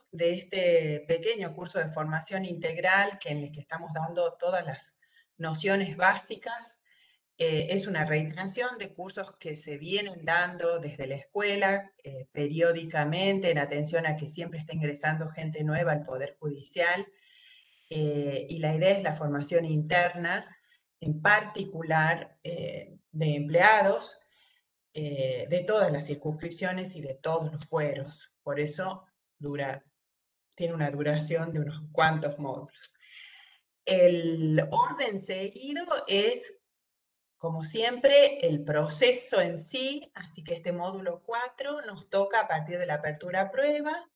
de este pequeño curso de formación integral en el que estamos dando todas las nociones básicas. Es una reiteración de cursos que se vienen dando desde la escuela periódicamente en atención a que siempre está ingresando gente nueva al Poder Judicial. Y la idea es la formación interna, en particular de empleados de todas las circunscripciones y de todos los fueros. Por eso tiene una duración de unos cuantos módulos. El orden seguido es, como siempre, el proceso en sí, así que este módulo 4 nos toca a partir de la apertura a prueba.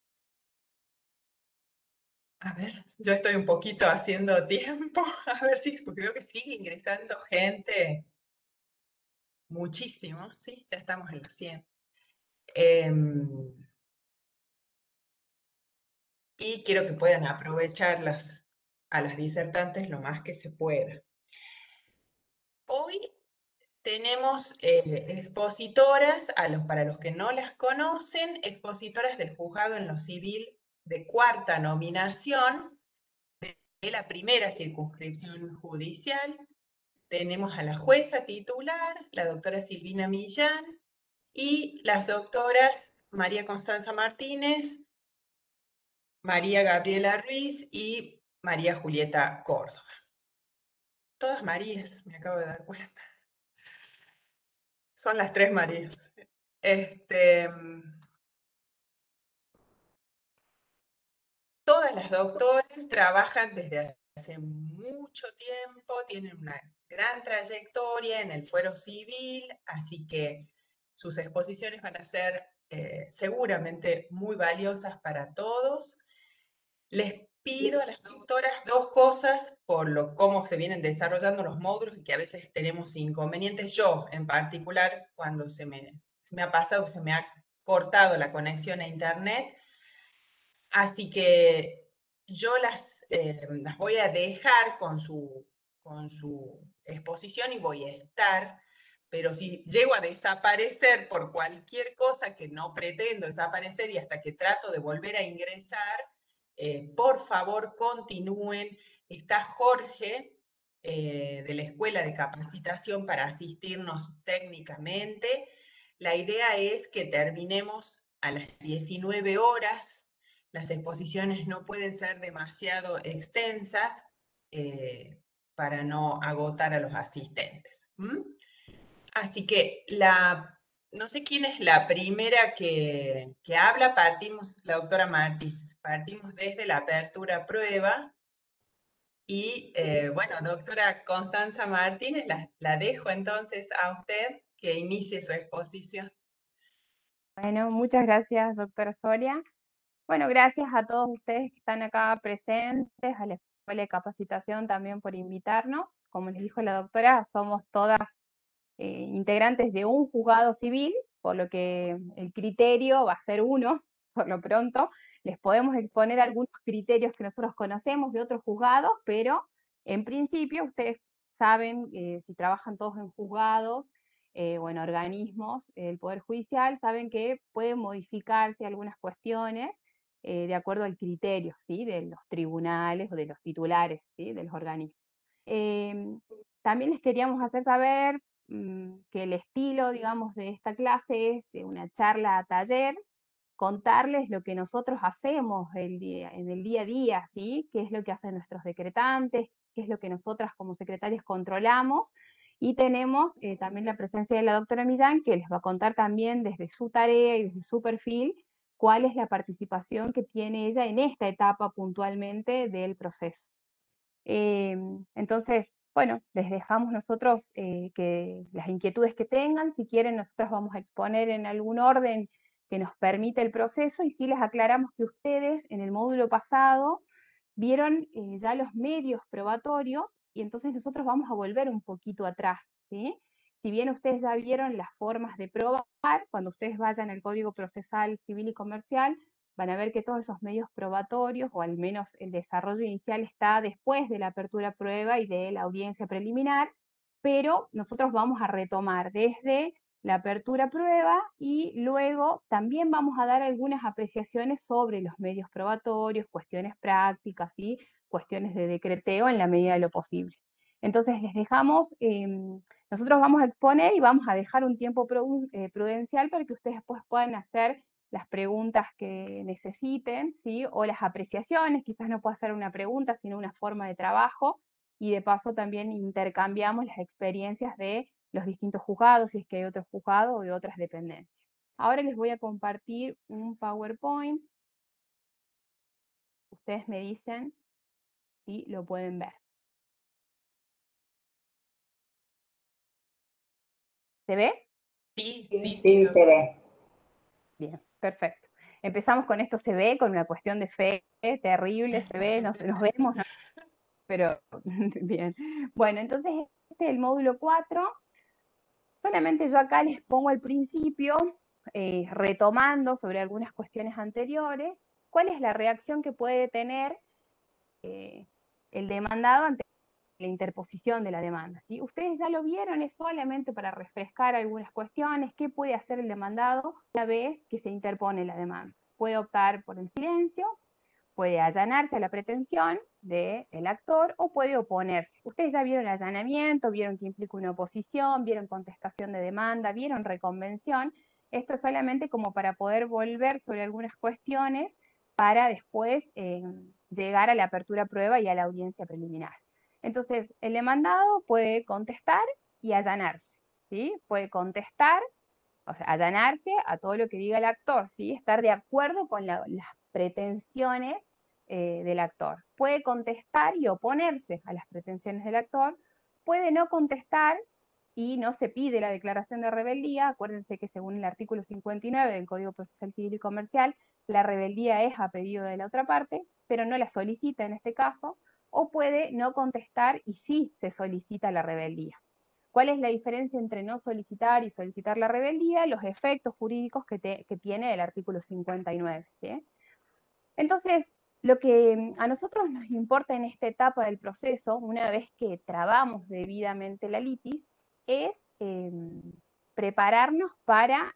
A ver, yo estoy un poquito haciendo tiempo, a ver si, porque veo que sigue ingresando gente, muchísimo, sí, ya estamos en los 100. Y quiero que puedan aprovecharlas a las disertantes lo más que se pueda. Hoy tenemos expositoras, para los que no las conocen, expositoras del juzgado en lo civil de cuarta nominación de la primera circunscripción judicial. Tenemos a la jueza titular, la doctora Silvina Millán, y las doctoras María Constanza Martínez, María Gabriela Ruiz y María Julieta Córdoba. Todas Marías, me acabo de dar cuenta. Son las tres Marías. Todas las doctoras trabajan desde hace mucho tiempo, tienen una gran trayectoria en el fuero civil, así que sus exposiciones van a ser seguramente muy valiosas para todos. Les pido a las doctoras dos cosas por cómo se vienen desarrollando los módulos y que a veces tenemos inconvenientes. Yo, en particular, cuando se me ha pasado, se me ha cortado la conexión a internet. Así que yo las voy a dejar con su exposición y voy a estar, pero si llego a desaparecer por cualquier cosa, que no pretendo desaparecer y hasta que trato de volver a ingresar, por favor continúen. Está Jorge de la Escuela de Capacitación para asistirnos técnicamente. La idea es que terminemos a las 19 horas. Las exposiciones no pueden ser demasiado extensas para no agotar a los asistentes. Así que no sé quién es la primera que habla. La doctora Martínez, partimos desde la apertura a prueba. Y bueno, doctora Constanza Martínez, la dejo entonces a usted que inicie su exposición. Bueno, muchas gracias, doctora Soria. Bueno, gracias a todos ustedes que están acá presentes, a la Escuela de Capacitación también por invitarnos. Como les dijo la doctora, somos todas integrantes de un juzgado civil, por lo que el criterio va a ser uno, por lo pronto. Les podemos exponer algunos criterios que nosotros conocemos de otros juzgados, pero en principio ustedes saben, si trabajan todos en juzgados o en organismos del Poder Judicial, saben que pueden modificarse algunas cuestiones de acuerdo al criterio, ¿sí?, de los tribunales o de los titulares, ¿sí?, de los organismos. También les queríamos hacer saber que el estilo, digamos, de esta clase es una charla taller, contarles lo que nosotros hacemos en el día a día, ¿sí? Qué es lo que hacen nuestros decretantes, qué es lo que nosotras como secretarias controlamos, y tenemos también la presencia de la doctora Millán, que les va a contar también desde su tarea y desde su perfil cuál es la participación que tiene ella en esta etapa puntualmente del proceso. Entonces, bueno, les dejamos nosotros que las inquietudes que tengan, si quieren nosotros vamos a exponer en algún orden que nos permite el proceso, y sí les aclaramos que ustedes en el módulo pasado vieron ya los medios probatorios, y entonces nosotros vamos a volver un poquito atrás, ¿sí? Si bien ustedes ya vieron las formas de probar, cuando ustedes vayan al Código Procesal Civil y Comercial, van a ver que todos esos medios probatorios, o al menos el desarrollo inicial, está después de la apertura a prueba y de la audiencia preliminar, pero nosotros vamos a retomar desde la apertura a prueba y luego también vamos a dar algunas apreciaciones sobre los medios probatorios, cuestiones prácticas y cuestiones de decreteo en la medida de lo posible. Entonces les dejamos, nosotros vamos a exponer y vamos a dejar un tiempo prudencial para que ustedes después puedan hacer las preguntas que necesiten, ¿sí? O las apreciaciones, quizás no pueda ser una pregunta, sino una forma de trabajo, y de paso también intercambiamos las experiencias de los distintos juzgados, si es que hay otro juzgado o de otras dependencias. Ahora les voy a compartir un PowerPoint. Ustedes me dicen si lo pueden ver. ¿Se ve? Sí, Sí, sí, sí, se ve. Bien, perfecto. Empezamos con esto se ve, con una cuestión de fe terrible, se ve, nos vemos, ¿no? Pero bien. Bueno, entonces este es el módulo 4. Solamente yo acá les pongo al principio, retomando sobre algunas cuestiones anteriores, cuál es la reacción que puede tener el demandado ante la interposición de la demanda, ¿sí? Ustedes ya lo vieron, es solamente para refrescar algunas cuestiones. ¿Qué puede hacer el demandado una vez que se interpone la demanda? Puede optar por el silencio, puede allanarse a la pretensión del actor o puede oponerse. Ustedes ya vieron el allanamiento, vieron que implica una oposición, vieron contestación de demanda, vieron reconvención. Esto es solamente como para poder volver sobre algunas cuestiones para después llegar a la apertura a prueba y a la audiencia preliminar. Entonces, el demandado puede contestar y allanarse, ¿sí? Puede contestar, o sea, allanarse a todo lo que diga el actor, ¿sí? Estar de acuerdo con las pretensiones del actor. Puede contestar y oponerse a las pretensiones del actor. Puede no contestar y no se pide la declaración de rebeldía. Acuérdense que según el artículo 59 del Código Procesal Civil y Comercial, la rebeldía es a pedido de la otra parte, pero no la solicita en este caso. O puede no contestar y sí se solicita la rebeldía. ¿Cuál es la diferencia entre no solicitar y solicitar la rebeldía? Los efectos jurídicos que tiene el artículo 59. ¿Sí? Entonces, lo que a nosotros nos importa en esta etapa del proceso, una vez que trabamos debidamente la litis, es prepararnos para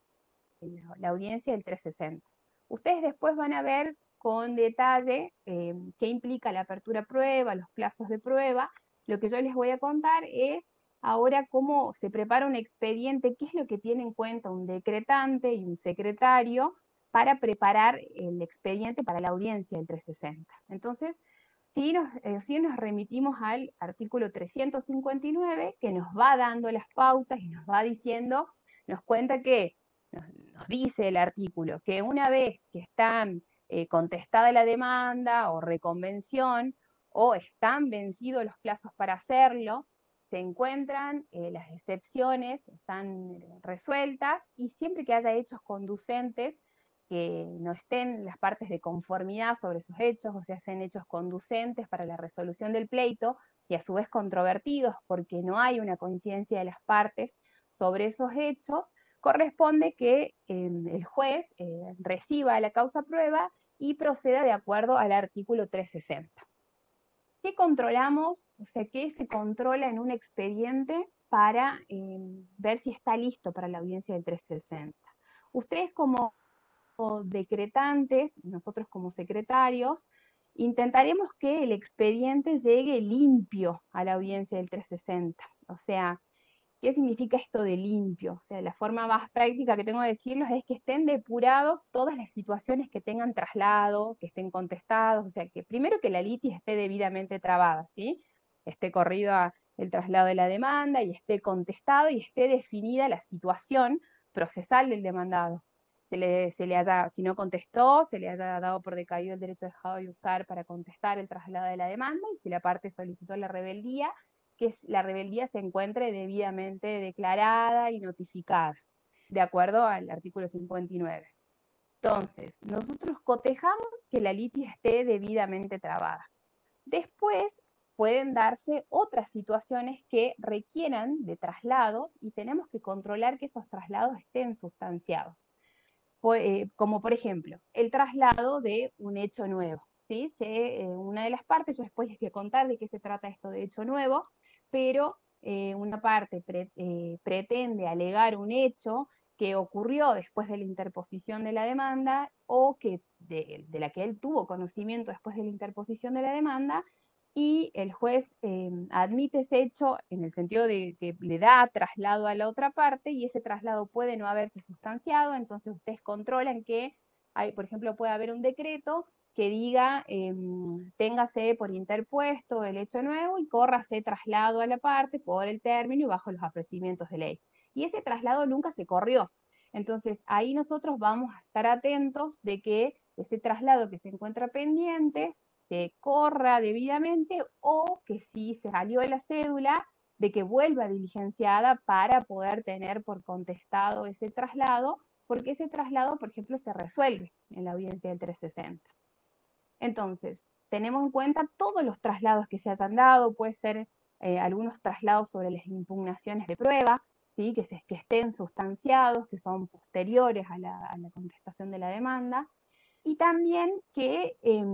la audiencia del 360. Ustedes después van a ver con detalle qué implica la apertura a prueba, los plazos de prueba. Lo que yo les voy a contar es ahora cómo se prepara un expediente, qué es lo que tiene en cuenta un decretante y un secretario para preparar el expediente para la audiencia del 360. Entonces, sí nos remitimos al artículo 359 que nos va dando las pautas y nos va diciendo, nos cuenta que, nos dice el artículo, que una vez que está contestada la demanda o reconvención o están vencidos los plazos para hacerlo, se encuentran las excepciones, están resueltas y siempre que haya hechos conducentes que no estén las partes de conformidad sobre esos hechos, o sea, sean hechos conducentes para la resolución del pleito y a su vez controvertidos porque no hay una coincidencia de las partes sobre esos hechos, corresponde que el juez reciba la causa prueba y proceda de acuerdo al artículo 360. ¿Qué controlamos? O sea, ¿qué se controla en un expediente para ver si está listo para la audiencia del 360? Ustedes como decretantes, nosotros como secretarios, intentaremos que el expediente llegue limpio a la audiencia del 360. O sea, ¿qué significa esto de limpio? O sea, la forma más práctica que tengo de decirlos es que estén depurados todas las situaciones que tengan traslado, que estén contestados, o sea, que primero que la litis esté debidamente trabada, ¿sí? Esté corrido el traslado de la demanda y esté contestado y esté definida la situación procesal del demandado. Si no contestó, se le haya dado por decaído el derecho dejado de usar para contestar el traslado de la demanda, y si la parte solicitó la rebeldía, que la rebeldía se encuentre debidamente declarada y notificada, de acuerdo al artículo 59. Entonces, nosotros cotejamos que la litis esté debidamente trabada. Después pueden darse otras situaciones que requieran de traslados y tenemos que controlar que esos traslados estén sustanciados. Como por ejemplo, el traslado de un hecho nuevo. ¿Sí? Una de las partes, yo después les voy a contar de qué se trata esto de hecho nuevo, pero una parte pretende alegar un hecho que ocurrió después de la interposición de la demanda o que de la que él tuvo conocimiento después de la interposición de la demanda, y el juez admite ese hecho en el sentido de que le da traslado a la otra parte y ese traslado puede no haberse sustanciado, entonces ustedes controlan que hay, por ejemplo, puede haber un decreto que diga téngase por interpuesto el hecho nuevo y córrase traslado a la parte por el término y bajo los apercibimientos de ley. Y ese traslado nunca se corrió. Entonces, ahí nosotros vamos a estar atentos de que ese traslado que se encuentra pendiente se corra debidamente o que si se salió la cédula, de que vuelva diligenciada para poder tener por contestado ese traslado, porque ese traslado, por ejemplo, se resuelve en la audiencia del 360. Entonces, tenemos en cuenta todos los traslados que se hayan dado, puede ser algunos traslados sobre las impugnaciones de prueba, ¿sí? que estén sustanciados, que son posteriores a la contestación de la demanda, y también que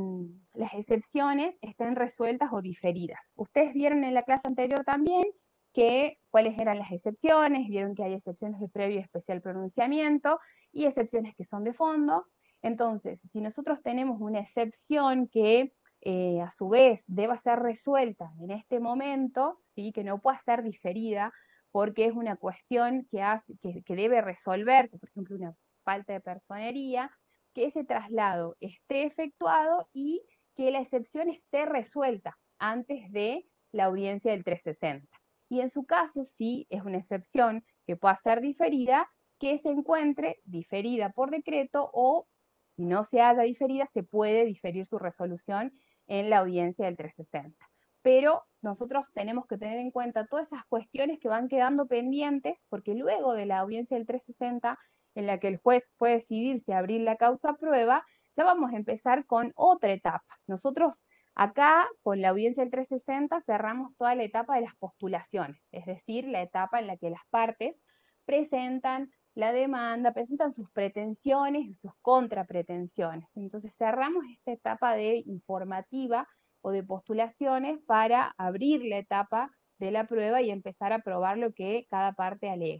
las excepciones estén resueltas o diferidas. Ustedes vieron en la clase anterior también que cuáles eran las excepciones, vieron que hay excepciones de previo y especial pronunciamiento y excepciones que son de fondo. Entonces, si nosotros tenemos una excepción que a su vez deba ser resuelta en este momento, ¿sí? Que no pueda ser diferida porque es una cuestión que debe resolverse, por ejemplo, una falta de personería, que ese traslado esté efectuado y que la excepción esté resuelta antes de la audiencia del 360. Y en su caso, si es una excepción que pueda ser diferida, que se encuentre diferida por decreto o, si no se haya diferida, se puede diferir su resolución en la audiencia del 360. Pero nosotros tenemos que tener en cuenta todas esas cuestiones que van quedando pendientes, porque luego de la audiencia del 360, en la que el juez puede decidir si abrir la causa prueba, ya vamos a empezar con otra etapa. Nosotros acá, con la audiencia del 360, cerramos toda la etapa de las postulaciones, es decir, la etapa en la que las partes presentan la demanda, presentan sus pretensiones y sus contrapretensiones. Entonces cerramos esta etapa de informativa o de postulaciones para abrir la etapa de la prueba y empezar a probar lo que cada parte alega.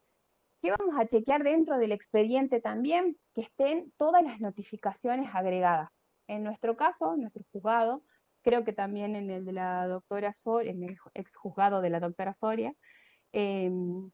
¿Qué vamos a chequear dentro del expediente también? Que estén todas las notificaciones agregadas. En nuestro caso, en nuestro juzgado, creo que también en el de la doctora Soria, en el ex juzgado de la doctora Soria, eh,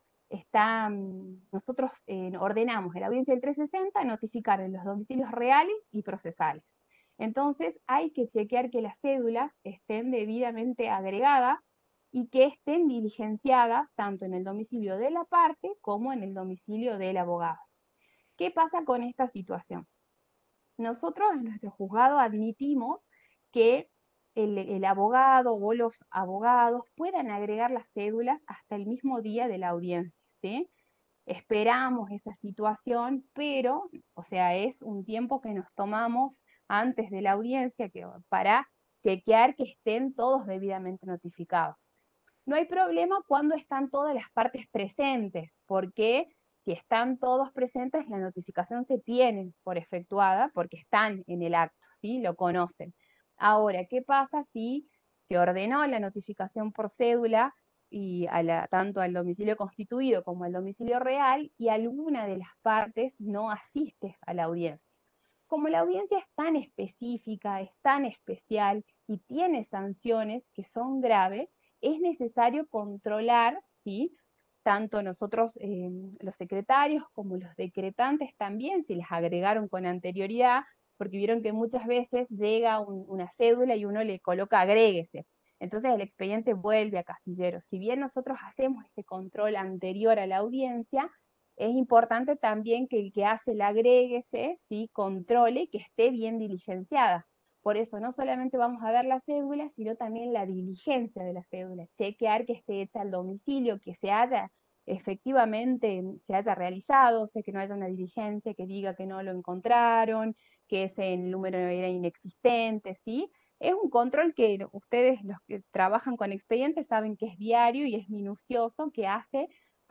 nosotros ordenamos en la audiencia del 360 notificar en los domicilios reales y procesales. Entonces hay que chequear que las cédulas estén debidamente agregadas y que estén diligenciadas tanto en el domicilio de la parte como en el domicilio del abogado. ¿Qué pasa con esta situación? Nosotros en nuestro juzgado admitimos que el abogado o los abogados puedan agregar las cédulas hasta el mismo día de la audiencia, ¿sí? Esperamos esa situación, pero, o sea, es un tiempo que nos tomamos antes de la audiencia para chequear que estén todos debidamente notificados. No hay problema cuando están todas las partes presentes, porque si están todos presentes, la notificación se tiene por efectuada porque están en el acto, ¿sí? Lo conocen. Ahora, ¿qué pasa si se ordenó la notificación por cédula y tanto al domicilio constituido como al domicilio real y alguna de las partes no asiste a la audiencia? Como la audiencia es tan específica, es tan especial y tiene sanciones que son graves, es necesario controlar, ¿sí? Tanto nosotros, los secretarios, como los decretantes también, si les agregaron con anterioridad, porque vieron que muchas veces llega una cédula y uno le coloca agréguese. Entonces el expediente vuelve a casillero. Si bien nosotros hacemos ese control anterior a la audiencia, es importante también que el que hace el agréguese, ¿sí? Controle que esté bien diligenciada. Por eso no solamente vamos a ver la cédula, sino también la diligencia de la cédula, chequear que esté hecha al domicilio, que se haya efectivamente se haya realizado, o sea, que no haya una diligencia que diga que no lo encontraron, que ese número era inexistente, ¿sí? Es un control que ustedes, los que trabajan con expedientes, saben que es diario y es minucioso, que hace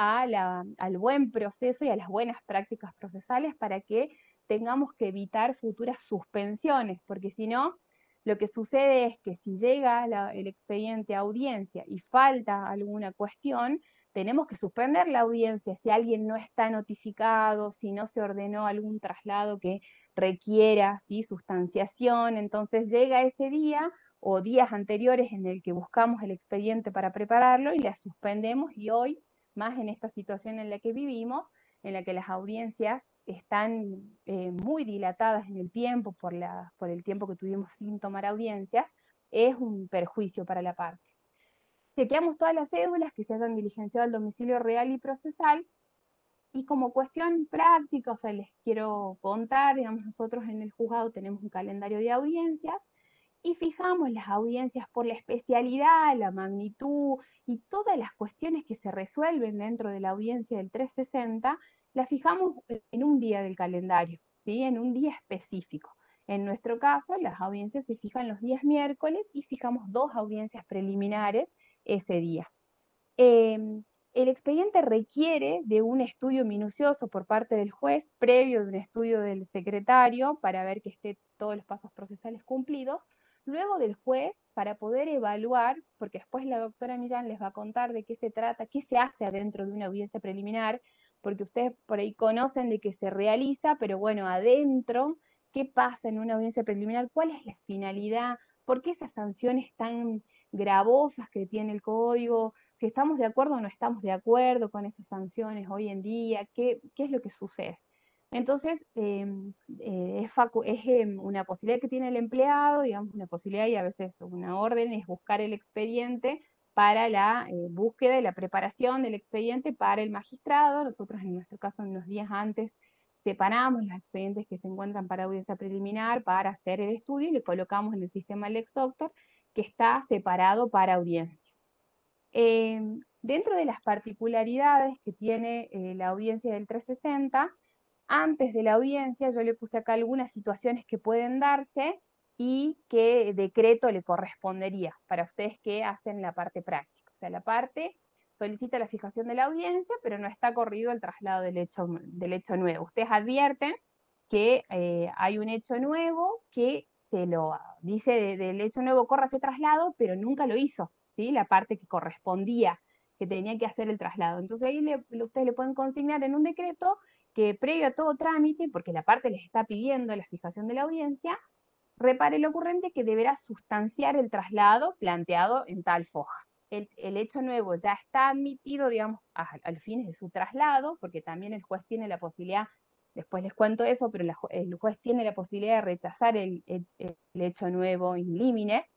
al buen proceso y a las buenas prácticas procesales para que tengamos que evitar futuras suspensiones, porque si no, Lo que sucede es que si llega el expediente a audiencia y falta alguna cuestión, tenemos que suspender la audiencia si alguien no está notificado, si no se ordenó algún traslado que requiera, ¿sí?, sustanciación. Entonces llega ese día o días anteriores en el que buscamos el expediente para prepararlo y la suspendemos, y hoy, más en esta situación en la que vivimos, en la que las audiencias están muy dilatadas en el tiempo por el tiempo que tuvimos sin tomar audiencias, es un perjuicio para la parte. Chequeamos todas las cédulas que se hayan diligenciado al domicilio real y procesal, y como cuestión práctica, o sea, les quiero contar, digamos, nosotros en el juzgado tenemos un calendario de audiencias y fijamos las audiencias por la especialidad, la magnitud y todas las cuestiones que se resuelven dentro de la audiencia del 360, las fijamos en un día del calendario, ¿sí?, en un día específico. En nuestro caso, las audiencias se fijan los días miércoles y fijamos 2 audiencias preliminares ese día. El expediente requiere de un estudio minucioso por parte del juez, previo de un estudio del secretario, para ver que esté todos los pasos procesales cumplidos, luego del juez para poder evaluar, porque después la doctora Millán les va a contar de qué se trata, qué se hace adentro de una audiencia preliminar, porque ustedes por ahí conocen de que se realiza, pero bueno, adentro, ¿qué pasa en una audiencia preliminar? ¿Cuál es la finalidad? ¿Por qué esas sanciones tan gravosas que tiene el código? Si estamos de acuerdo o no estamos de acuerdo con esas sanciones hoy en día, qué es lo que sucede. Entonces, es una posibilidad que tiene el empleado, digamos, una posibilidad y a veces una orden, es buscar el expediente para la búsqueda y la preparación del expediente para el magistrado. Nosotros en nuestro caso, unos días antes, separamos los expedientes que se encuentran para audiencia preliminar para hacer el estudio y le colocamos en el sistema LexDoctor, que está separado para audiencia. Dentro de las particularidades que tiene la audiencia del 360, antes de la audiencia yo le puse acá algunas situaciones que pueden darse y qué decreto le correspondería para ustedes que hacen la parte práctica. O sea, la parte solicita la fijación de la audiencia, pero no está corrido el traslado del hecho nuevo. Ustedes advierten que hay un hecho nuevo que se lo dice del hecho nuevo, corra ese traslado, pero nunca lo hizo, ¿sí?, la parte que correspondía, que tenía que hacer el traslado. Entonces ahí ustedes le pueden consignar en un decreto que previo a todo trámite, porque la parte les está pidiendo la fijación de la audiencia, repare lo ocurrente que deberá sustanciar el traslado planteado en tal foja. El hecho nuevo ya está admitido, digamos, a los fines de su traslado, porque también el juez tiene la posibilidad, después les cuento eso, pero el juez tiene la posibilidad de rechazar el hecho nuevo in limine,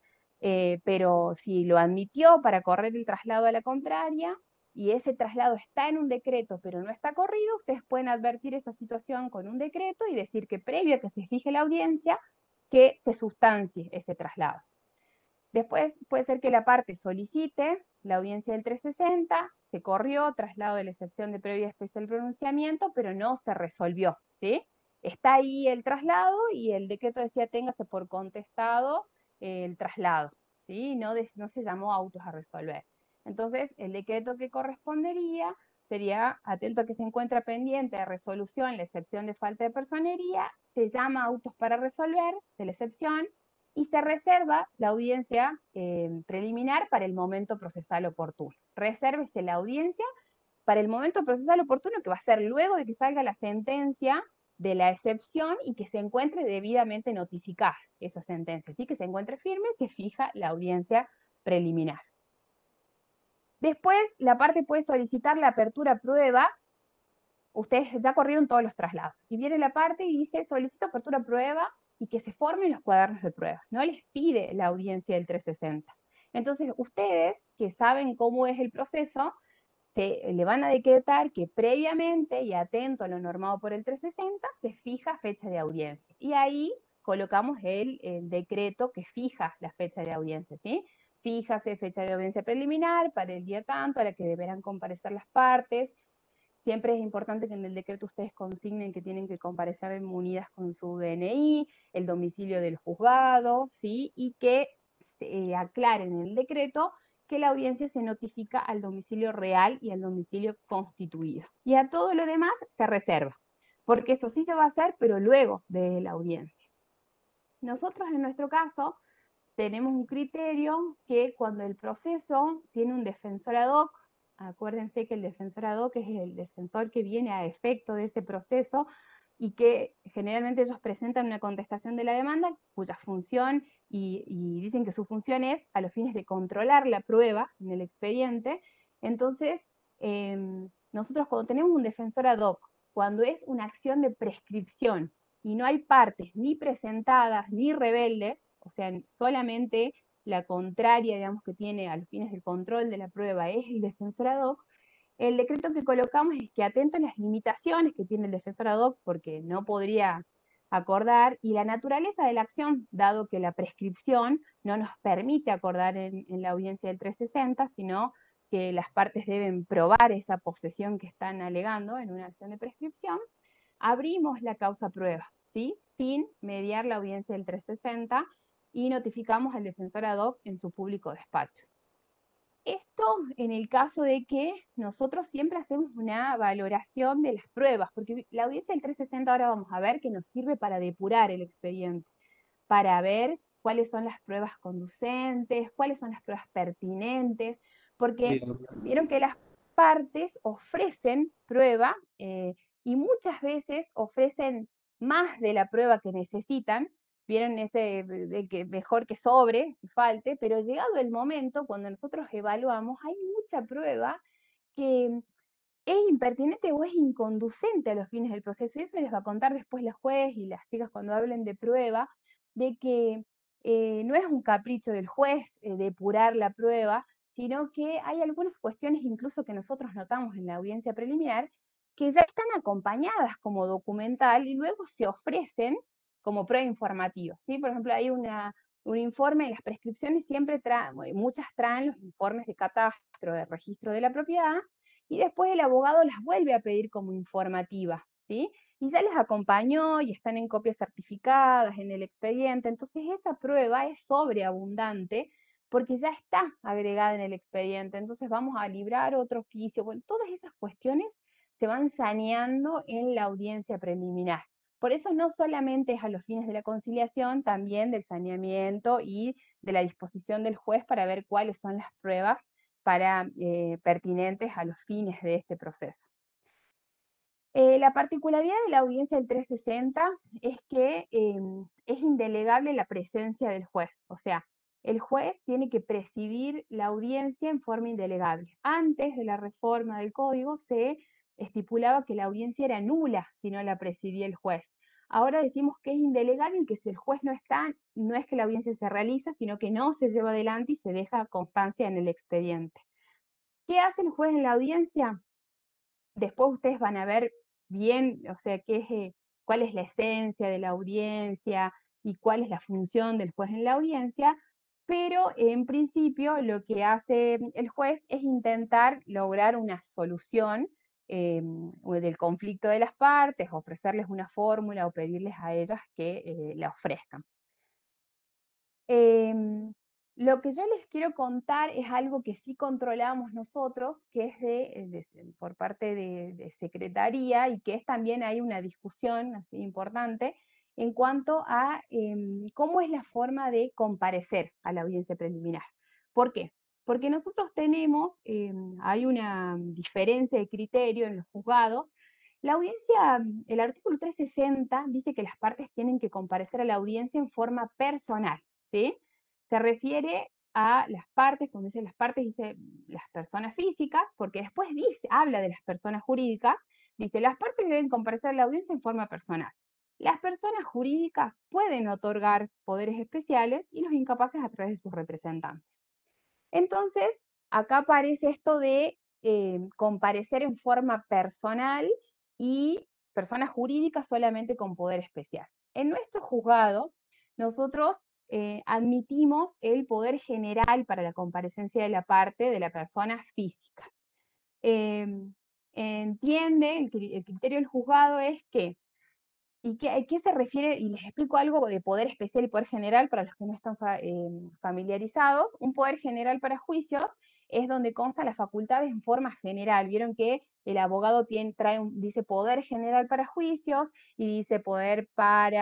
pero si lo admitió para correr el traslado a la contraria, y ese traslado está en un decreto, pero no está corrido, ustedes pueden advertir esa situación con un decreto y decir que previo a que se fije la audiencia, que se sustancie ese traslado. Después puede ser que la parte solicite la audiencia del 360, se corrió, traslado de la excepción de previo especial pronunciamiento, pero no se resolvió, ¿sí? Está ahí el traslado y el decreto decía téngase por contestado el traslado, ¿sí? No se llamó autos a resolver. Entonces, el decreto que correspondería sería, atento a que se encuentra pendiente de resolución la excepción de falta de personería, se llama autos para resolver de la excepción, y se reserva la audiencia preliminar para el momento procesal oportuno. Resérvese la audiencia para el momento procesal oportuno, que va a ser luego de que salga la sentencia de la excepción y que se encuentre debidamente notificada esa sentencia, ¿sí?, que se encuentre firme, se fija la audiencia preliminar. Después, la parte puede solicitar la apertura a prueba. Ustedes ya corrieron todos los traslados y viene la parte y dice solicito apertura a prueba y que se formen los cuadernos de prueba. No les pide la audiencia del 360. Entonces, ustedes que saben cómo es el proceso, le van a decretar que previamente y atento a lo normado por el 360, se fija fecha de audiencia. Y ahí colocamos el decreto que fija la fecha de audiencia, ¿sí? Fíjase fecha de audiencia preliminar para el día tanto a la que deberán comparecer las partes. Siempre es importante que en el decreto ustedes consignen que tienen que comparecer munidas con su DNI, el domicilio del juzgado, ¿sí?, y que aclaren en el decreto que la audiencia se notifica al domicilio real y al domicilio constituido. Y a todo lo demás se reserva, porque eso sí se va a hacer, pero luego de la audiencia. Nosotros en nuestro caso tenemos un criterio que cuando el proceso tiene un defensor ad hoc, acuérdense que el defensor ad hoc es el defensor que viene a efecto de ese proceso y que generalmente ellos presentan una contestación de la demanda cuya función, y dicen que su función es a los fines de controlar la prueba en el expediente. Entonces, nosotros cuando tenemos un defensor ad hoc, cuando es una acción de prescripción y no hay partes ni presentadas ni rebeldes, o sea, solamente la contraria, digamos, que tiene a los fines del control de la prueba es el defensor ad hoc, el decreto que colocamos es que atenta a las limitaciones que tiene el defensor ad hoc, porque no podría acordar, y la naturaleza de la acción, dado que la prescripción no nos permite acordar en la audiencia del 360, sino que las partes deben probar esa posesión que están alegando en una acción de prescripción, abrimos la causa prueba, ¿sí? Sin mediar la audiencia del 360 y notificamos al defensor ad hoc en su público despacho. Esto en el caso de que nosotros siempre hacemos una valoración de las pruebas, porque la audiencia del 360 ahora vamos a ver que nos sirve para depurar el expediente, para ver cuáles son las pruebas conducentes, cuáles son las pruebas pertinentes, porque vieron que las partes ofrecen prueba y muchas veces ofrecen más de la prueba que necesitan, vieron ese del que mejor que sobre, que falte, pero llegado el momento, cuando nosotros evaluamos, hay mucha prueba que es impertinente o es inconducente a los fines del proceso. Y eso les va a contar después la juez y las chicas cuando hablen de prueba, de que no es un capricho del juez depurar la prueba, sino que hay algunas cuestiones incluso que nosotros notamos en la audiencia preliminar que ya están acompañadas como documental y luego se ofrecen como prueba informativa, ¿sí? Por ejemplo, hay un informe, las prescripciones siempre traen, muchas traen los informes de catastro, de registro de la propiedad, y después el abogado las vuelve a pedir como informativas, ¿sí? Y ya les acompañó y están en copias certificadas en el expediente, entonces esa prueba es sobreabundante porque ya está agregada en el expediente, entonces vamos a librar otro oficio, bueno, todas esas cuestiones se van saneando en la audiencia preliminar. Por eso no solamente es a los fines de la conciliación, también del saneamiento y de la disposición del juez para ver cuáles son las pruebas para pertinentes a los fines de este proceso. La particularidad de la audiencia del 360 es que es indelegable la presencia del juez, o sea, el juez tiene que presidir la audiencia en forma indelegable. Antes de la reforma del código se estipulaba que la audiencia era nula si no la presidía el juez. Ahora decimos que es indelegable y que si el juez no está, no es que la audiencia se realiza, sino que no se lleva adelante y se deja constancia en el expediente. ¿Qué hace el juez en la audiencia? Después ustedes van a ver bien, o sea, cuál es la esencia de la audiencia y cuál es la función del juez en la audiencia, pero en principio lo que hace el juez es intentar lograr una solución del conflicto de las partes, ofrecerles una fórmula o pedirles a ellas que la ofrezcan. Lo que yo les quiero contar es algo que sí controlamos nosotros, que es por parte de Secretaría y que es también hay una discusión así importante en cuanto a cómo es la forma de comparecer a la audiencia preliminar. ¿Por qué? Porque nosotros tenemos, hay una diferencia de criterio en los juzgados. La audiencia, el artículo 360 dice que las partes tienen que comparecer a la audiencia en forma personal, ¿sí? Se refiere a las partes, cuando dice las partes, dice las personas físicas, porque después habla de las personas jurídicas, dice las partes deben comparecer a la audiencia en forma personal. Las personas jurídicas pueden otorgar poderes especiales y los incapaces a través de sus representantes. Entonces, acá aparece esto de comparecer en forma personal y personas jurídicas solamente con poder especial. En nuestro juzgado, nosotros admitimos el poder general para la comparecencia de la parte de la persona física. Entiende, el criterio del juzgado es que ¿y a qué se refiere? Y les explico algo de poder especial y poder general para los que no están familiarizados. Un poder general para juicios es donde constan las facultades en forma general. Vieron que el abogado dice poder general para juicios y dice poder para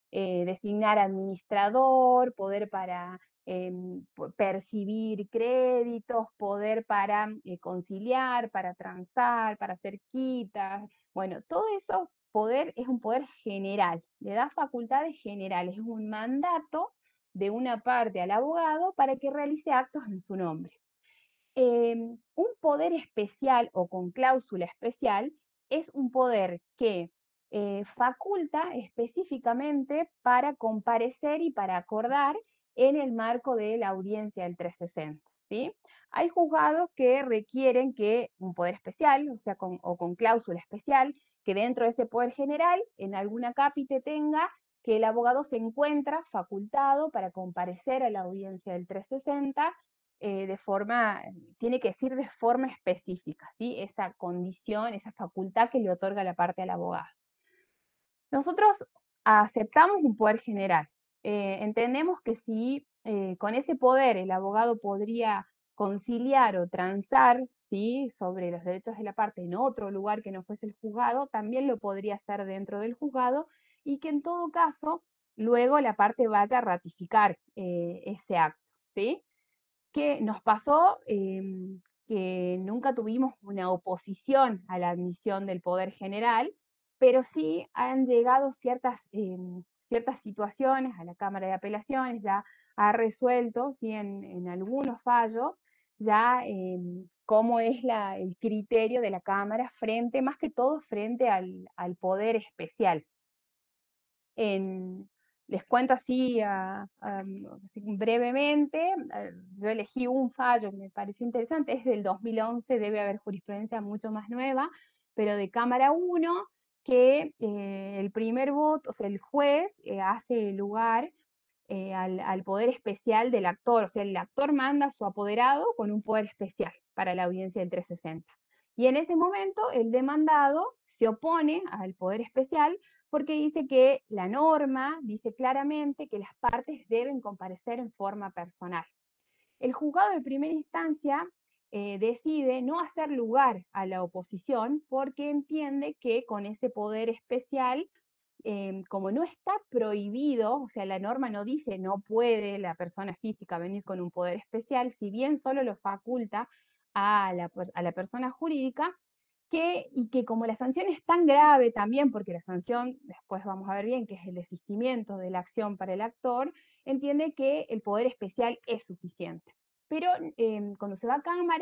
designar administrador, poder para percibir créditos, poder para conciliar, para transar, para hacer quitas. Bueno, todo eso poder es un poder general, le da facultades generales, es un mandato de una parte al abogado para que realice actos en su nombre. Un poder especial o con cláusula especial es un poder que faculta específicamente para comparecer y para acordar en el marco de la audiencia del 360. ¿Sí? Hay juzgados que requieren que un poder especial, o sea, o con cláusula especial, que dentro de ese poder general, en alguna cápite tenga que el abogado se encuentra facultado para comparecer a la audiencia del 360 tiene que decir de forma específica, ¿sí? Esa condición, esa facultad que le otorga la parte al abogado. Nosotros aceptamos un poder general. Entendemos que si con ese poder el abogado podría conciliar o transar, ¿sí?, sobre los derechos de la parte en otro lugar que no fuese el juzgado, también lo podría hacer dentro del juzgado y que en todo caso luego la parte vaya a ratificar ese acto, ¿sí? Que nos pasó que nunca tuvimos una oposición a la admisión del poder general, pero sí han llegado ciertas situaciones a la Cámara de Apelaciones, ya ha resuelto, ¿sí?, en algunos fallos, ya cómo es el criterio de la Cámara frente, más que todo frente al poder especial. Les cuento así, así brevemente, yo elegí un fallo que me pareció interesante, es del 2011, debe haber jurisprudencia mucho más nueva, pero de Cámara 1, que el primer voto, o sea, el juez hace lugar al poder especial del actor, o sea, el actor manda a su apoderado con un poder especial para la audiencia del 360. Y en ese momento el demandado se opone al poder especial porque dice que la norma dice claramente que las partes deben comparecer en forma personal. El juzgado de primera instancia decide no hacer lugar a la oposición porque entiende que con ese poder especial, como no está prohibido, o sea, la norma no dice no puede la persona física venir con un poder especial, si bien solo lo faculta a la persona jurídica, y que como la sanción es tan grave también, porque la sanción, después vamos a ver bien, que es el desistimiento de la acción para el actor, entiende que el poder especial es suficiente. Pero cuando se va a Cámara,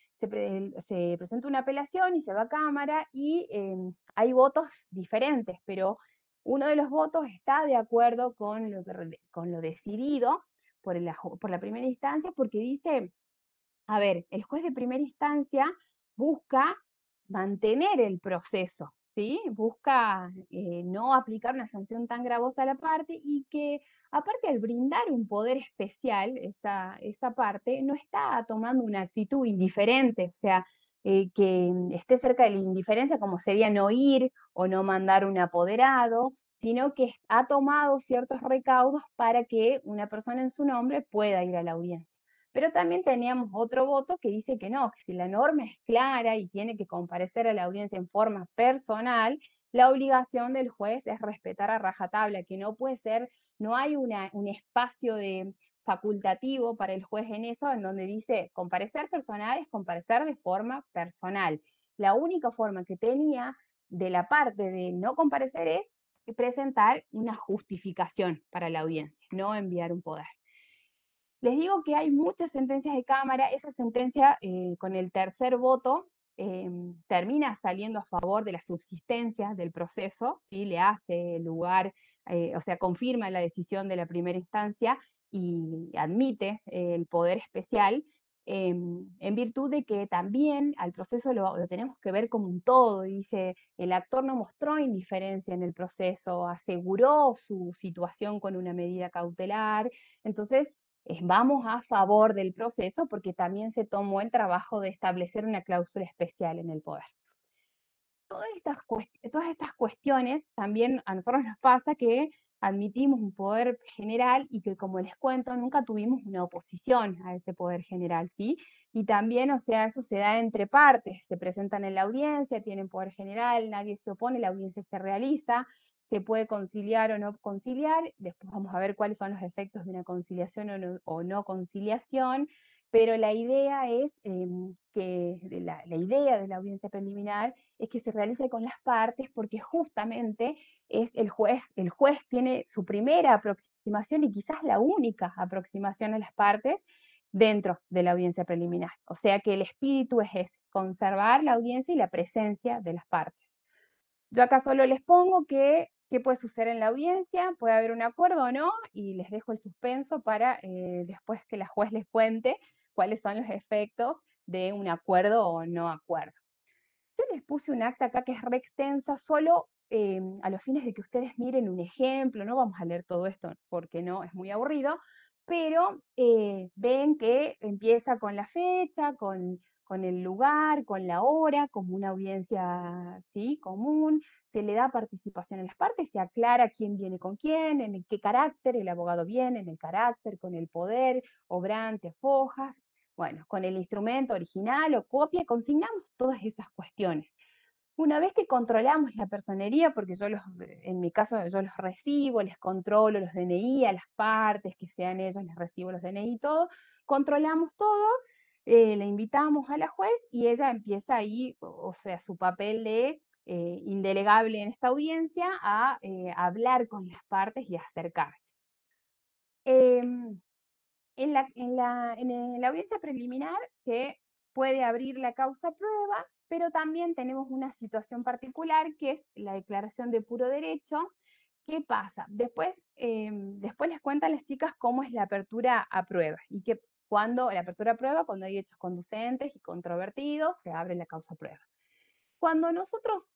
se presenta una apelación y se va a Cámara y hay votos diferentes, pero uno de los votos está de acuerdo con lo decidido por la primera instancia, porque dice, a ver, el juez de primera instancia busca mantener el proceso, ¿sí? Busca no aplicar una sanción tan gravosa a la parte y que, aparte, al brindar un poder especial, esa parte, no está tomando una actitud indiferente, o sea, que esté cerca de la indiferencia, como sería no ir o no mandar un apoderado, sino que ha tomado ciertos recaudos para que una persona en su nombre pueda ir a la audiencia. Pero también teníamos otro voto que dice que no, que si la norma es clara y tiene que comparecer a la audiencia en forma personal, la obligación del juez es respetar a rajatabla, que no puede ser, no hay un espacio facultativo para el juez en eso, en donde dice comparecer personal es comparecer de forma personal. La única forma que tenía de la parte de no comparecer es presentar una justificación para la audiencia, no enviar un poder. Les digo que hay muchas sentencias de Cámara, esa sentencia con el tercer voto termina saliendo a favor de la subsistencia del proceso, ¿sí? Le hace lugar, o sea, confirma la decisión de la primera instancia y admite el poder especial, en virtud de que también al proceso lo tenemos que ver como un todo. Dice, el actor no mostró indiferencia en el proceso, aseguró su situación con una medida cautelar, entonces vamos a favor del proceso porque también se tomó el trabajo de establecer una cláusula especial en el poder. Todas estas cuestiones también a nosotros nos pasa que admitimos un poder general y que, como les cuento, nunca tuvimos una oposición a ese poder general, ¿sí? Y también, o sea, eso se da entre partes, se presentan en la audiencia, tienen poder general, nadie se opone, la audiencia se realiza, se puede conciliar o no conciliar, después vamos a ver cuáles son los efectos de una conciliación o no conciliación, pero la idea es que la idea de la audiencia preliminar es que se realice con las partes porque justamente es el juez tiene su primera aproximación y quizás la única aproximación a las partes dentro de la audiencia preliminar. O sea que el espíritu es ese, conservar la audiencia y la presencia de las partes. Yo acá solo les pongo qué puede suceder en la audiencia, puede haber un acuerdo o no, y les dejo el suspenso para después que la juez les cuente cuáles son los efectos de un acuerdo o no acuerdo. Yo les puse un acta acá que es re extensa, solo a los fines de que ustedes miren un ejemplo, no vamos a leer todo esto porque no, es muy aburrido, pero ven que empieza con la fecha, con el lugar, con la hora, como una audiencia ¿sí? común, se le da participación en las partes, se aclara quién viene con quién, en qué carácter el abogado viene, en el carácter, con el poder, obrante, fojas, bueno, con el instrumento original o copia, consignamos todas esas cuestiones. Una vez que controlamos la personería, porque en mi caso yo los recibo, les controlo los DNI a las partes, que sean ellos, les recibo los DNI y todo, controlamos todo, le invitamos a la juez y ella empieza ahí, o sea, su papel de indelegable en esta audiencia a hablar con las partes y acercarse. En la audiencia preliminar se puede abrir la causa prueba, pero también tenemos una situación particular que es la declaración de puro derecho. ¿Qué pasa? Después les cuentan las chicas cómo es la apertura a prueba y que cuando la apertura a prueba, cuando hay hechos conducentes y controvertidos, se abre la causa prueba. Cuando nosotros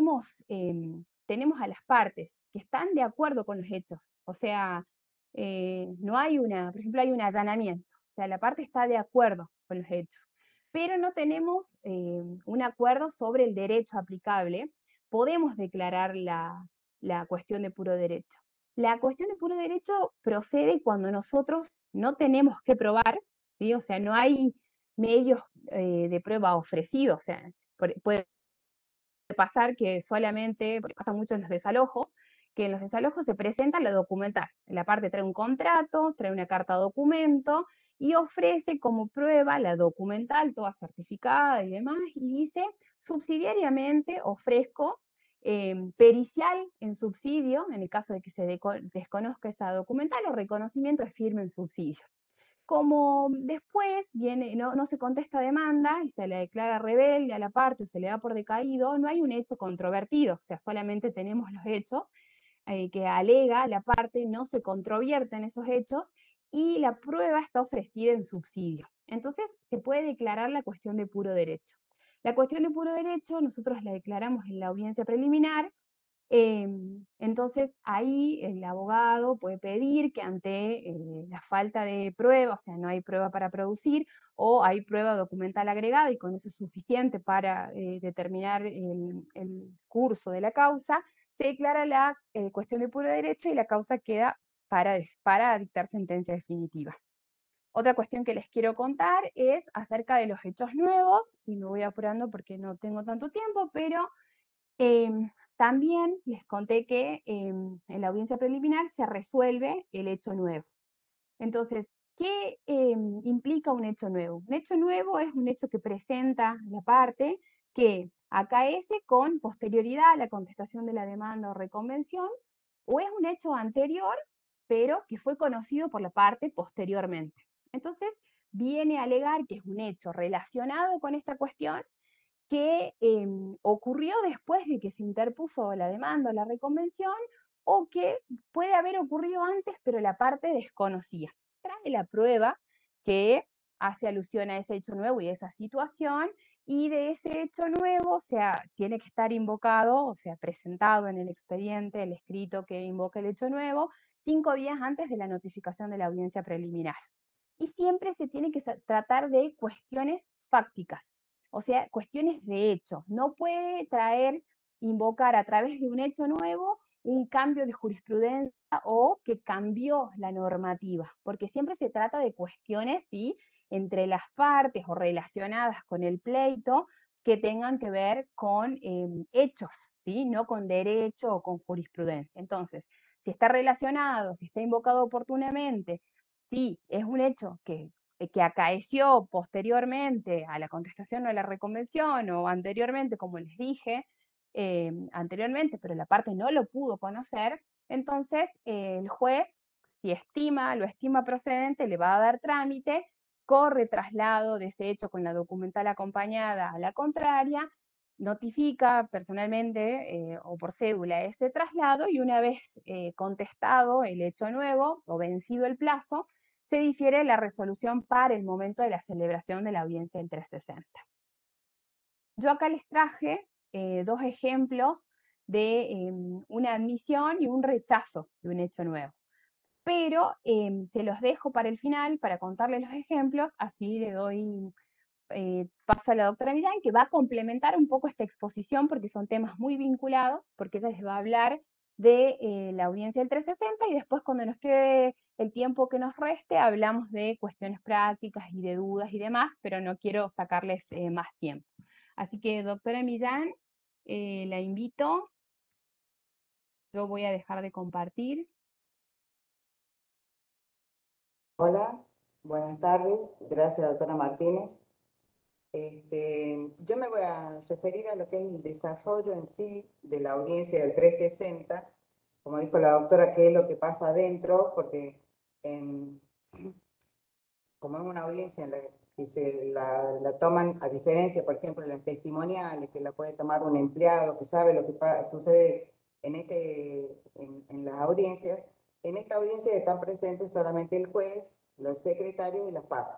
tenemos a las partes que están de acuerdo con los hechos, o sea, no hay por ejemplo, hay un allanamiento, o sea, la parte está de acuerdo con los hechos, pero no tenemos un acuerdo sobre el derecho aplicable, podemos declarar la cuestión de puro derecho. La cuestión de puro derecho procede cuando nosotros no tenemos que probar, ¿sí? O sea, no hay medios de prueba ofrecidos, o sea, puede pasar que solamente, porque pasa mucho en los desalojos, que en los desalojos se presenta la documental. La parte trae un contrato, trae una carta documento y ofrece como prueba la documental, toda certificada y demás, y dice, subsidiariamente ofrezco pericial en subsidio, en el caso de que se desconozca esa documental, o reconocimiento de firme en subsidio. Como después no se contesta demanda y se le declara rebelde a la parte o se le da por decaído, no hay un hecho controvertido, o sea, solamente tenemos los hechos que alega la parte, no se controvierten esos hechos y la prueba está ofrecida en subsidio. Entonces, se puede declarar la cuestión de puro derecho. La cuestión de puro derecho nosotros la declaramos en la audiencia preliminar. Entonces ahí el abogado puede pedir que ante la falta de prueba, o sea, no hay prueba para producir, o hay prueba documental agregada y con eso es suficiente para determinar el curso de la causa, se declara la cuestión de puro derecho y la causa queda para dictar sentencia definitiva. Otra cuestión que les quiero contar es acerca de los hechos nuevos, y me voy apurando porque no tengo tanto tiempo, pero también les conté que en la audiencia preliminar se resuelve el hecho nuevo. Entonces, ¿qué implica un hecho nuevo? Un hecho nuevo es un hecho que presenta la parte que acaece con posterioridad a la contestación de la demanda o reconvención, o es un hecho anterior, pero que fue conocido por la parte posteriormente. Entonces, viene a alegar que es un hecho relacionado con esta cuestión que ocurrió después de que se interpuso la demanda o la reconvención, o que puede haber ocurrido antes, pero la parte desconocía. Trae la prueba que hace alusión a ese hecho nuevo y esa situación, y de ese hecho nuevo, o sea, tiene que estar invocado, o sea, presentado en el expediente, el escrito que invoca el hecho nuevo, 5 días antes de la notificación de la audiencia preliminar. Y siempre se tiene que tratar de cuestiones fácticas, o sea, cuestiones de hecho. No puede invocar a través de un hecho nuevo un cambio de jurisprudencia o que cambió la normativa, porque siempre se trata de cuestiones, ¿sí?, entre las partes o relacionadas con el pleito que tengan que ver con hechos, ¿sí? No con derecho o con jurisprudencia. Entonces, si está relacionado, si está invocado oportunamente, si es un hecho que acaeció posteriormente a la contestación o a la reconvención o anteriormente, como les dije anteriormente, pero la parte no lo pudo conocer, entonces el juez, si lo estima procedente, le va a dar trámite, corre traslado de ese hecho con la documental acompañada a la contraria, notifica personalmente o por cédula ese traslado y una vez contestado el hecho nuevo o vencido el plazo, se difiere la resolución para el momento de la celebración de la audiencia del 360. Yo acá les traje dos ejemplos de una admisión y un rechazo de un hecho nuevo. Pero se los dejo para el final, para contarles los ejemplos, así le doy paso a la doctora Millán, que va a complementar un poco esta exposición, porque son temas muy vinculados, porque ella les va a hablar de la audiencia del 360 y después cuando nos quede el tiempo que nos reste, hablamos de cuestiones prácticas y de dudas y demás, pero no quiero sacarles más tiempo. Así que, doctora Millán, la invito. Yo voy a dejar de compartir. Hola, buenas tardes. Gracias, doctora Martínez. Yo me voy a referir a lo que es el desarrollo en sí de la audiencia del 360, como dijo la doctora, qué es lo que pasa adentro, porque como es una audiencia en la que la toman, a diferencia, por ejemplo, de las testimoniales, que la puede tomar un empleado que sabe lo que sucede en las audiencias, en esta audiencia están presentes solamente el juez, los secretarios y las partes.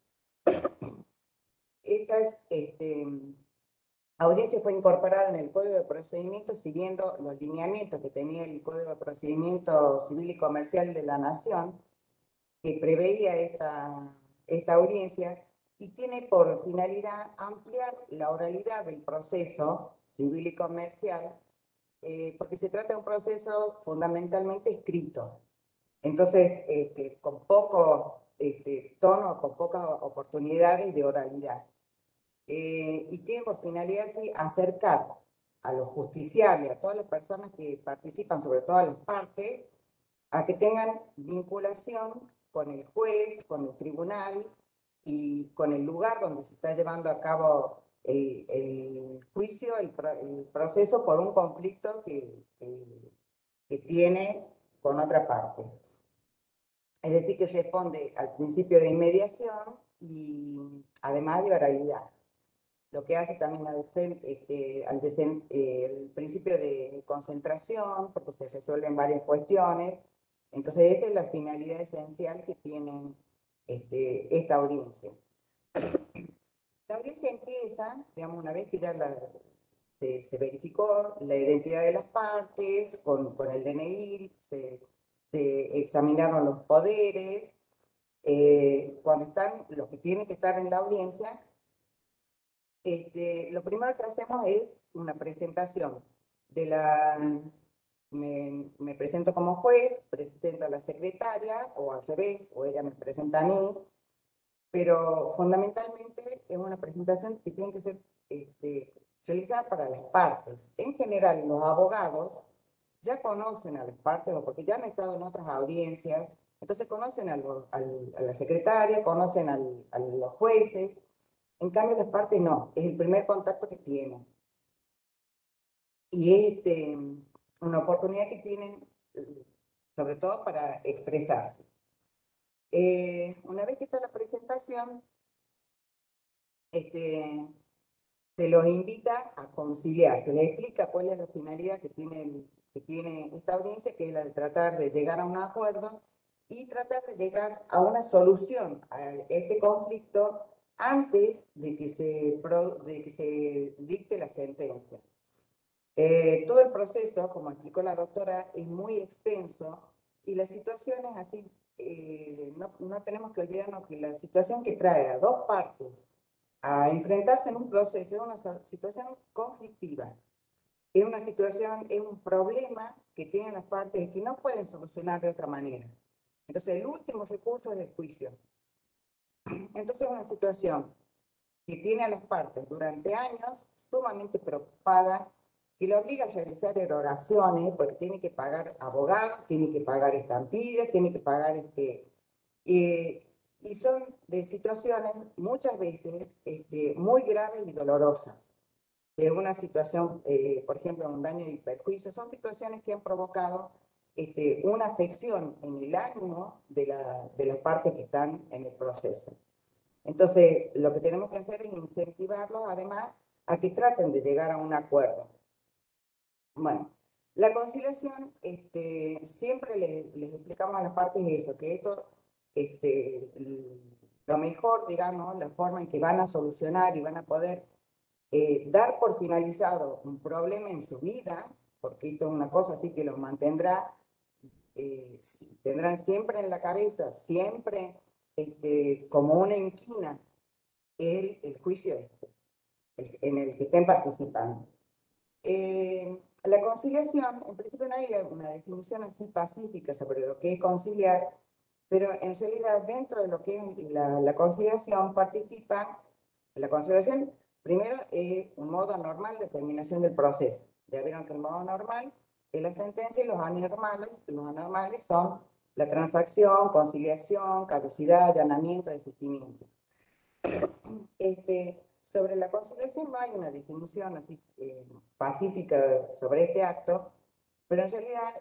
Esta audiencia fue incorporada en el Código de Procedimiento siguiendo los lineamientos que tenía el Código de Procedimiento Civil y Comercial de la Nación, que preveía esta audiencia y tiene por finalidad ampliar la oralidad del proceso civil y comercial, porque se trata de un proceso fundamentalmente escrito. Entonces, con poco tono, con pocas oportunidades de oralidad. Y tiene por finalidad así acercar a los justiciables, a todas las personas que participan, sobre todo a las partes, a que tengan vinculación con el juez, con el tribunal y con el lugar donde se está llevando a cabo el juicio, el proceso por un conflicto que tiene con otra parte. Es decir, que responde al principio de inmediación y además de oralidad. Lo que hace también el principio de concentración, porque se resuelven varias cuestiones. Entonces, esa es la finalidad esencial que tiene esta audiencia. La audiencia empieza, digamos, una vez que ya se verificó la identidad de las partes, con el DNI, se examinaron los poderes. Cuando están los que tienen que estar en la audiencia, lo primero que hacemos es una presentación me presento como juez, presento a la secretaria, o al revés, o ella me presenta a mí, pero fundamentalmente es una presentación que tiene que ser realizada para las partes. En general, los abogados ya conocen a las partes, o porque ya han estado en otras audiencias, entonces conocen a la secretaria, conocen a los jueces. En cambio, las partes no, es el primer contacto que tienen. Y es una oportunidad que tienen, sobre todo para expresarse. Una vez que está la presentación, se los invita a conciliar, se les explica cuál es la finalidad que tiene esta audiencia, que es la de tratar de llegar a un acuerdo y tratar de llegar a una solución a este conflicto antes de que se dicte la sentencia. Todo el proceso, como explicó la doctora, es muy extenso y la situación es así. No tenemos que olvidarnos que la situación que trae a dos partes a enfrentarse en un proceso es una situación conflictiva. Es una situación, es un problema que tienen las partes y que no pueden solucionar de otra manera. Entonces, el último recurso es el juicio. Entonces, es una situación que tiene a las partes durante años sumamente preocupadas, que lo obliga a realizar erogaciones, porque tiene que pagar abogados, tiene que pagar estampillas, tiene que pagar y son de situaciones muchas veces muy graves y dolorosas. De una situación, por ejemplo, un daño y perjuicio, son situaciones que han provocado una afección en el ánimo de las partes que están en el proceso. Entonces, lo que tenemos que hacer es incentivarlos, además, a que traten de llegar a un acuerdo. Bueno, la conciliación, siempre les explicamos a las partes eso, que esto, lo mejor, digamos, la forma en que van a solucionar y van a poder dar por finalizado un problema en su vida, porque esto es una cosa así que los mantendrá, tendrán siempre en la cabeza, siempre como una inquina, el juicio en el que estén participando. La conciliación, en principio no hay una definición así pacífica sobre lo que es conciliar, pero en realidad dentro de lo que es la conciliación participan, la conciliación primero es un modo normal de terminación del proceso. Ya vieron que el modo normal es la sentencia y los anormales son la transacción, conciliación, caducidad, allanamiento, desistimiento. Sobre la conciliación no hay una definición así pacífica sobre este acto, pero en realidad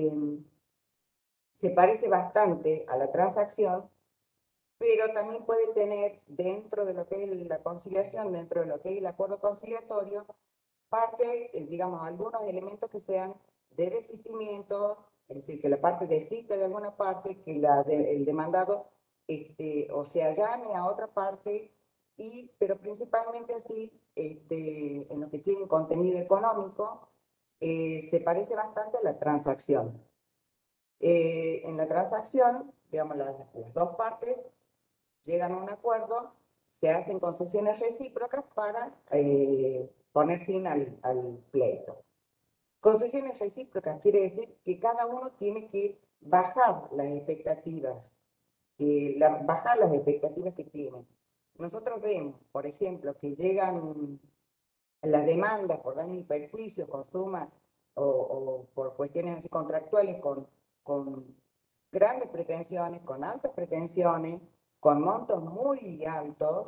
se parece bastante a la transacción, pero también puede tener dentro de lo que es la conciliación, dentro de lo que es el acuerdo conciliatorio, parte, digamos, algunos elementos que sean de desistimiento, es decir, que la parte desiste de alguna parte, que el demandado o se allane a otra parte, pero principalmente así, en lo que tiene contenido económico, se parece bastante a la transacción. En la transacción, digamos, las dos partes llegan a un acuerdo, se hacen concesiones recíprocas para poner fin al pleito. Concesiones recíprocas quiere decir que cada uno tiene que bajar las expectativas, bajar las expectativas que tienen. Nosotros vemos, por ejemplo, que llegan las demandas por daño y perjuicio con suma o por cuestiones así contractuales con grandes pretensiones, con altas pretensiones, con montos muy altos,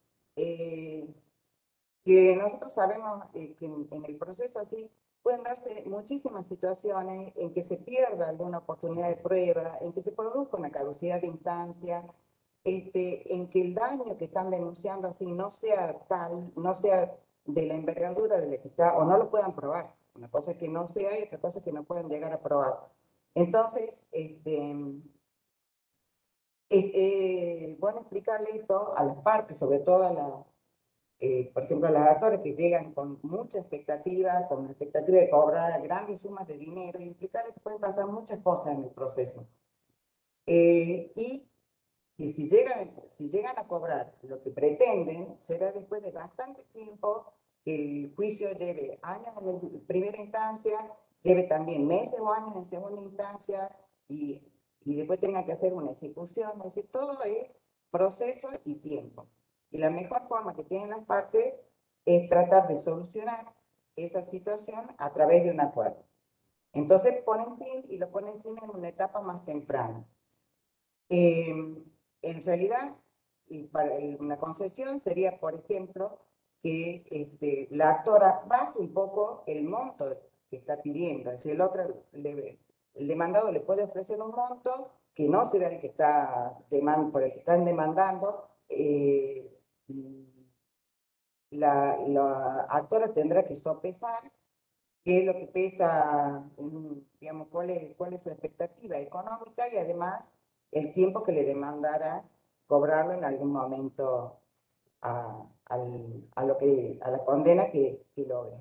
que nosotros sabemos que en el proceso así pueden darse muchísimas situaciones en que se pierda alguna oportunidad de prueba, en que se produzca una caducidad de instancia, en que el daño que están denunciando así no sea tal, no sea de la envergadura de la que está, o no lo puedan probar. Una cosa es que no sea y otra cosa es que no puedan llegar a probar. Entonces, bueno, explicarle esto a las partes, sobre todo por ejemplo, a los actores que llegan con mucha expectativa, con la expectativa de cobrar grandes sumas de dinero, y explicarles que pueden pasar muchas cosas en el proceso. Y si llegan a cobrar lo que pretenden, será después de bastante tiempo que el juicio lleve años en primera instancia, lleve también meses o años en segunda instancia, y después tengan que hacer una ejecución. Es decir, todo es proceso y tiempo. Y la mejor forma que tienen las partes es tratar de solucionar esa situación a través de un acuerdo. Entonces ponen fin y lo ponen fin en una etapa más temprana. En realidad, para una concesión sería, por ejemplo, que la actora baje un poco el monto que está pidiendo. Es decir, el demandado le puede ofrecer un monto que no será el que por el que están demandando. La actora tendrá que sopesar qué es lo que pesa, digamos, cuál es su expectativa económica y además el tiempo que le demandará cobrarlo en algún momento a la condena que logre.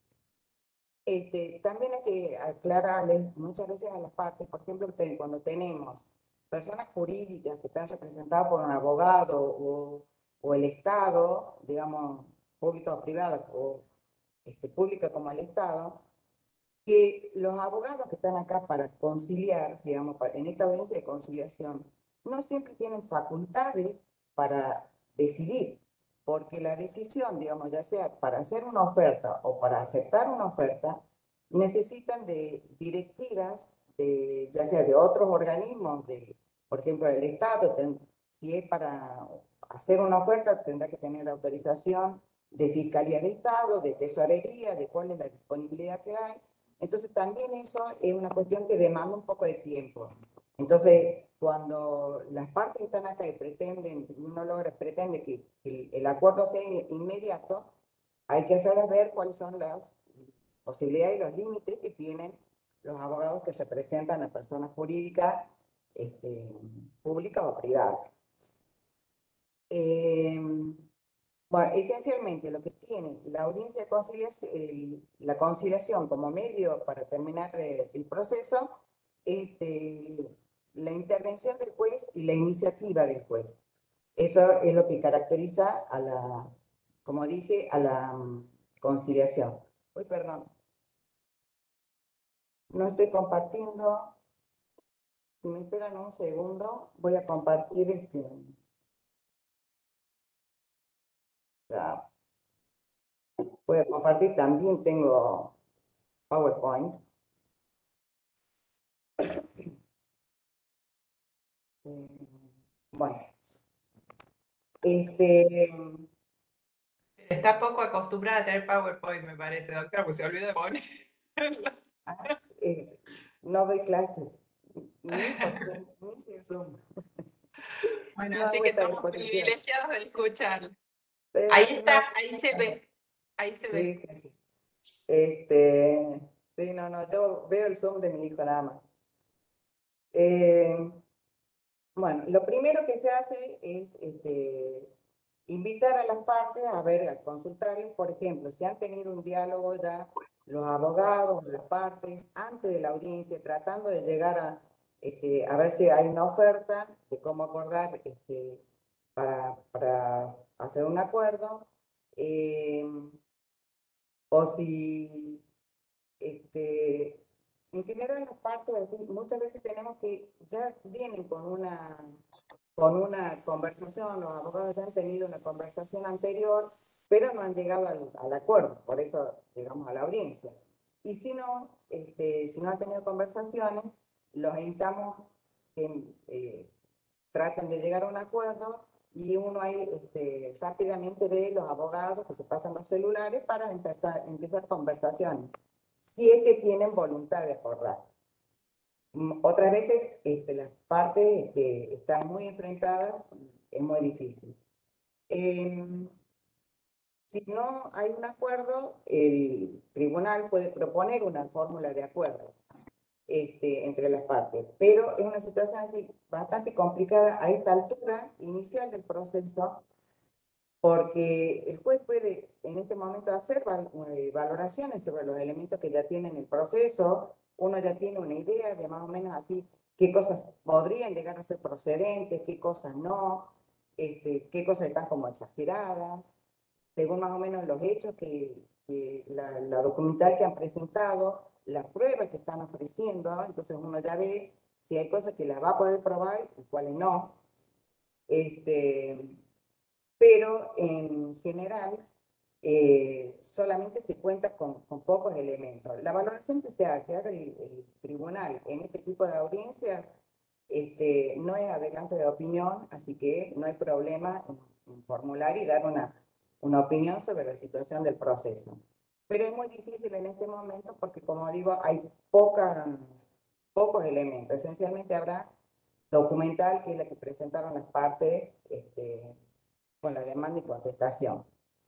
También hay que aclararles muchas veces a las partes, por ejemplo, cuando tenemos personas jurídicas que están representadas por un abogado o el Estado, digamos, pública o privada, o pública como el Estado, que los abogados que están acá para conciliar, digamos, en esta audiencia de conciliación, no siempre tienen facultades para decidir. porque la decisión, digamos, ya sea para hacer una oferta o para aceptar una oferta, necesitan de directivas, ya sea de otros organismos, por ejemplo, del Estado. Si es para hacer una oferta, tendrá que tener autorización de Fiscalía de Estado, de Tesorería, de cuál es la disponibilidad que hay. Entonces, también eso es una cuestión que demanda un poco de tiempo. Entonces, cuando las partes están acá y pretende que el acuerdo sea inmediato, hay que hacerles ver cuáles son las posibilidades y los límites que tienen los abogados que representan a personas jurídicas, públicas o privadas. Bueno, esencialmente lo que tiene la audiencia de conciliación, la conciliación como medio para terminar el proceso, la intervención del juez y la iniciativa del juez. Eso es lo que caracteriza a la, como dije, a la conciliación. Uy, perdón. No estoy compartiendo. Si me esperan un segundo, voy a compartir ya. Voy a compartir, también tengo PowerPoint. Bueno, Está poco acostumbrada a tener PowerPoint, me parece, doctora, pues se olvidó de ponerlo. no doy clases, ni por Zoom, ni sin Zoom. Bueno, No así hago que esta somos disposición. privilegiados de escucharlo. Pero Ahí no, está, ahí se ve, ahí se ve. sí, sí, sí. Sí, no, yo veo el Zoom de mi hijo nada más. Bueno, lo primero que se hace es invitar a las partes a ver, a consultarles, por ejemplo, si han tenido un diálogo ya los abogados, las partes, antes de la audiencia, tratando de llegar a ver si hay una oferta de cómo acordar para hacer un acuerdo, o si en general las partes, muchas veces tenemos que, ya vienen con una conversación, los abogados ya han tenido una conversación anterior, pero no han llegado al acuerdo, por eso llegamos a la audiencia. Y si no han tenido conversaciones, los invitamos que traten de llegar a un acuerdo y uno ahí rápidamente ve los abogados que se pasan los celulares para empezar conversaciones, si es que tienen voluntad de acordar. Otras veces las partes que están muy enfrentadas es muy difícil. Si no hay un acuerdo, el tribunal puede proponer una fórmula de acuerdo entre las partes, pero es una situación así bastante complicada a esta altura inicial del proceso, porque el juez puede en este momento hacer valoraciones sobre los elementos que ya tiene en el proceso. Uno ya tiene una idea de más o menos así qué cosas podrían llegar a ser procedentes, qué cosas no, qué cosas están como exageradas, según más o menos los hechos que la documental que han presentado, las pruebas que están ofreciendo. Entonces uno ya ve si hay cosas que las va a poder probar y cuáles no. Pero en general solamente se cuenta con pocos elementos. La valoración que haga el tribunal en este tipo de audiencias no es adelante de opinión, así que no hay problema en formular y dar una opinión sobre la situación del proceso. Pero es muy difícil en este momento porque, como digo, hay pocos elementos. Esencialmente habrá documental, que es la que presentaron las partes, con la demanda y contestación.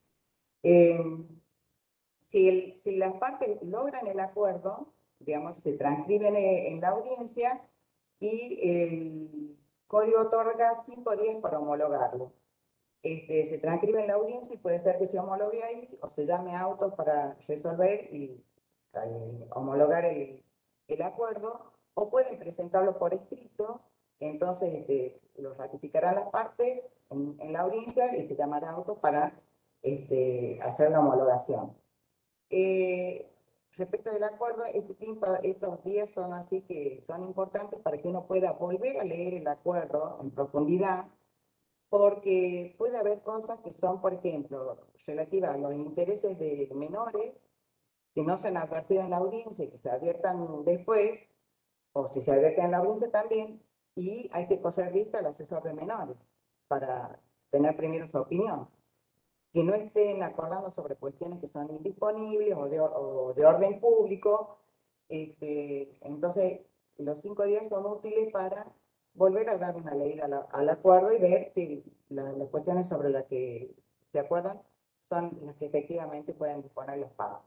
Si las partes logran el acuerdo, digamos, se transcriben en la audiencia y el código otorga 5 días para homologarlo. Se transcribe en la audiencia y puede ser que se homologue ahí o se llame a autos para resolver y homologar el acuerdo, o pueden presentarlo por escrito. Entonces lo ratificarán las partes en la audiencia y se llamará autos para hacer la homologación. Respecto del acuerdo, estos días son así que son importantes para que uno pueda volver a leer el acuerdo en profundidad porque puede haber cosas que son, por ejemplo, relativas a los intereses de menores, que no se han advertido en la audiencia y que se adviertan después, o si se advierte en la audiencia también, y hay que correr vista al asesor de menores para tener primero su opinión. Que no estén acordando sobre cuestiones que son indisponibles o de orden público. Entonces, los 5 días son útiles para volver a dar una leída al acuerdo y ver que las cuestiones sobre las que se acuerdan son las que efectivamente pueden disponer los pagos.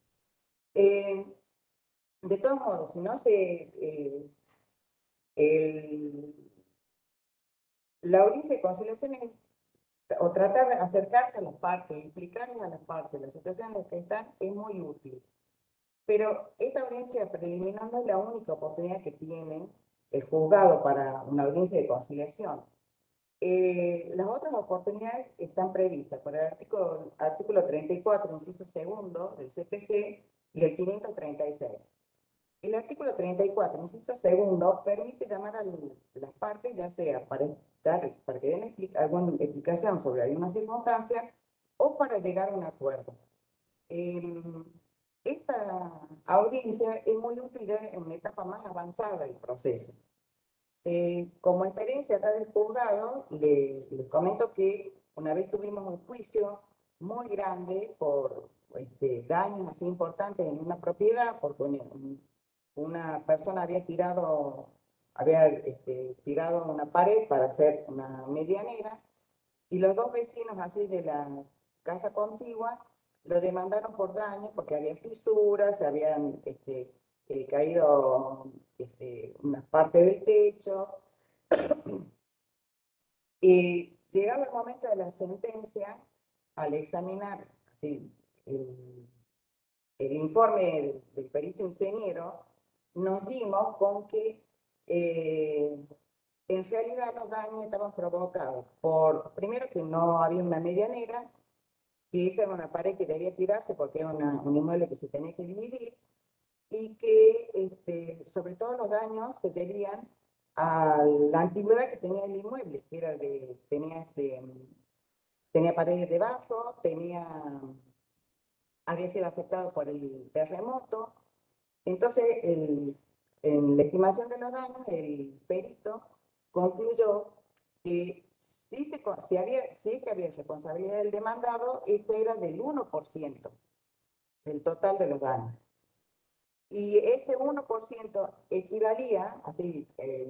De todos modos, si no la audiencia de conciliación es o tratar de acercarse a las partes, explicarles a las partes la situación en la que están, es muy útil. Pero esta audiencia preliminar no es la única oportunidad que tiene el juzgado para una audiencia de conciliación. Las otras oportunidades están previstas por el artículo 34, inciso segundo del CPC y el 536. El artículo 34, inciso segundo, permite llamar a las partes, ya sea para que den alguna explicación sobre alguna circunstancia o para llegar a un acuerdo. Esta audiencia es muy útil en una etapa más avanzada del proceso. Como experiencia acá del juzgado, les comento que una vez tuvimos un juicio muy grande por daños así importantes en una propiedad, porque una persona había tirado una pared para hacer una medianera, y los dos vecinos así de la casa contigua lo demandaron por daños porque había fisuras, se habían caído unas partes del techo. Y llegado el momento de la sentencia, al examinar así, el informe del perito ingeniero, nos dimos con que en realidad los daños estaban provocados por, primero, que no había una medianera, que esa era una pared que debía tirarse porque era un inmueble que se tenía que dividir, y que sobre todo los daños se debían a la antigüedad que tenía el inmueble, que era tenía paredes de barro, había sido afectado por el terremoto. Entonces, en la estimación de los daños, el perito concluyó que si es que había responsabilidad del demandado, este era del 1% del total de los daños. Y ese 1% equivalía, así,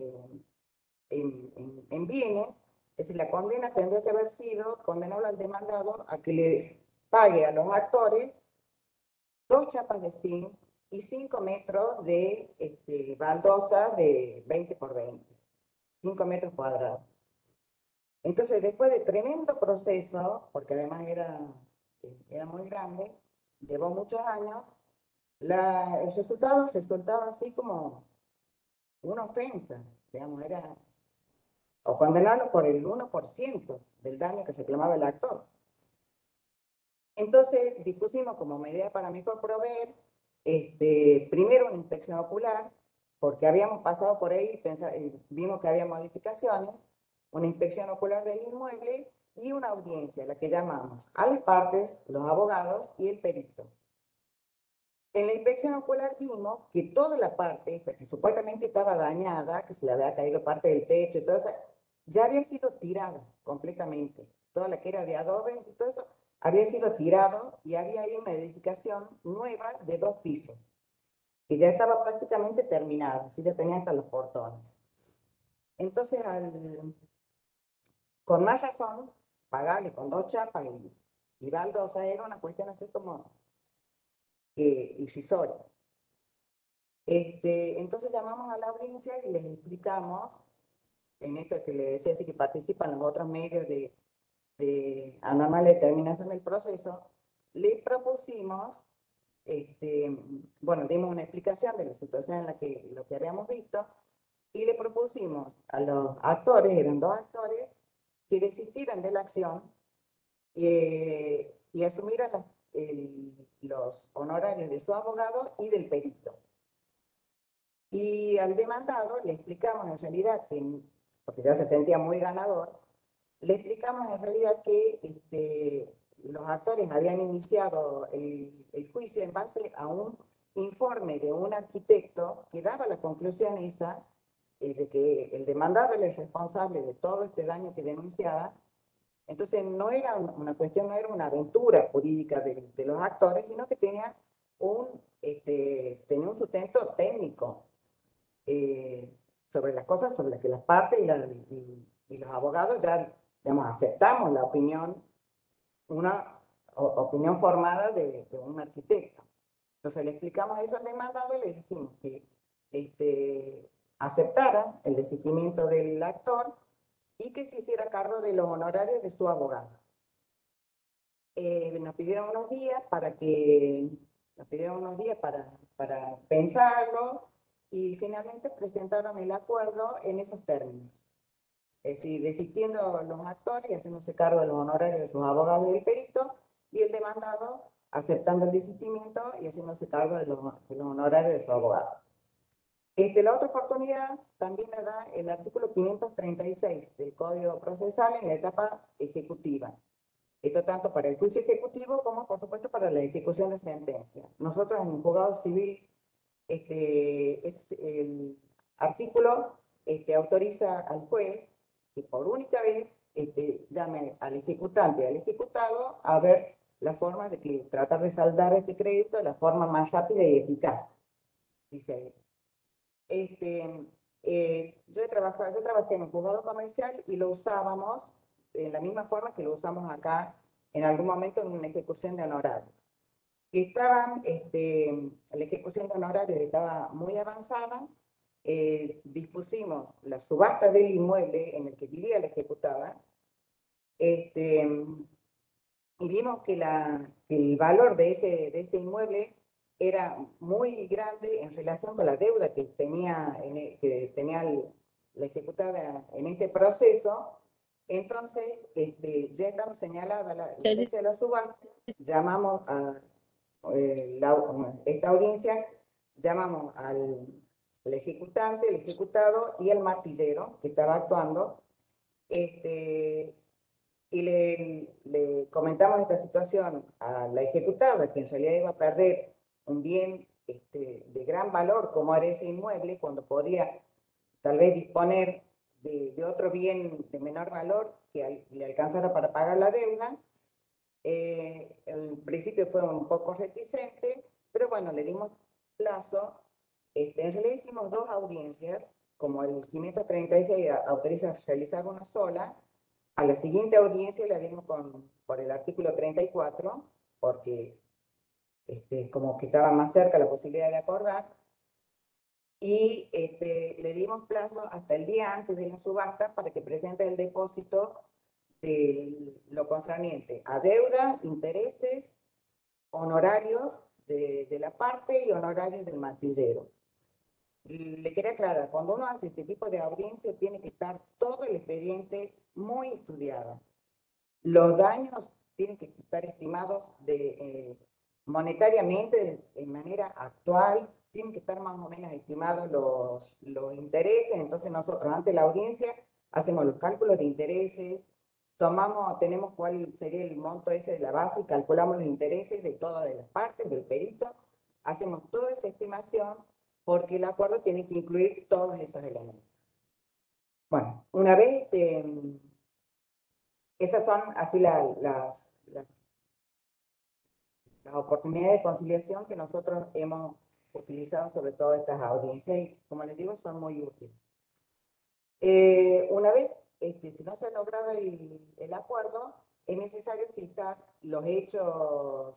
en bienes, es decir, la condena tendría que haber sido condenarlo al demandado a que le pague a los actores 2 chapas de zinc y 5 metros de baldosa de 20 por 20, 5 metros cuadrados. Entonces, después de tremendo proceso, porque además era muy grande, llevó muchos años, el resultado resultaba así como una ofensa, digamos, o condenarlo por el 1% del daño que reclamaba el actor. Entonces dispusimos como medida para mejor proveer, primero una inspección ocular, porque habíamos pasado por ahí y vimos que había modificaciones, una inspección ocular del inmueble y una audiencia, la que llamamos a las partes, los abogados y el perito. En la inspección ocular vimos que toda la parte esta que supuestamente estaba dañada, que se le había caído parte del techo y todo eso, ya había sido tirada completamente. Toda la que era de adobes y todo eso había sido tirado y había ahí una edificación nueva de 2 pisos, que ya estaba prácticamente terminada, así ya tenía hasta los portones. Entonces, con más razón, pagarle con 2 chapas y baldosa era una cuestión así como irrisoria. Entonces llamamos a la audiencia y les explicamos, en esto que les decía, así que participan los otros medios de anormal determinación del proceso, les propusimos, bueno, dimos una explicación de la situación en lo que habíamos visto, y le propusimos a los actores, eran 2 actores, que desistieran de la acción y asumieran los honorarios de su abogado y del perito. Y al demandado le explicamos en realidad, porque ya se sentía muy ganador, Le explicamos en realidad que los actores habían iniciado el juicio en base a un informe de un arquitecto que daba la conclusión esa, de que el demandado era el responsable de todo este daño que denunciaba. Entonces no era una cuestión, no era una aventura jurídica de los actores, sino que tenía un sustento técnico sobre las cosas sobre las que las partes y los abogados ya, digamos, aceptamos la opinión, una opinión formada de un arquitecto. Entonces le explicamos eso al demandado y le dijimos que aceptara el desistimiento del actor y que se hiciera cargo de los honorarios de su abogado. Nos pidieron unos días para pensarlo y finalmente presentaron el acuerdo en esos términos. Es decir, desistiendo los actores y haciéndose cargo de los honorarios de sus abogados y del perito, y el demandado aceptando el desistimiento y haciéndose cargo de los honorarios de su abogado. La otra oportunidad también la da el artículo 536 del Código Procesal en la etapa ejecutiva. Esto tanto para el juicio ejecutivo como, por supuesto, para la ejecución de sentencia. Nosotros en el juzgado civil, el artículo autoriza al juez que por única vez llame al ejecutante y al ejecutado a ver la forma de tratar de saldar este crédito de la forma más rápida y eficaz, dice ahí. Yo trabajé en un juzgado comercial y lo usábamos en la misma forma que lo usamos acá en algún momento en una ejecución de honorarios. La ejecución de honorarios estaba muy avanzada, dispusimos la subasta del inmueble en el que vivía la ejecutada, y vimos que el valor de ese inmueble era muy grande en relación con la deuda que tenía la ejecutada en este proceso. Entonces, ya estamos señalada la fecha de la subasta, llamamos a esta audiencia, llamamos al ejecutante, el ejecutado y el martillero que estaba actuando, y le comentamos esta situación a la ejecutada, que en realidad iba a perder un bien de gran valor como era ese inmueble, cuando podía tal vez disponer de otro bien de menor valor que le alcanzara para pagar la deuda. En principio fue un poco reticente, pero bueno, le dimos plazo. En realidad hicimos dos audiencias, como el 536 autoriza realizar una sola. A la siguiente audiencia la dimos por el artículo 34, porque como que estaba más cerca la posibilidad de acordar, y le dimos plazo hasta el día antes de la subasta para que presente el depósito de lo concerniente a deuda, intereses, honorarios de la parte y honorarios del martillero. Le quería aclarar, cuando uno hace este tipo de audiencia tiene que estar todo el expediente muy estudiado. Los daños tienen que estar estimados monetariamente de manera actual, tienen que estar más o menos estimados los intereses. Entonces nosotros antes de la audiencia hacemos los cálculos de intereses, tenemos cuál sería el monto ese de la base y calculamos los intereses de todas las partes, del perito, hacemos toda esa estimación porque el acuerdo tiene que incluir todos esos elementos. Bueno, una vez esas son así las oportunidades de conciliación que nosotros hemos utilizado sobre todo estas audiencias y, como les digo, son muy útiles. Una vez, si no se ha logrado el acuerdo, es necesario fijar los hechos,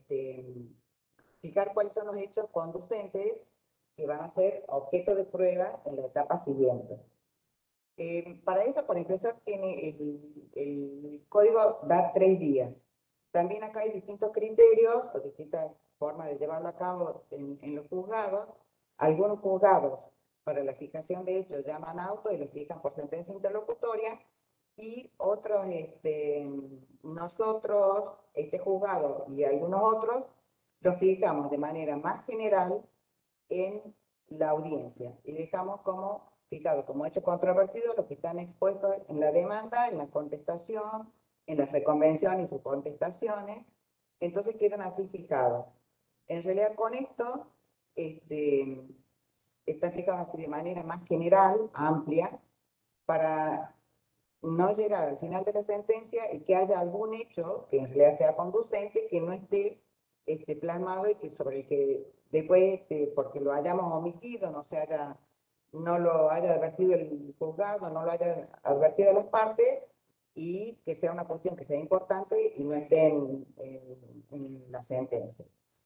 fijar cuáles son los hechos conducentes que van a ser objeto de prueba en la etapa siguiente. Para eso, por empezar, el código da 3 días. También acá hay distintos criterios o distintas formas de llevarlo a cabo en los juzgados. Algunos juzgados para la fijación de hechos llaman auto y lo fijan por sentencia interlocutoria, y otros, nosotros, este juzgado y algunos otros, lo fijamos de manera más general en la audiencia y dejamos como fijados como hechos controvertidos los que están expuestos en la demanda, en la contestación, en la reconvención y sus contestaciones. Entonces quedan así fijados. En realidad con esto están fijados así de manera más general, amplia, para no llegar al final de la sentencia y que haya algún hecho que en realidad sea conducente, que no esté plasmado y que sobre el que después, porque lo hayamos omitido, no lo haya advertido el juzgado, no lo haya advertido las partes, y que sea una cuestión que sea importante y no esté en la sentencia.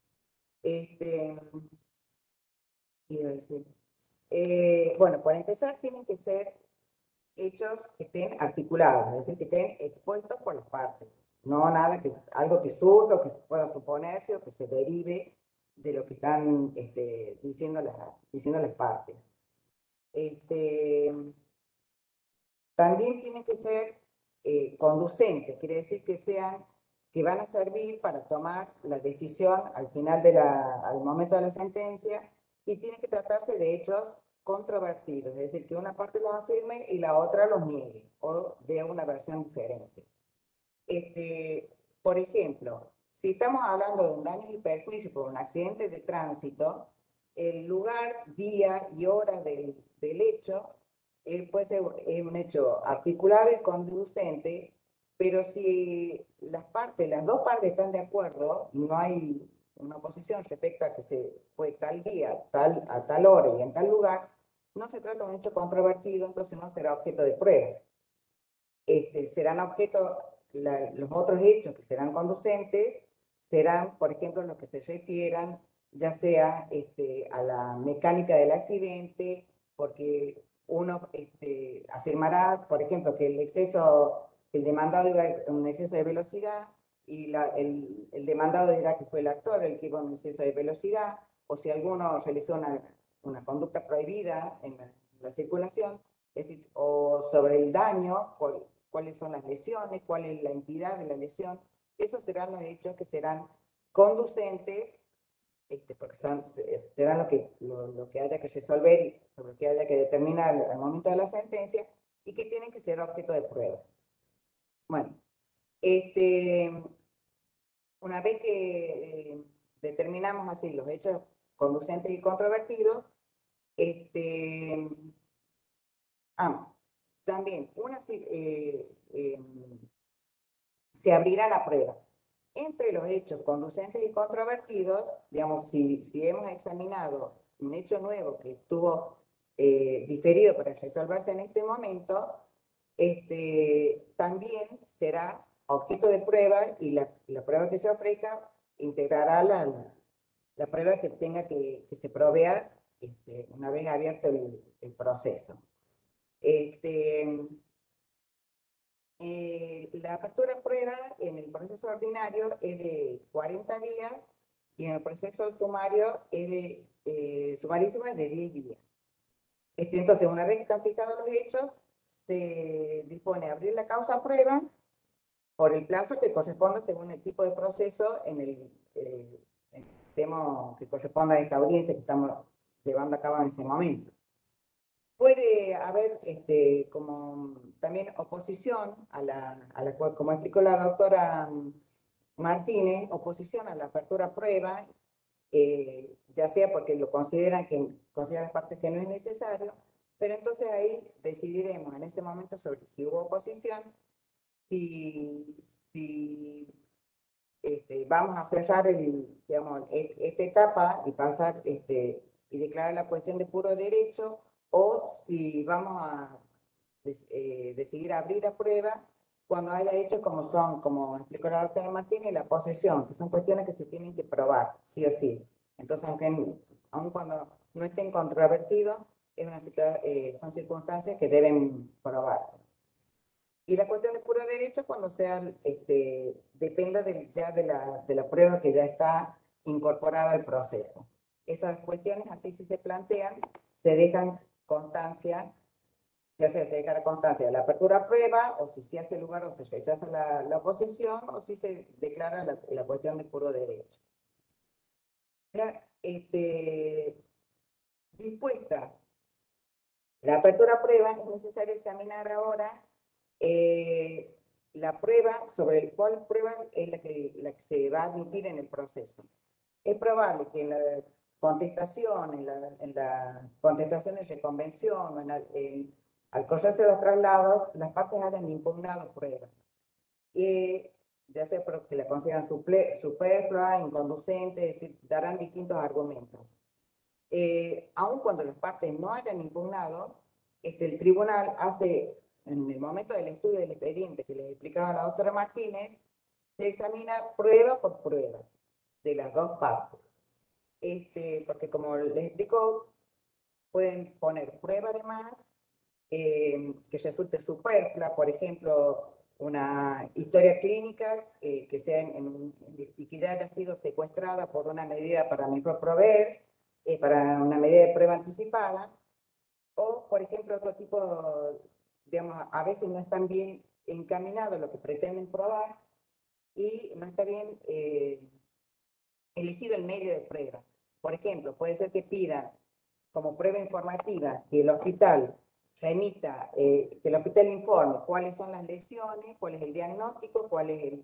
Iba a decir. Bueno, para empezar tienen que ser hechos que estén articulados, es decir, que estén expuestos por las partes. No algo que surja o que se pueda suponerse o que se derive de lo que están diciendo las partes. También tienen que ser conducentes, quiere decir que van a servir para tomar la decisión al final al momento de la sentencia, y tiene que tratarse de hechos controvertidos, es decir, que una parte los afirme y la otra los niegue o dé una versión diferente. Por ejemplo, si estamos hablando de un daño y perjuicio por un accidente de tránsito, el lugar, día y hora del hecho puede ser un hecho articulado y conducente, pero si las dos partes están de acuerdo y no hay una oposición respecto a que se fue tal día, a tal hora y en tal lugar, no se trata de un hecho controvertido, entonces no será objeto de prueba. Serán objeto, los otros hechos que serán conducentes serán, por ejemplo, los que se refieran ya sea a la mecánica del accidente, porque uno afirmará, por ejemplo, que el demandado iba en un exceso de velocidad y el demandado dirá que fue el actor el que iba en un exceso de velocidad, o si alguno realizó una conducta prohibida en la circulación, es decir, o sobre el daño, cuáles son las lesiones, cuál es la entidad de la lesión. Esos serán los hechos que serán conducentes, porque serán lo que haya que resolver y sobre lo que haya que determinar al momento de la sentencia, y que tienen que ser objeto de prueba. Bueno, una vez que determinamos así los hechos conducentes y controvertidos, también se abrirá la prueba. Entre los hechos conducentes y controvertidos, digamos, si hemos examinado un hecho nuevo que estuvo diferido para resolverse en este momento, también será objeto de prueba, y la prueba que se ofrezca integrará la prueba que tenga que se provea una vez abierto el proceso. La apertura de prueba en el proceso ordinario es de 40 días y en el proceso sumario sumarísimo es de 10 días. Entonces, una vez que están fijados los hechos, se dispone a abrir la causa a prueba por el plazo que corresponda según el tipo de proceso en el tema que corresponda a esta audiencia que estamos llevando a cabo en ese momento. Puede haber como también oposición como explicó la doctora Martínez, oposición a la apertura a prueba, ya sea porque consideran las partes que no es necesario, pero entonces ahí decidiremos en ese momento sobre si hubo oposición, si vamos a cerrar esta etapa y pasar y declarar la cuestión de puro derecho, o si vamos a decidir abrir a prueba cuando haya hechos como explicó la doctora Martínez, la posesión, que son cuestiones que se tienen que probar, sí o sí. Entonces, aun cuando no estén controvertidos, son circunstancias que deben probarse. Y la cuestión de puro derecho cuando dependa ya de la prueba que ya está incorporada al proceso. Esas cuestiones, así si se plantean, se dejan constancia, ya sea se deja la constancia de la apertura a prueba, o si se hace lugar o se rechaza la oposición, o si se declara la cuestión de puro derecho. Ya, dispuesta La apertura a prueba es necesario examinar ahora la prueba sobre el cual prueba es la que se va a admitir en el proceso. Es probable que en la contestación de reconvención o al correrse los traslados, las partes hayan impugnado pruebas. Ya sea porque la consideran superflua, inconducente, es decir, darán distintos argumentos. Aun cuando las partes no hayan impugnado, el tribunal hace, en el momento del estudio del expediente que les explicaba la doctora Martínez, se examina prueba por prueba de las dos partes. Porque como les explicó, pueden poner prueba de más que resulte superflua, por ejemplo, una historia clínica que sea y que ya haya sido secuestrada por una medida para mejor proveer, para una medida de prueba anticipada, o, por ejemplo, otro tipo, digamos, a veces no están bien encaminados lo que pretenden probar y no está bien elegido el medio de prueba. Por ejemplo, puede ser que pidan como prueba informativa que el hospital remita, que el hospital informe cuáles son las lesiones, cuál es el diagnóstico, cuál es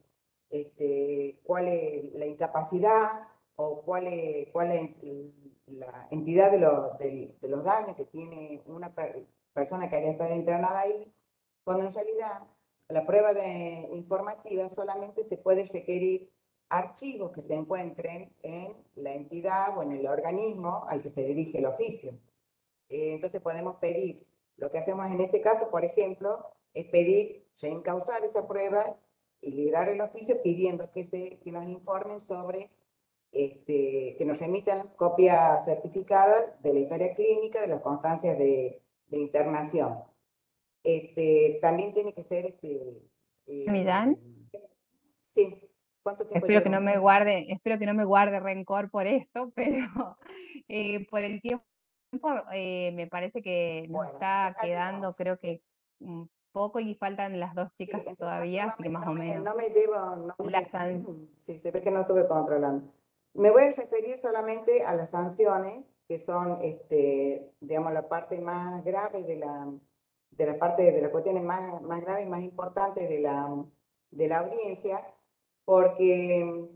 la incapacidad o cuál es la entidad de los daños que tiene una persona que haya estado internada ahí, cuando en realidad la prueba informativa solamente se puede requerir archivos que se encuentren en la entidad o en el organismo al que se dirige el oficio. Entonces podemos pedir, lo que hacemos en ese caso, por ejemplo, es pedir reencauzar esa prueba y liberar el oficio pidiendo que nos informen sobre, que nos emitan copia certificada de la historia clínica, de las constancias de internación. También tiene que ser, Millán, sí, ¿cuánto tiempo espero que llevo? espero que no me guarde rencor por esto, pero por el tiempo me parece que nos Bueno, está quedando, hacemos, creo que un poco y faltan las dos sí, chicas en todo caso todavía, así que más o menos. no me llevo, Las san- sí, se ve que no estuve controlando. Me voy a referir solamente a las sanciones, que son, digamos, la parte más grave de la parte de las cuestiones más graves y más importantes de la audiencia, porque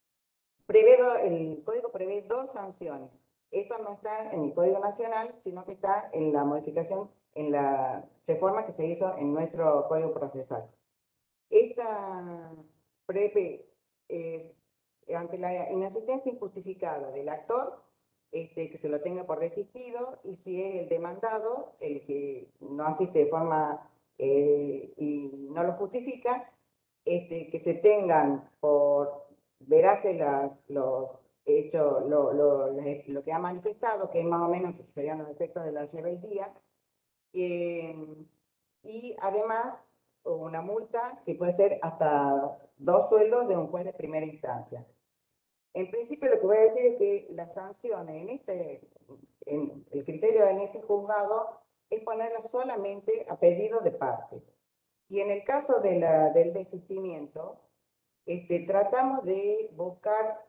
el código prevé dos sanciones. Esto no está en el Código Nacional, sino que está en la modificación, en la reforma que se hizo en nuestro Código Procesal. Esta prevé, ante la inasistencia injustificada del actor, que se lo tenga por desistido, y si es el demandado el que no asiste de forma y no lo justifica, que se tengan por veraces los hechos, lo que ha manifestado, que es más o menos serían los efectos de la rebeldía, y además una multa que puede ser hasta 2 sueldos de un juez de primera instancia. En principio lo que voy a decir es que las sanciones en el criterio en este juzgado es ponerlas solamente a pedido de parte. Y en el caso del desistimiento, tratamos de buscar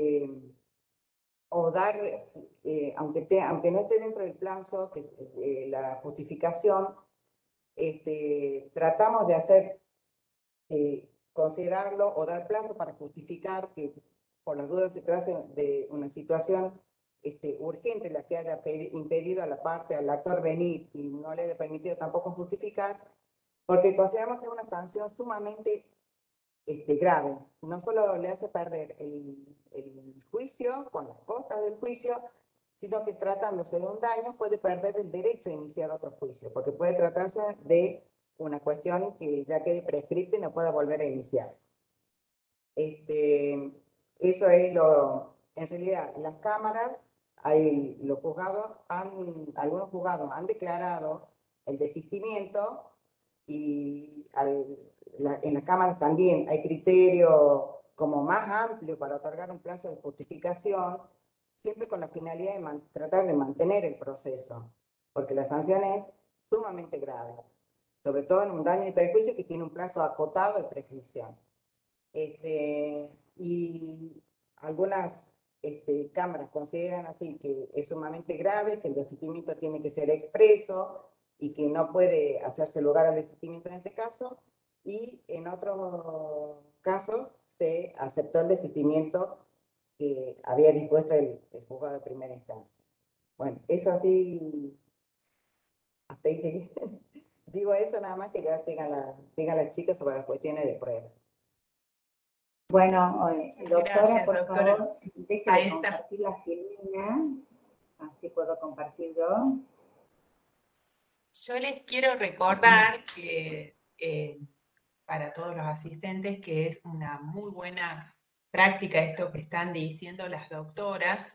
o dar, aunque no esté dentro del plazo, que la justificación, tratamos de hacer, considerarlo o dar plazo para justificar que por las dudas se trata de una situación urgente la que haya impedido a la parte, al actor venir y no le haya permitido tampoco justificar, porque consideramos que es una sanción sumamente grave. No solo le hace perder el juicio, con las costas del juicio, sino que tratándose de un daño puede perder el derecho a iniciar otro juicio, porque puede tratarse de una cuestión que ya quede prescripta y no pueda volver a iniciar. Eso es en realidad, las cámaras, algunos juzgados han declarado el desistimiento y en las cámaras también hay criterio como más amplio para otorgar un plazo de justificación, siempre con la finalidad de tratar de mantener el proceso, porque la sanción es sumamente grave, sobre todo en un daño y perjuicio que tiene un plazo acotado de prescripción. Y algunas cámaras consideran así que es sumamente grave, que el desistimiento tiene que ser expreso y que no puede hacerse lugar al desistimiento en este caso, y en otros casos se aceptó el desistimiento que había dispuesto el juzgado de primera instancia. Bueno, eso así, hasta ahí llegué. Digo eso nada más que ya sigan las chicas sobre las cuestiones de prueba. Bueno, doctora, Gracias, por doctora. favor, deje Ahí de está. compartir la filmina, así puedo compartir yo. Yo les quiero recordar que para todos los asistentes que es una muy buena práctica esto que están diciendo las doctoras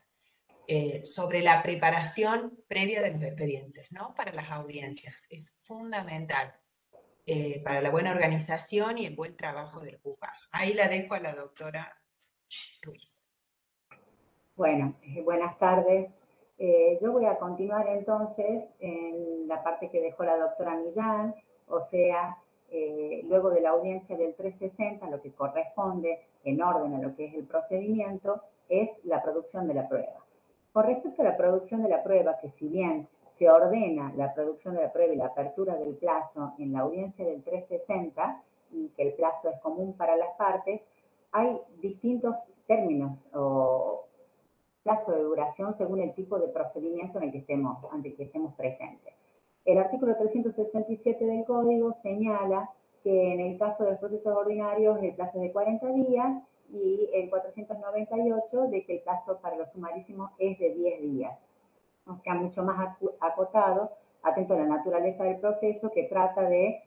sobre la preparación previa de los expedientes, ¿no? Para las audiencias. Es fundamental para la buena organización y el buen trabajo del juzgado. Ahí la dejo a la doctora Ruiz. Bueno, buenas tardes. Yo voy a continuar entonces en la parte que dejó la doctora Millán, o sea, luego de la audiencia del 360, lo que corresponde en orden a lo que es el procedimiento es la producción de la prueba. Con respecto a la producción de la prueba, que si bien se ordena la producción de la prueba y la apertura del plazo en la audiencia del 360 y que el plazo es común para las partes, hay distintos términos o plazo de duración según el tipo de procedimiento en el que estemos presentes. El artículo 367 del Código señala que en el caso de los procesos ordinarios el plazo es de 40 días y el 498 de que el plazo para los sumarísimos es de 10 días. O sea, mucho más acotado, atento a la naturaleza del proceso, que trata de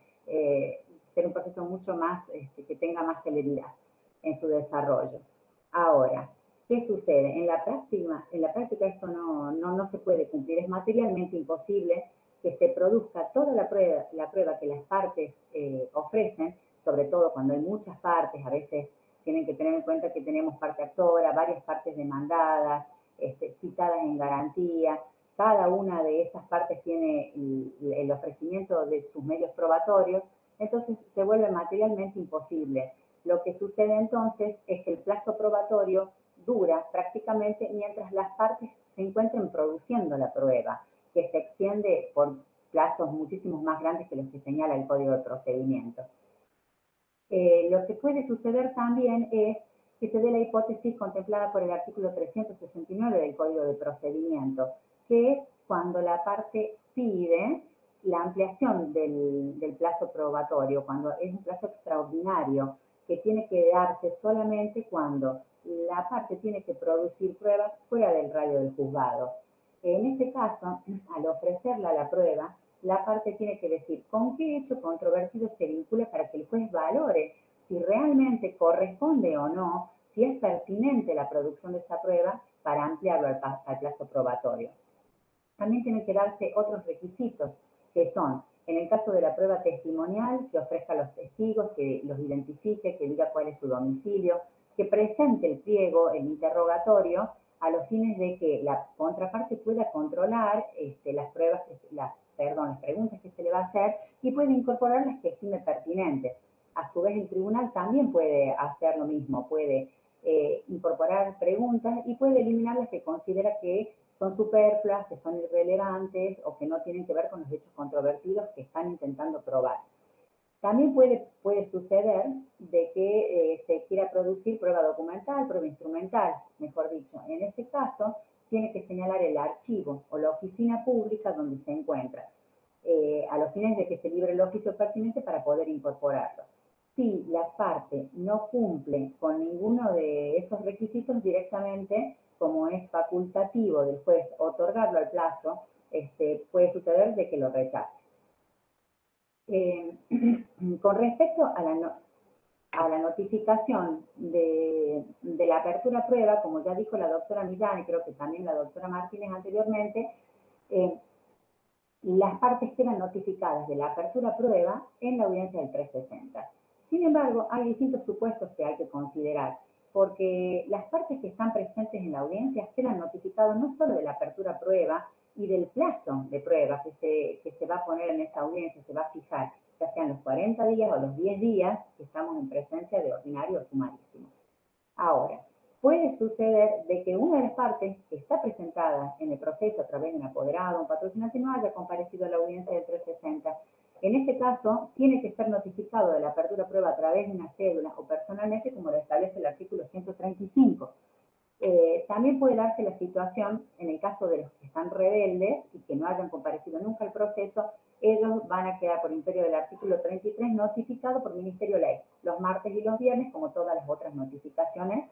ser un proceso mucho más, que tenga más celeridad en su desarrollo. Ahora, ¿qué sucede? En la práctica esto no se puede cumplir, es materialmente imposible que se produzca toda la prueba que las partes ofrecen, sobre todo cuando hay muchas partes, a veces tienen que tener en cuenta que tenemos parte actora, varias partes demandadas, citadas en garantía, cada una de esas partes tiene el ofrecimiento de sus medios probatorios, entonces se vuelve materialmente imposible. Lo que sucede entonces es que el plazo probatorio dura prácticamente mientras las partes se encuentren produciendo la prueba, que se extiende por plazos muchísimos más grandes que los que señala el Código de Procedimiento. Lo que puede suceder también es que se dé la hipótesis contemplada por el artículo 369 del Código de Procedimiento, que es cuando la parte pide la ampliación del plazo probatorio, cuando es un plazo extraordinario que tiene que darse solamente cuando la parte tiene que producir pruebas fuera del radio del juzgado. En ese caso, al ofrecerla la prueba, la parte tiene que decir con qué hecho controvertido se vincula para que el juez valore si realmente corresponde o no, si es pertinente la producción de esa prueba para ampliarlo al plazo probatorio. También tienen que darse otros requisitos, que son, en el caso de la prueba testimonial, que ofrezca a los testigos, que los identifique, que diga cuál es su domicilio, que presente el pliego, el interrogatorio, a los fines de que la contraparte pueda controlar las preguntas que se le va a hacer y puede incorporar las que estime pertinentes. A su vez, el tribunal también puede hacer lo mismo, puede incorporar preguntas y puede eliminar las que considera que son superfluas, que son irrelevantes o que no tienen que ver con los hechos controvertidos que están intentando probar. También puede suceder de que se quiera producir prueba documental, prueba instrumental, mejor dicho. En ese caso, tiene que señalar el archivo o la oficina pública donde se encuentra, a los fines de que se libre el oficio pertinente para poder incorporarlo. Si la parte no cumple con ninguno de esos requisitos, directamente, como es facultativo del juez otorgarlo al plazo, puede suceder de que lo rechace. Con respecto a la notificación de la apertura prueba, como ya dijo la doctora Millán y creo que también la doctora Martínez anteriormente, las partes quedan notificadas de la apertura prueba en la audiencia del 360. Sin embargo, hay distintos supuestos que hay que considerar, porque las partes que están presentes en la audiencia quedan notificadas no solo de la apertura prueba y del plazo de prueba que se va a poner en esa audiencia, se va a fijar, ya sean los 40 días o los 10 días que estamos en presencia de ordinario o sumarísimo. Ahora, puede suceder de que una de las partes que está presentada en el proceso a través de un apoderado, un patrocinante, no haya comparecido a la audiencia del 360. En ese caso, tiene que ser notificado de la apertura a prueba a través de una cédula o personalmente, como lo establece el artículo 135. También puede darse la situación, en el caso de los que están rebeldes y que no hayan comparecido nunca al proceso, ellos van a quedar por imperio del artículo 33 notificados por Ministerio de Ley, los martes y los viernes, como todas las otras notificaciones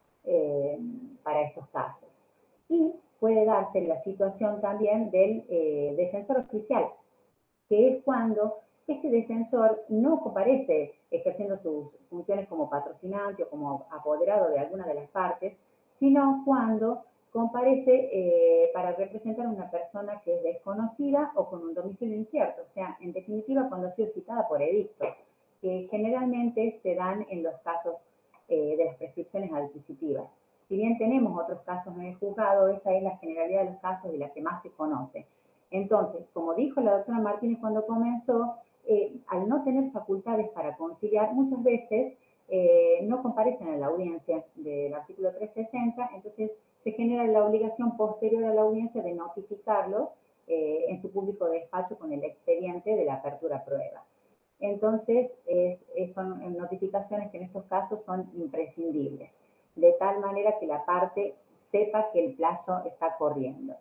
para estos casos. Y puede darse la situación también del defensor oficial, que es cuando este defensor no comparece ejerciendo sus funciones como patrocinante o como apoderado de alguna de las partes, sino cuando comparece para representar a una persona que es desconocida o con un domicilio incierto, o sea, en definitiva, cuando ha sido citada por edictos, que generalmente se dan en los casos de las prescripciones adquisitivas. Si bien tenemos otros casos en el juzgado, esa es la generalidad de los casos y la que más se conoce. Entonces, como dijo la doctora Martínez cuando comenzó, al no tener facultades para conciliar, muchas veces no comparecen a la audiencia del artículo 360, entonces se genera la obligación posterior a la audiencia de notificarlos en su público despacho con el expediente de la apertura a prueba. Entonces, son notificaciones que en estos casos son imprescindibles, de tal manera que la parte sepa que el plazo está corriendo.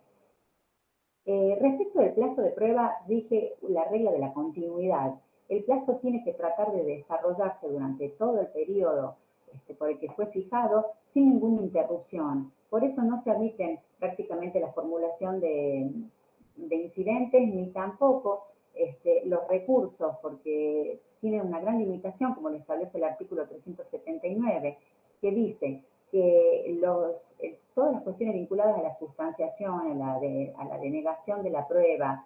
Respecto del plazo de prueba, dije la regla de la continuidad. El plazo tiene que tratar de desarrollarse durante todo el periodo por el que fue fijado sin ninguna interrupción. Por eso no se admiten prácticamente la formulación de incidentes ni tampoco los recursos, porque tienen una gran limitación, como lo establece el artículo 379, que dice que todas las cuestiones vinculadas a la sustanciación, a la denegación de la prueba,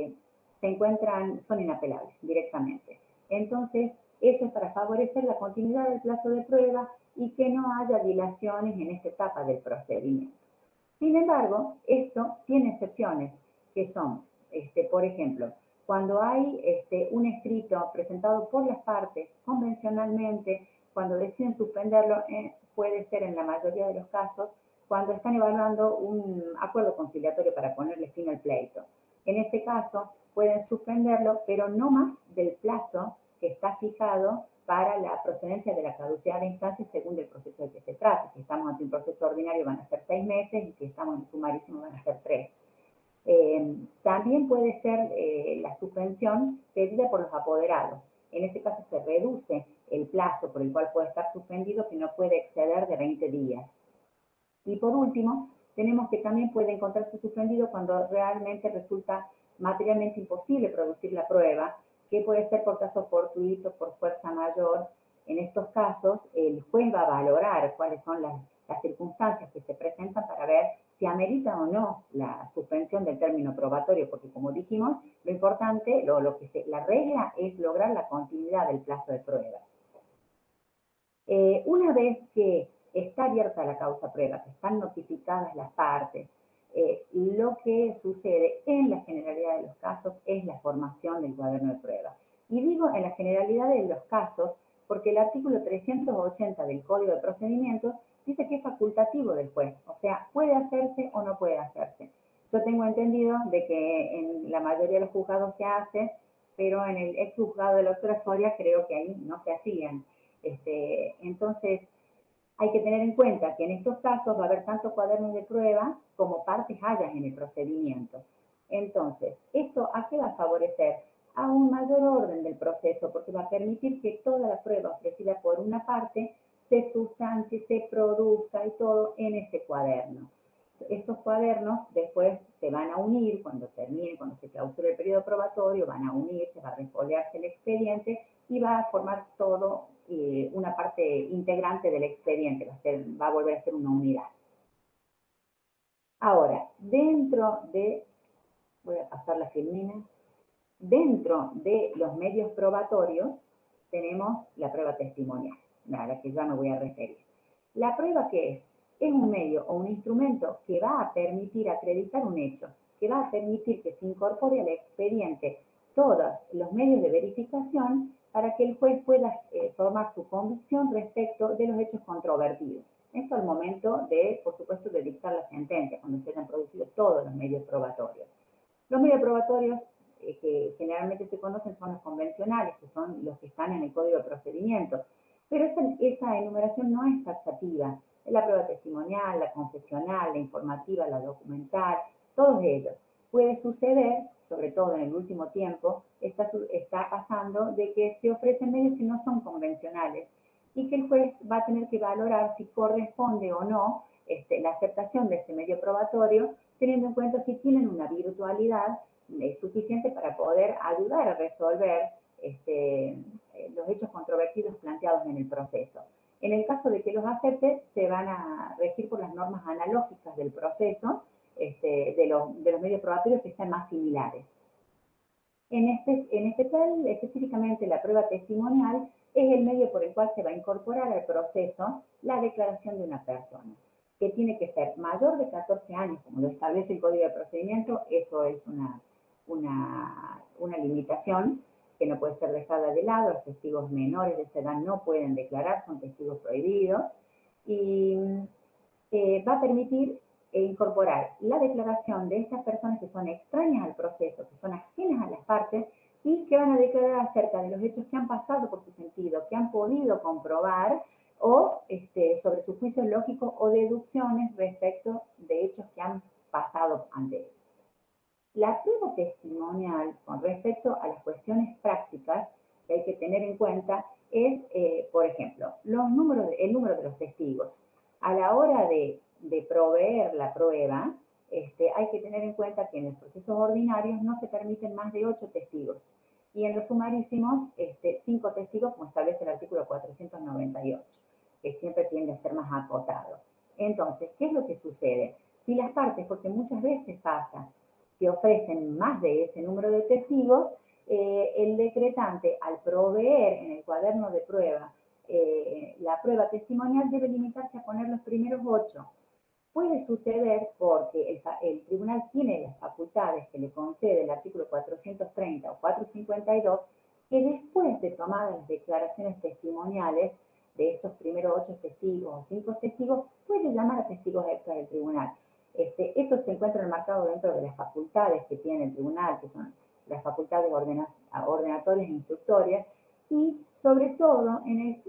son inapelables directamente. Entonces, eso es para favorecer la continuidad del plazo de prueba y que no haya dilaciones en esta etapa del procedimiento. Sin embargo, esto tiene excepciones, que son, por ejemplo, cuando hay un escrito presentado por las partes convencionalmente, cuando deciden suspenderlo, puede ser en la mayoría de los casos, cuando están evaluando un acuerdo conciliatorio para ponerle fin al pleito. En ese caso, pueden suspenderlo, pero no más del plazo que está fijado para la procedencia de la caducidad de instancias según el proceso de que se trate. Si estamos ante un proceso ordinario van a ser 6 meses y si estamos en sumarísimo van a ser 3. También puede ser la suspensión pedida por los apoderados. En este caso se reduce el plazo por el cual puede estar suspendido, que no puede exceder de 20 días. Y por último, tenemos que también puede encontrarse suspendido cuando realmente resulta materialmente imposible producir la prueba, que puede ser por casos fortuitos, por fuerza mayor. En estos casos, el juez va a valorar cuáles son las circunstancias que se presentan para ver si amerita o no la suspensión del término probatorio, porque como dijimos, lo importante, la regla es lograr la continuidad del plazo de prueba. Una vez que está abierta la causa prueba, que están notificadas las partes, lo que sucede en la generalidad de los casos es la formación del cuaderno de prueba. Y digo en la generalidad de los casos porque el artículo 380 del Código de Procedimientos dice que es facultativo del juez, o sea, puede hacerse o no puede hacerse. Yo tengo entendido de que en la mayoría de los juzgados se hace, pero en el ex juzgado de la doctora Soria creo que ahí no se hacían. Entonces, hay que tener en cuenta que en estos casos va a haber tanto cuadernos de prueba como partes hallas en el procedimiento. Entonces, ¿esto a qué va a favorecer? A un mayor orden del proceso, porque va a permitir que toda la prueba ofrecida por una parte se sustancie, se produzca y todo en ese cuaderno. Estos cuadernos después se van a unir cuando termine, cuando se clausure el periodo probatorio, van a unirse, va a refoliarse el expediente y va a formar todo una parte integrante del expediente, va a volver a ser una unidad. Ahora, voy a pasar la filmina, dentro de los medios probatorios tenemos la prueba testimonial, a la que ya me voy a referir. ¿La prueba qué es? Es un medio o un instrumento que va a permitir acreditar un hecho, que va a permitir que se incorpore al expediente todos los medios de verificación para que el juez pueda formar su convicción respecto de los hechos controvertidos. Esto al momento de, por supuesto, de dictar la sentencia, cuando se hayan producido todos los medios probatorios. Los medios probatorios que generalmente se conocen son los convencionales, que son los que están en el Código de Procedimiento, pero esa enumeración no es taxativa. Es la prueba testimonial, la confesional, la informativa, la documental, todos ellos. Puede suceder, sobre todo en el último tiempo, está pasando de que se ofrecen medios que no son convencionales y que el juez va a tener que valorar si corresponde o no la aceptación de este medio probatorio, teniendo en cuenta si tienen una virtualidad suficiente para poder ayudar a resolver los hechos controvertidos planteados en el proceso. En el caso de que los acepte, se van a regir por las normas analógicas del proceso, de los medios probatorios que sean más similares. En especial, específicamente la prueba testimonial es el medio por el cual se va a incorporar al proceso la declaración de una persona, que tiene que ser mayor de 14 años, como lo establece el Código de Procedimiento. Eso es una limitación que no puede ser dejada de lado. Los testigos menores de esa edad no pueden declarar, son testigos prohibidos, y va a permitir incorporar la declaración de estas personas que son extrañas al proceso, que son ajenas a las partes y que van a declarar acerca de los hechos que han pasado por su sentido, que han podido comprobar, o sobre sus juicios lógicos o deducciones respecto de hechos que han pasado ante ellos. La prueba testimonial con respecto a las cuestiones prácticas que hay que tener en cuenta es, por ejemplo, el número de los testigos. A la hora de proveer la prueba, hay que tener en cuenta que en los procesos ordinarios no se permiten más de 8 testigos y en los sumarísimos 5 testigos, como establece el artículo 498, que siempre tiende a ser más acotado. Entonces, ¿qué es lo que sucede? Si las partes, porque muchas veces pasa que ofrecen más de ese número de testigos, el decretante, al proveer en el cuaderno de prueba la prueba testimonial, debe limitarse a poner los primeros 8. Puede suceder porque el tribunal tiene las facultades que le concede el artículo 430 o 452, que después de tomadas las declaraciones testimoniales de estos primeros 8 testigos o 5 testigos, puede llamar a testigos extra del tribunal. Esto se encuentra enmarcado dentro de las facultades que tiene el tribunal, que son las facultades ordenatorias e instructorias, y sobre todo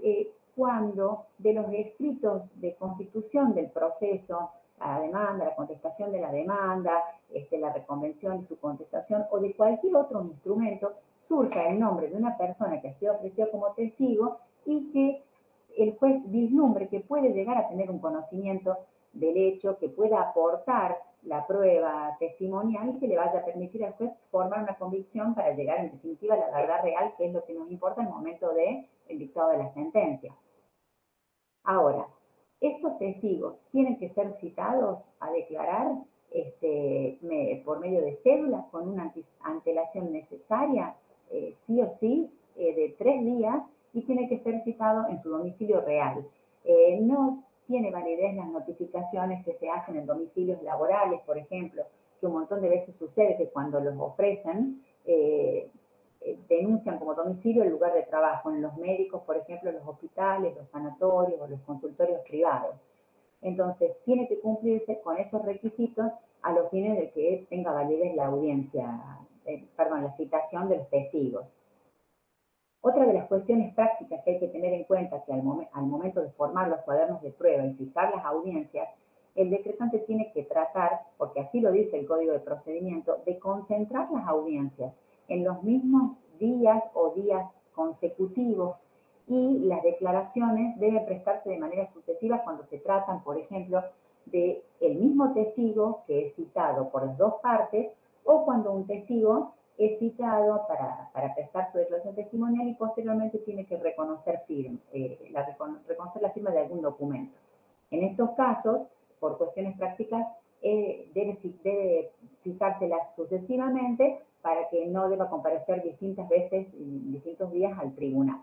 cuando de los escritos de constitución del proceso, la demanda, la contestación de la demanda, la reconvención y su contestación, o de cualquier otro instrumento, surja el nombre de una persona que ha sido ofrecida como testigo y que el juez vislumbre que puede llegar a tener un conocimiento del hecho, que pueda aportar la prueba testimonial y que le vaya a permitir al juez formar una convicción para llegar en definitiva a la verdad real, que es lo que nos importa en el momento del dictado de la sentencia. Ahora, estos testigos tienen que ser citados a declarar por medio de cédula con una antelación necesaria, sí o sí, de 3 días, y tiene que ser citado en su domicilio real. No tiene validez las notificaciones que se hacen en domicilios laborales, por ejemplo, que un montón de veces sucede que cuando los ofrecen, denuncian como domicilio el lugar de trabajo, en los médicos, por ejemplo, los hospitales, los sanatorios o los consultorios privados. Entonces, tiene que cumplirse con esos requisitos a los fines de que tenga validez la la citación de los testigos. Otra de las cuestiones prácticas que hay que tener en cuenta que al momento de formar los cuadernos de prueba y fijar las audiencias, el decretante tiene que tratar, porque así lo dice el Código de Procedimiento, de concentrar las audiencias en los mismos días o días consecutivos, y las declaraciones deben prestarse de manera sucesiva cuando se tratan, por ejemplo, de el mismo testigo que es citado por las dos partes, o cuando un testigo es citado para prestar su declaración testimonial y posteriormente tiene que reconocer la firma de algún documento. En estos casos, por cuestiones prácticas, debe fijárselas sucesivamente para que no deba comparecer distintas veces en distintos días al tribunal.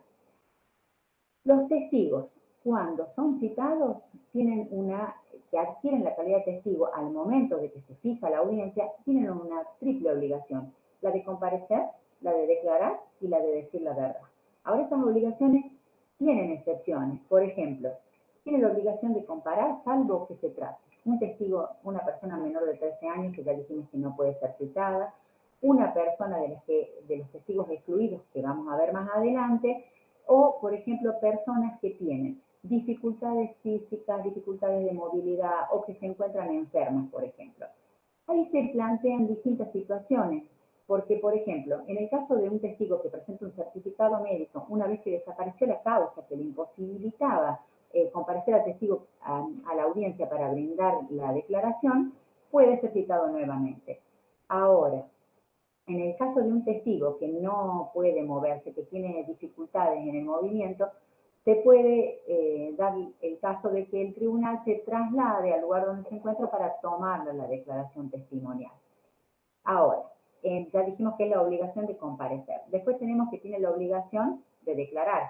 Los testigos, cuando son citados, que adquieren la calidad de testigo al momento de que se fija la audiencia, tienen una triple obligación: la de comparecer, la de declarar y la de decir la verdad. Ahora, esas obligaciones tienen excepciones. Por ejemplo, tiene la obligación de comparar, salvo que se trate un testigo, una persona menor de 13 años, que ya dijimos que no puede ser citada, una persona de los testigos excluidos, que vamos a ver más adelante, o, por ejemplo, personas que tienen dificultades físicas, dificultades de movilidad o que se encuentran enfermas, por ejemplo. Ahí se plantean distintas situaciones, porque, por ejemplo, en el caso de un testigo que presenta un certificado médico, una vez que desapareció la causa que le imposibilitaba comparecer al testigo a la audiencia para brindar la declaración, puede ser citado nuevamente. Ahora, en el caso de un testigo que no puede moverse, que tiene dificultades en el movimiento, se puede dar el caso de que el tribunal se traslade al lugar donde se encuentra para tomar la declaración testimonial. Ahora, ya dijimos que es la obligación de comparecer. Después tenemos que tiene la obligación de declarar.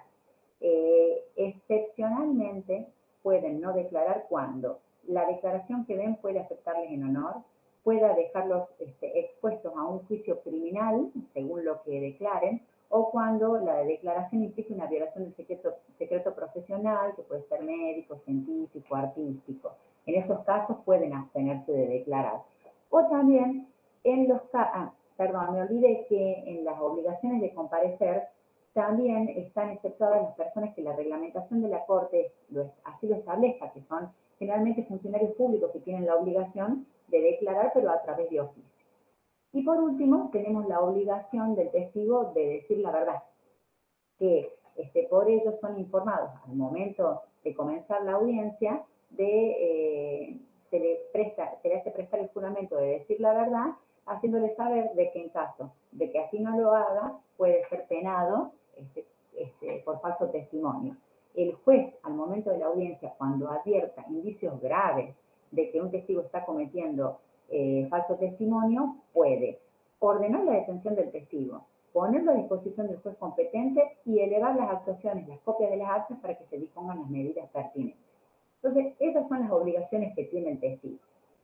Excepcionalmente pueden no declarar cuando la declaración que den puede afectarles en honor, pueda dejarlos expuestos a un juicio criminal, según lo que declaren, o cuando la declaración implique una violación del secreto profesional, que puede ser médico, científico, artístico. En esos casos pueden abstenerse de declarar. O también en los casos, me olvidé que en las obligaciones de comparecer también están exceptuadas las personas que la reglamentación de la Corte así lo establezca, que son generalmente funcionarios públicos que tienen la obligación de declarar, pero a través de oficio. Y por último, tenemos la obligación del testigo de decir la verdad, que por ello son informados al momento de comenzar la audiencia, se le hace prestar el juramento de decir la verdad, haciéndole saber de que en caso de que así no lo haga, puede ser penado por falso testimonio. El juez, al momento de la audiencia, cuando advierta indicios graves de que un testigo está cometiendo falso testimonio, puede ordenar la detención del testigo, ponerlo a disposición del juez competente y elevar las actuaciones, las copias de las actas para que se dispongan las medidas pertinentes. Entonces, esas son las obligaciones que tiene el testigo.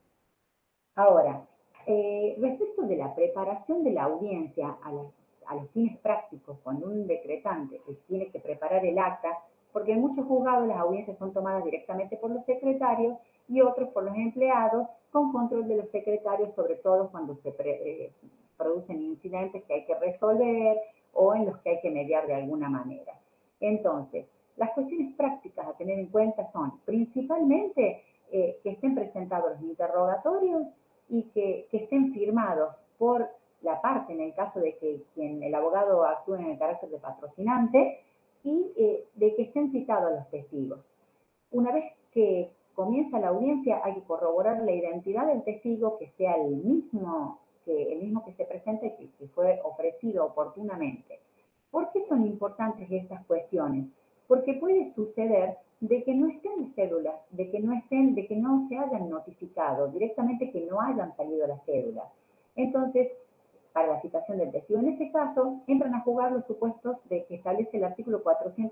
Ahora, respecto de la preparación de la audiencia a los fines prácticos, cuando un decretante tiene que preparar el acta, porque en muchos juzgados las audiencias son tomadas directamente por los secretarios y otros por los empleados, con control de los secretarios, sobre todo cuando se producen incidentes que hay que resolver o en los que hay que mediar de alguna manera. Entonces, las cuestiones prácticas a tener en cuenta son principalmente que estén presentados los interrogatorios y que estén firmados por la parte, en el caso de que el abogado actúe en el carácter de patrocinante, y de que estén citados los testigos. Una vez que comienza la audiencia, hay que corroborar la identidad del testigo, que sea el mismo que se presente, que fue ofrecido oportunamente. ¿Por qué son importantes estas cuestiones? Porque puede suceder de que no estén las cédulas, de que no se hayan notificado, directamente que no hayan salido las cédulas. Entonces, para la citación del testigo, en ese caso, entran a jugar los supuestos que establece el artículo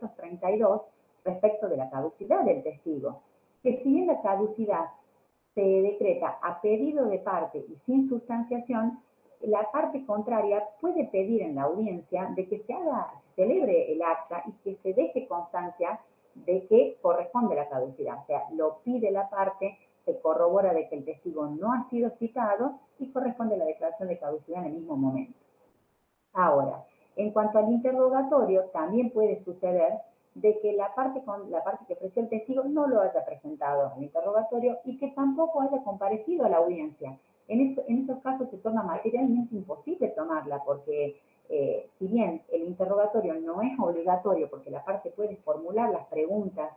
432 respecto de la caducidad del testigo. Que si bien la caducidad se decreta a pedido de parte y sin sustanciación, la parte contraria puede pedir en la audiencia de que se celebre el acta y que se deje constancia de que corresponde la caducidad. O sea, lo pide la parte, se corrobora de que el testigo no ha sido citado y corresponde la declaración de caducidad en el mismo momento. Ahora, en cuanto al interrogatorio, también puede suceder de que la parte que ofreció el testigo no lo haya presentado al interrogatorio y que tampoco haya comparecido a la audiencia. En esos casos se torna materialmente imposible tomarla, porque si bien el interrogatorio no es obligatorio, porque la parte puede formular las preguntas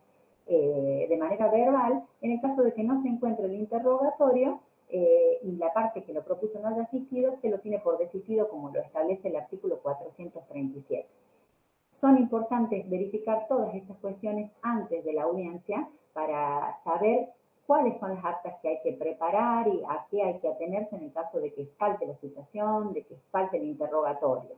de manera verbal, en el caso de que no se encuentre el interrogatorio y la parte que lo propuso no haya asistido, se lo tiene por desistido, como lo establece el artículo 437. Son importantes verificar todas estas cuestiones antes de la audiencia para saber cuáles son las actas que hay que preparar y a qué hay que atenerse en el caso de que falte la citación, de que falte el interrogatorio.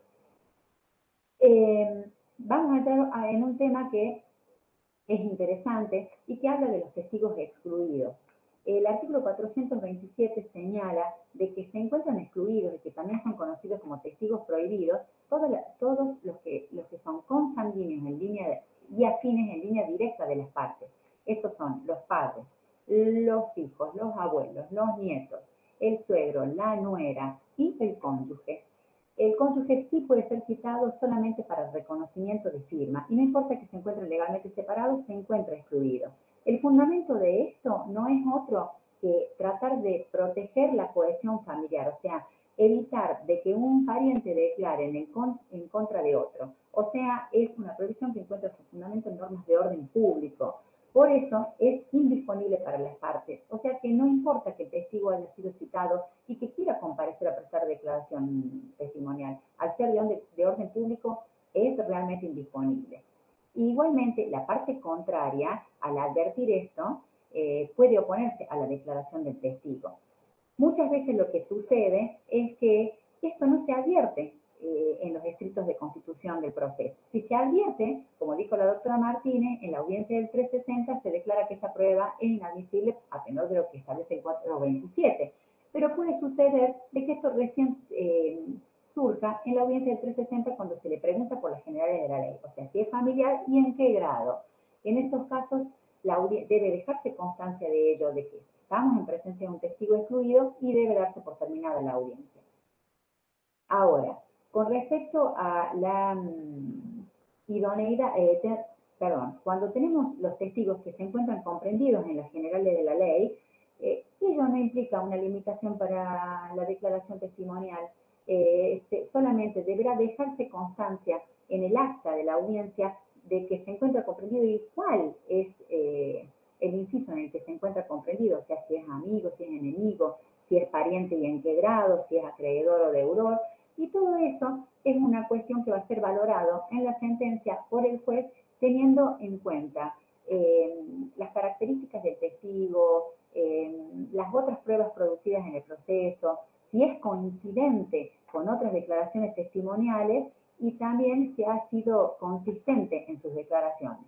Vamos a entrar en un tema que es interesante y que habla de los testigos excluidos. El artículo 427 señala de que se encuentran excluidos y que también son conocidos como testigos prohibidos todos los que son consanguíneos en línea y afines en línea directa de las partes. Estos son los padres, los hijos, los abuelos, los nietos, el suegro, la nuera y el cónyuge. El cónyuge sí puede ser citado solamente para el reconocimiento de firma y no importa que se encuentre legalmente separado, se encuentra excluido. El fundamento de esto no es otro que tratar de proteger la cohesión familiar, o sea, evitar de que un pariente declare en contra de otro. O sea, es una prohibición que encuentra su fundamento en normas de orden público. Por eso es indisponible para las partes. O sea que no importa que el testigo haya sido citado y que quiera comparecer a prestar declaración testimonial. Al ser de orden público, es realmente indisponible. Igualmente, la parte contraria, al advertir esto, puede oponerse a la declaración del testigo. Muchas veces lo que sucede es que esto no se advierte en los escritos de constitución del proceso. Si se advierte, como dijo la doctora Martínez, en la audiencia del 360 se declara que esa prueba es inadmisible a tenor de lo que establece el 427. Pero puede suceder de que esto recién surja en la audiencia del 360 cuando se le pregunta por las generales de la ley, o sea, si es familiar y en qué grado. En esos casos, debe dejarse constancia de ello, de que estamos en presencia de un testigo excluido y debe darse por terminada la audiencia. Ahora, con respecto a la idoneidad, cuando tenemos los testigos que se encuentran comprendidos en las generales de la ley, ello no implica una limitación para la declaración testimonial. Solamente deberá dejarse constancia en el acta de la audiencia de que se encuentra comprendido y cuál es el inciso en el que se encuentra comprendido, o sea, si es amigo, si es enemigo, si es pariente y en qué grado, si es acreedor o deudor, y todo eso es una cuestión que va a ser valorado en la sentencia por el juez teniendo en cuenta las características del testigo, las otras pruebas producidas en el proceso, si es coincidente con otras declaraciones testimoniales y también si ha sido consistente en sus declaraciones.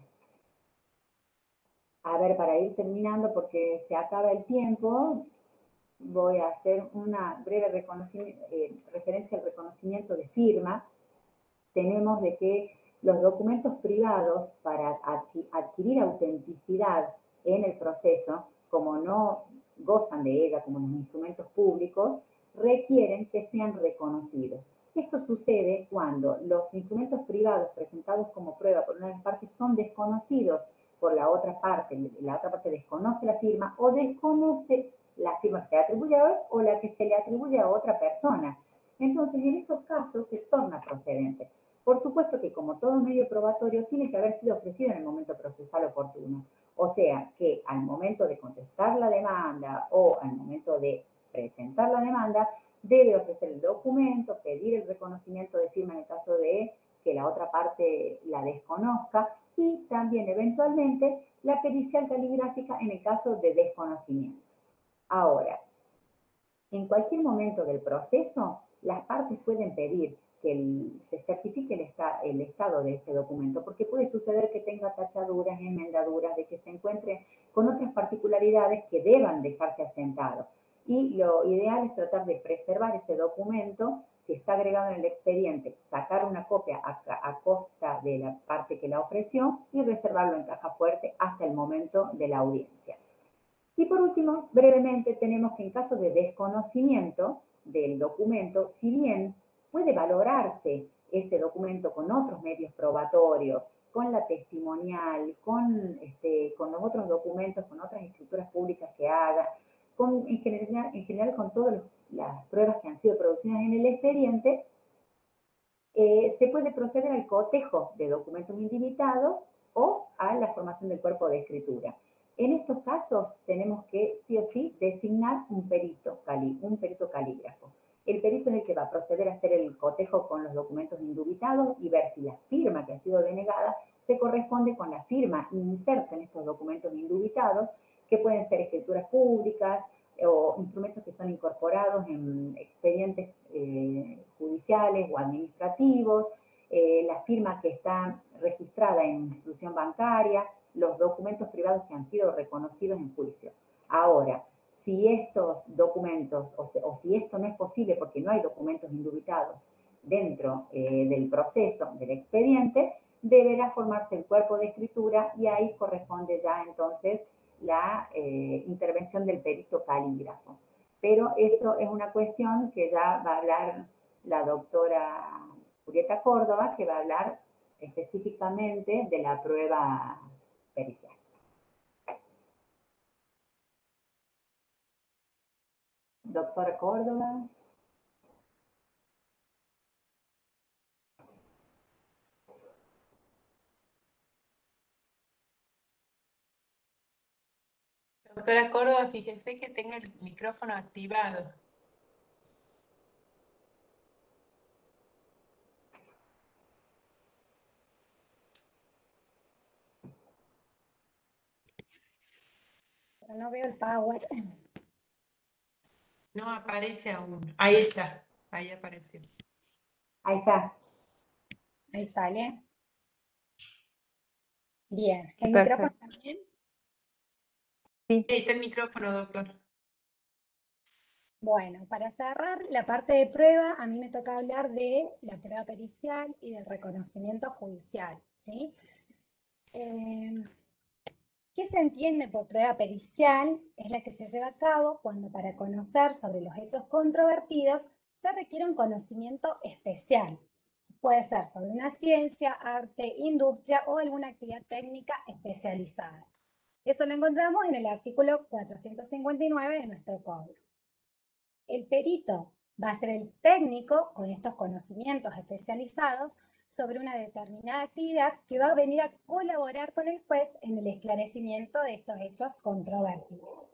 A ver, para ir terminando, porque se acaba el tiempo, voy a hacer una breve referencia al reconocimiento de firma. Tenemos de que los documentos privados para adquirir autenticidad en el proceso, como no gozan de ella como los instrumentos públicos, requieren que sean reconocidos. Esto sucede cuando los instrumentos privados presentados como prueba por una de las partes son desconocidos por la otra parte desconoce la firma o desconoce la firma que se le atribuye a él o la que se le atribuye a otra persona. Entonces, en esos casos se torna procedente. Por supuesto que como todo medio probatorio tiene que haber sido ofrecido en el momento procesal oportuno. O sea, que al momento de contestar la demanda o al momento de presentar la demanda, debe ofrecer el documento, pedir el reconocimiento de firma en el caso de que la otra parte la desconozca y también eventualmente la pericial caligráfica en el caso de desconocimiento. Ahora, en cualquier momento del proceso, las partes pueden pedir que se certifique el estado de ese documento, porque puede suceder que tenga tachaduras, enmendaduras, de que se encuentre con otras particularidades que deban dejarse asentado. Y lo ideal es tratar de preservar ese documento, si está agregado en el expediente, sacar una copia a costa de la parte que la ofreció y reservarlo en caja fuerte hasta el momento de la audiencia. Y por último, brevemente, tenemos que en caso de desconocimiento del documento, si bien puede valorarse este documento con otros medios probatorios, con la testimonial, con los otros documentos, con otras escrituras públicas que haga, en general con todas las pruebas que han sido producidas en el expediente, se puede proceder al cotejo de documentos indivitados o a la formación del cuerpo de escritura. En estos casos tenemos que sí o sí designar un perito calígrafo. El perito es el que va a proceder a hacer el cotejo con los documentos indubitados y ver si la firma que ha sido denegada se corresponde con la firma inserta en estos documentos indubitados, que pueden ser escrituras públicas o instrumentos que son incorporados en expedientes judiciales o administrativos, la firma que está registrada en institución bancaria, los documentos privados que han sido reconocidos en juicio. Ahora, si estos documentos, o si esto no es posible porque no hay documentos indubitados dentro del proceso del expediente, deberá formarse el cuerpo de escritura y ahí corresponde ya entonces la intervención del perito calígrafo. Pero eso es una cuestión que ya va a hablar la doctora Julieta Córdoba, que va a hablar específicamente de la prueba pericial. Doctora Córdoba. Doctora Córdoba, fíjese que tenga el micrófono activado. Pero no veo el power. No aparece aún. Ahí está. Ahí apareció. Ahí está. Ahí sale. Bien. ¿El Perfecto. micrófono también? Sí, Ahí está el micrófono, doctor. Bueno, para cerrar la parte de prueba, a mí me toca hablar de la prueba pericial y del reconocimiento judicial, ¿sí? ¿Qué se entiende por prueba pericial? Es la que se lleva a cabo cuando para conocer sobre los hechos controvertidos se requiere un conocimiento especial. Puede ser sobre una ciencia, arte, industria o alguna actividad técnica especializada. Eso lo encontramos en el artículo 459 de nuestro código. El perito va a ser el técnico con estos conocimientos especializados sobre una determinada actividad que va a venir a colaborar con el juez en el esclarecimiento de estos hechos controvertidos.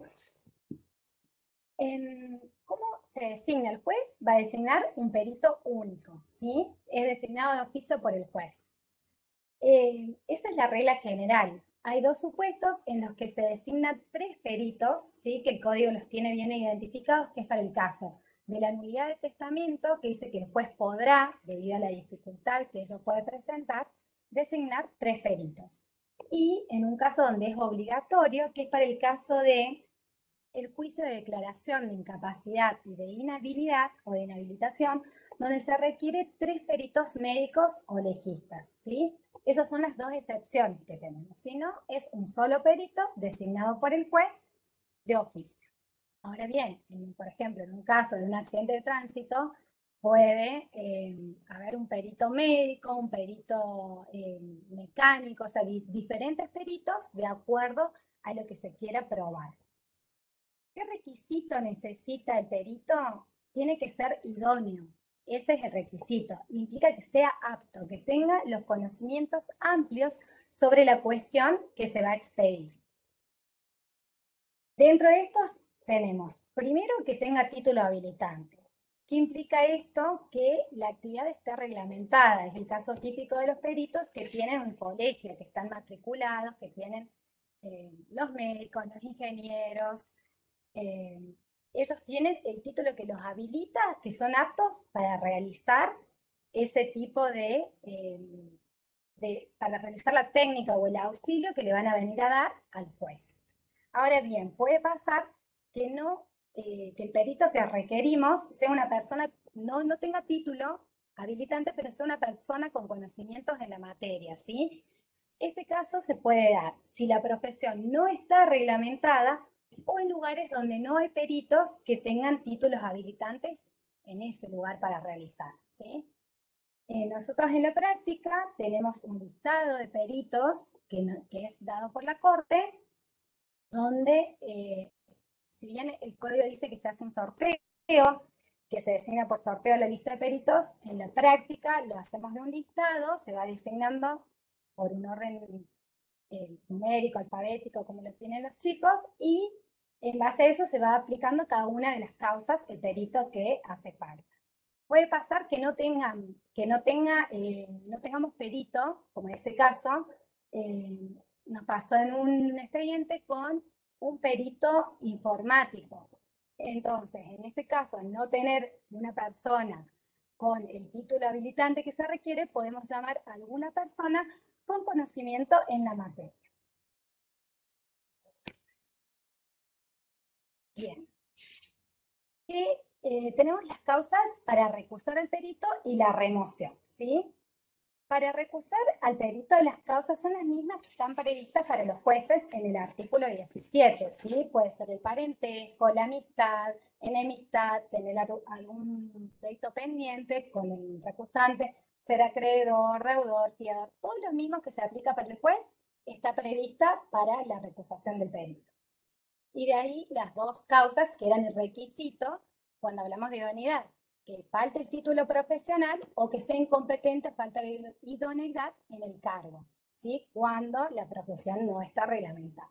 ¿Cómo se designa el juez? Va a designar un perito único, ¿sí? Es designado de oficio por el juez. Esa es la regla general. Hay dos supuestos en los que se designan 3 peritos, ¿sí? Que el código los tiene bien identificados, que es para el caso de la nulidad de testamento, que dice que el juez podrá, debido a la dificultad que ello puede presentar, designar 3 peritos. Y en un caso donde es obligatorio, que es para el caso de el juicio de declaración de incapacidad y de inhabilidad o de inhabilitación, donde se requiere 3 peritos médicos o legistas, ¿sí? Esas son las 2 excepciones que tenemos. Si no, es un solo perito designado por el juez de oficio. Ahora bien, por ejemplo, en un caso de un accidente de tránsito, puede haber un perito médico, un perito mecánico, o sea, diferentes peritos de acuerdo a lo que se quiera probar. ¿Qué requisito necesita el perito? Tiene que ser idóneo. Ese es el requisito. Implica que sea apto, que tenga los conocimientos amplios sobre la cuestión que se va a expedir. Dentro de estos tenemos, primero, que tenga título habilitante. ¿Qué implica esto? Que la actividad esté reglamentada. Es el caso típico de los peritos que tienen un colegio, que están matriculados, que tienen los médicos, los ingenieros. Ellos tienen el título que los habilita, que son aptos para realizar ese tipo para realizar la técnica o el auxilio que le van a venir a dar al juez. Ahora bien, puede pasar que que el perito que requerimos sea una persona, no tenga título habilitante, pero sea una persona con conocimientos en la materia, ¿sí? Este caso se puede dar si la profesión no está reglamentada o en lugares donde no hay peritos que tengan títulos habilitantes en ese lugar para realizar, ¿sí? Nosotros en la práctica tenemos un listado de peritos que es dado por la Corte, donde, si bien el código dice que se hace un sorteo, que se designa por sorteo la lista de peritos, en la práctica lo hacemos de un listado, se va designando por un orden numérico, alfabético, como lo tienen los chicos, y en base a eso se va aplicando cada una de las causas el perito que hace falta. Puede pasar que no tengamos perito, como en este caso, nos pasó en un expediente con un perito informático. Entonces, en este caso, al no tener una persona con el título habilitante que se requiere, podemos llamar a alguna persona con conocimiento en la materia. Bien. Tenemos las causas para recusar al perito y la remoción, ¿sí? Para recusar al perito, las causas son las mismas que están previstas para los jueces en el artículo 17, ¿sí? Puede ser el parentesco, la amistad, enemistad, tener algún pleito pendiente con el recusante, ser acreedor, deudor, fiador, todo lo mismo que se aplica para el juez está prevista para la recusación del perito. Y de ahí las dos causas que eran el requisito cuando hablamos de idoneidad, que falte el título profesional o que sea incompetente, falta de idoneidad en el cargo, ¿sí? Cuando la profesión no está reglamentada.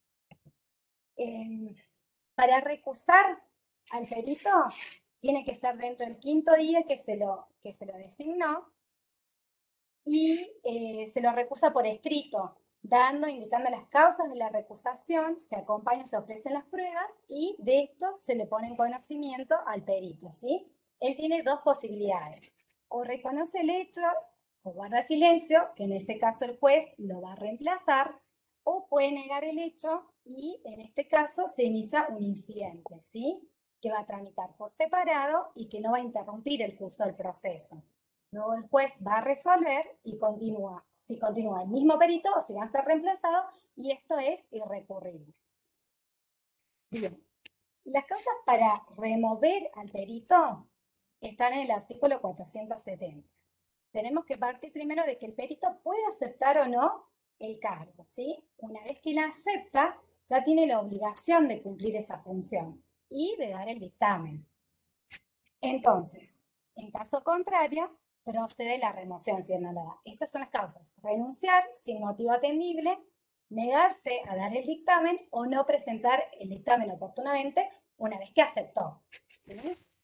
Para recusar al perito, tiene que ser dentro del 5.º día que se lo designó y se lo recusa por escrito, indicando las causas de la recusación, se acompañan, se ofrecen las pruebas y de esto se le pone en conocimiento al perito, ¿sí? Él tiene dos posibilidades, o reconoce el hecho o guarda silencio, que en ese caso el juez lo va a reemplazar, o puede negar el hecho y en este caso se inicia un incidente, ¿sí? Que va a tramitar por separado y que no va a interrumpir el curso del proceso. Luego el juez va a resolver y continúa, si continúa el mismo perito o si va a ser reemplazado, y esto es irrecurrible. Bien, las causas para remover al perito están en el artículo 470. Tenemos que partir primero de que el perito puede aceptar o no el cargo, ¿sí? Una vez que la acepta, ya tiene la obligación de cumplir esa función y de dar el dictamen. Entonces, en caso contrario, procede la remoción si no la da. Estas son las causas: renunciar sin motivo atendible, negarse a dar el dictamen o no presentar el dictamen oportunamente una vez que aceptó, ¿sí?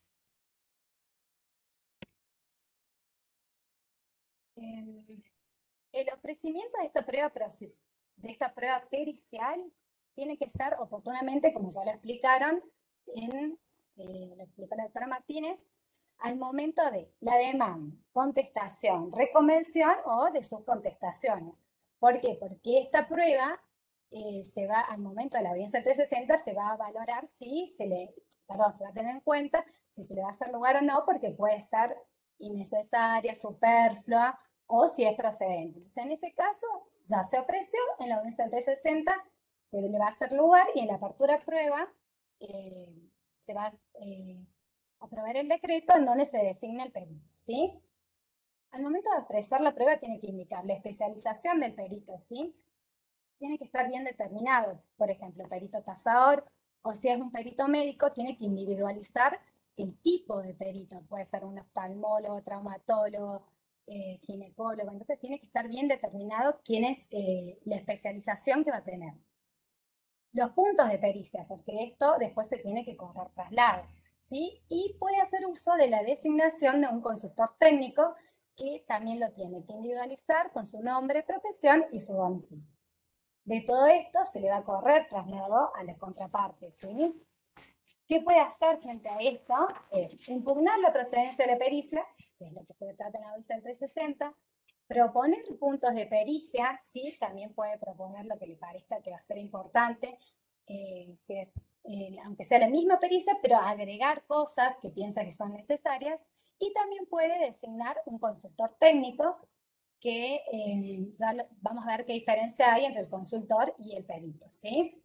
El ofrecimiento de esta prueba pericial tiene que ser oportunamente, como ya lo explicaron, lo explicó la doctora Martínez, al momento de la demanda, contestación, reconvención o de sus contestaciones. ¿Por qué? Porque esta prueba al momento de la audiencia 360 se va a valorar si se va a tener en cuenta si se le va a hacer lugar o no, porque puede ser innecesaria, superflua, o si es procedente. Entonces, en ese caso, ya se ofreció, en la audiencia 360 se le va a hacer lugar y en la apertura prueba se va a aprobar el decreto en donde se designa el perito, ¿sí? Al momento de apresar la prueba tiene que indicar la especialización del perito, ¿sí? Tiene que estar bien determinado, por ejemplo, perito tasador, o si es un perito médico, tiene que individualizar el tipo de perito, puede ser un oftalmólogo, traumatólogo, ginecólogo, entonces tiene que estar bien determinado quién es la especialización que va a tener. Los puntos de pericia, porque esto después se tiene que correr traslado, ¿sí? Y puede hacer uso de la designación de un consultor técnico que también lo tiene que individualizar con su nombre, profesión y su domicilio. De todo esto se le va a correr traslado a la contraparte, ¿sí? ¿Qué puede hacer frente a esto? Es impugnar la procedencia de la pericia, que es lo que se trata en la audiencia 360, proponer puntos de pericia, ¿sí? También puede proponer lo que le parezca que va a ser importante, aunque sea la misma pericia, pero agregar cosas que piensa que son necesarias, y también puede designar un consultor técnico que vamos a ver qué diferencia hay entre el consultor y el perito, ¿sí?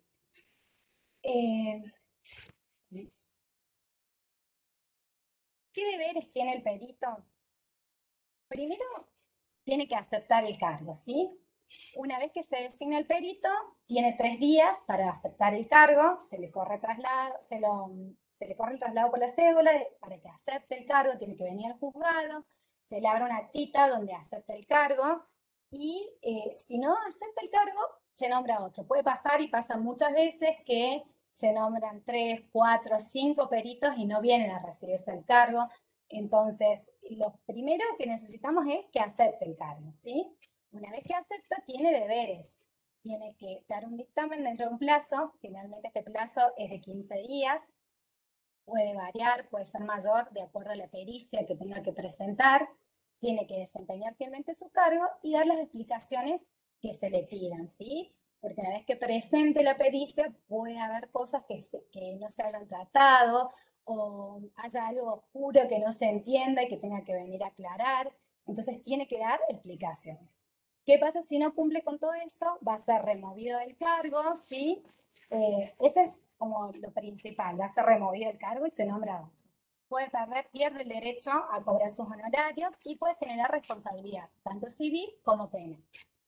¿Qué deberes tiene el perito? Primero, tiene que aceptar el cargo, ¿sí? Una vez que se designa el perito, tiene 3 días para aceptar el cargo, se le corre el traslado por la cédula para que acepte el cargo, tiene que venir al juzgado, se le abre una actita donde acepta el cargo y si no acepta el cargo, se nombra otro. Puede pasar y pasa muchas veces que se nombran 3, 4, 5 peritos y no vienen a recibirse el cargo. Entonces, lo primero que necesitamos es que acepte el cargo, ¿sí? Una vez que acepta, tiene deberes. Tiene que dar un dictamen dentro de un plazo. Generalmente este plazo es de 15 días. Puede variar, puede ser mayor de acuerdo a la pericia que tenga que presentar. Tiene que desempeñar fielmente su cargo y dar las explicaciones que se le pidan, ¿sí? Porque una vez que presente la pericia, puede haber cosas que no se hayan tratado o haya algo oscuro que no se entienda y que tenga que venir a aclarar. Entonces tiene que dar explicaciones. ¿Qué pasa si no cumple con todo eso? Va a ser removido del cargo, ¿sí? Ese es como lo principal, va a ser removido del cargo y se nombra otro. Puede perder, pierde el derecho a cobrar sus honorarios y puede generar responsabilidad, tanto civil como penal.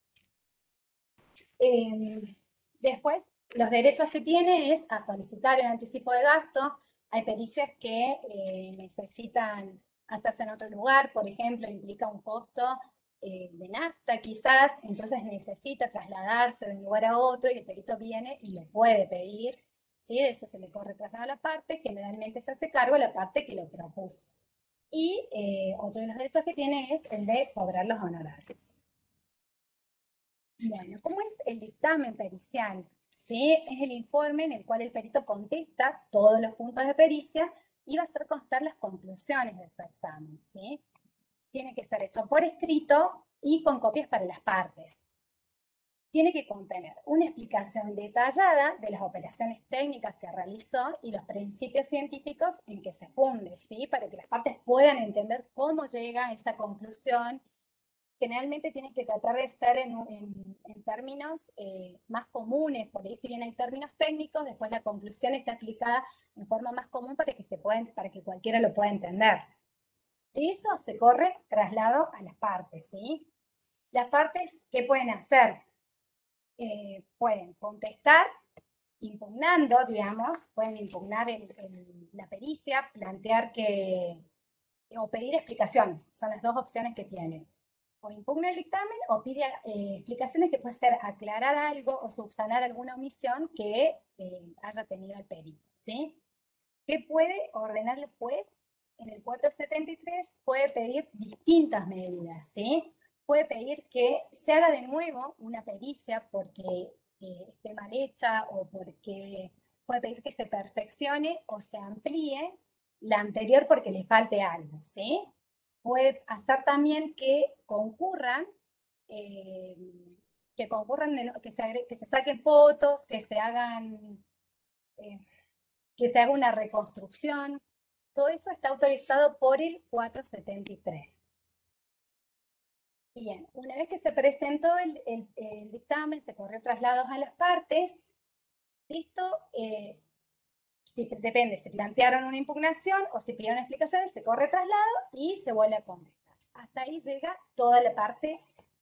Después, los derechos que tiene es a solicitar el anticipo de gasto. Hay pericias que necesitan hacerse en otro lugar, por ejemplo, implica un costo de nafta quizás, entonces necesita trasladarse de un lugar a otro y el perito viene y lo puede pedir, ¿sí? De eso se le corre traslado a la parte, generalmente se hace cargo a la parte que lo propuso. Y otro de los derechos que tiene es el de cobrar los honorarios. Bueno, ¿cómo es el dictamen pericial? ¿Sí? Es el informe en el cual el perito contesta todos los puntos de pericia y va a hacer constar las conclusiones de su examen, ¿sí? Tiene que ser hecho por escrito y con copias para las partes. Tiene que contener una explicación detallada de las operaciones técnicas que realizó y los principios científicos en que se funde, ¿sí? Para que las partes puedan entender cómo llega a esa conclusión. Generalmente tiene que tratar de estar en términos más comunes, por ahí si bien hay términos técnicos, después la conclusión está aplicada en forma más común para que cualquiera lo pueda entender. De eso se corre traslado a las partes, ¿sí? Las partes, ¿qué pueden hacer? Pueden contestar impugnando, digamos, pueden impugnar la pericia, plantear o pedir explicaciones, son las dos opciones que tienen. O impugna el dictamen o pide explicaciones que puede ser aclarar algo o subsanar alguna omisión que haya tenido el perito, ¿sí? ¿Qué puede ordenar el juez? En el 473 puede pedir distintas medidas, ¿sí? Puede pedir que se haga de nuevo una pericia porque esté mal hecha o porque puede pedir que se perfeccione o se amplíe la anterior porque le falte algo, ¿sí? Puede hacer también que concurran, que se saquen fotos, que se hagan, que se haga una reconstrucción. Todo eso está autorizado por el 473. Bien, una vez que se presentó el dictamen, se corrió traslados a las partes. Esto depende, si plantearon una impugnación o si pidieron explicaciones, se corre traslado y se vuelve a contestar. Hasta ahí llega toda la parte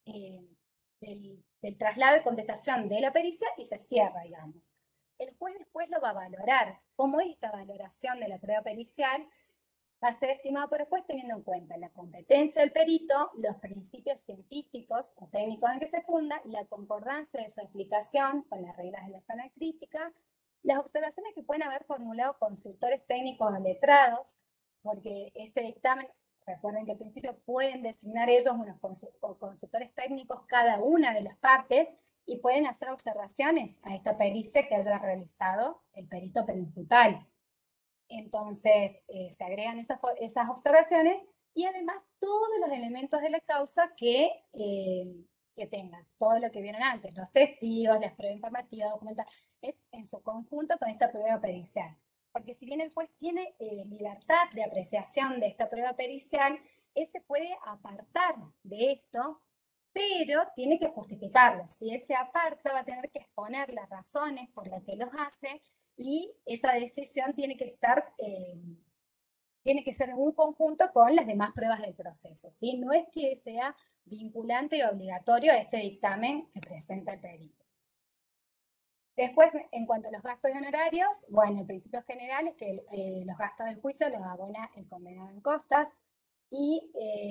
del traslado y contestación de la pericia y se cierra, digamos. El juez después lo va a valorar. ¿Cómo es esta valoración de la prueba pericial? Va a ser estimado por el juez teniendo en cuenta la competencia del perito, los principios científicos o técnicos en que se funda, la concordancia de su explicación con las reglas de la sana crítica, las observaciones que pueden haber formulado consultores técnicos o letrados, porque este dictamen, recuerden que al principio pueden designar ellos unos consultores técnicos cada una de las partes y pueden hacer observaciones a esta pericia que haya realizado el perito principal. Entonces, se agregan esas observaciones y además todos los elementos de la causa que tengan, todo lo que vieron antes, los testigos, las pruebas informativas, documentales, es en su conjunto con esta prueba pericial. Porque si bien el juez tiene libertad de apreciación de esta prueba pericial, él se puede apartar de esto, pero tiene que justificarlo. Si él se aparta, va a tener que exponer las razones por las que los hace y esa decisión tiene que estar, tiene que ser en un conjunto con las demás pruebas del proceso, ¿sí? No es que sea vinculante y obligatorio a este dictamen que presenta el perito. Después, en cuanto a los gastos y honorarios, bueno, el principio general es que los gastos del juicio los abona el condenado en costas y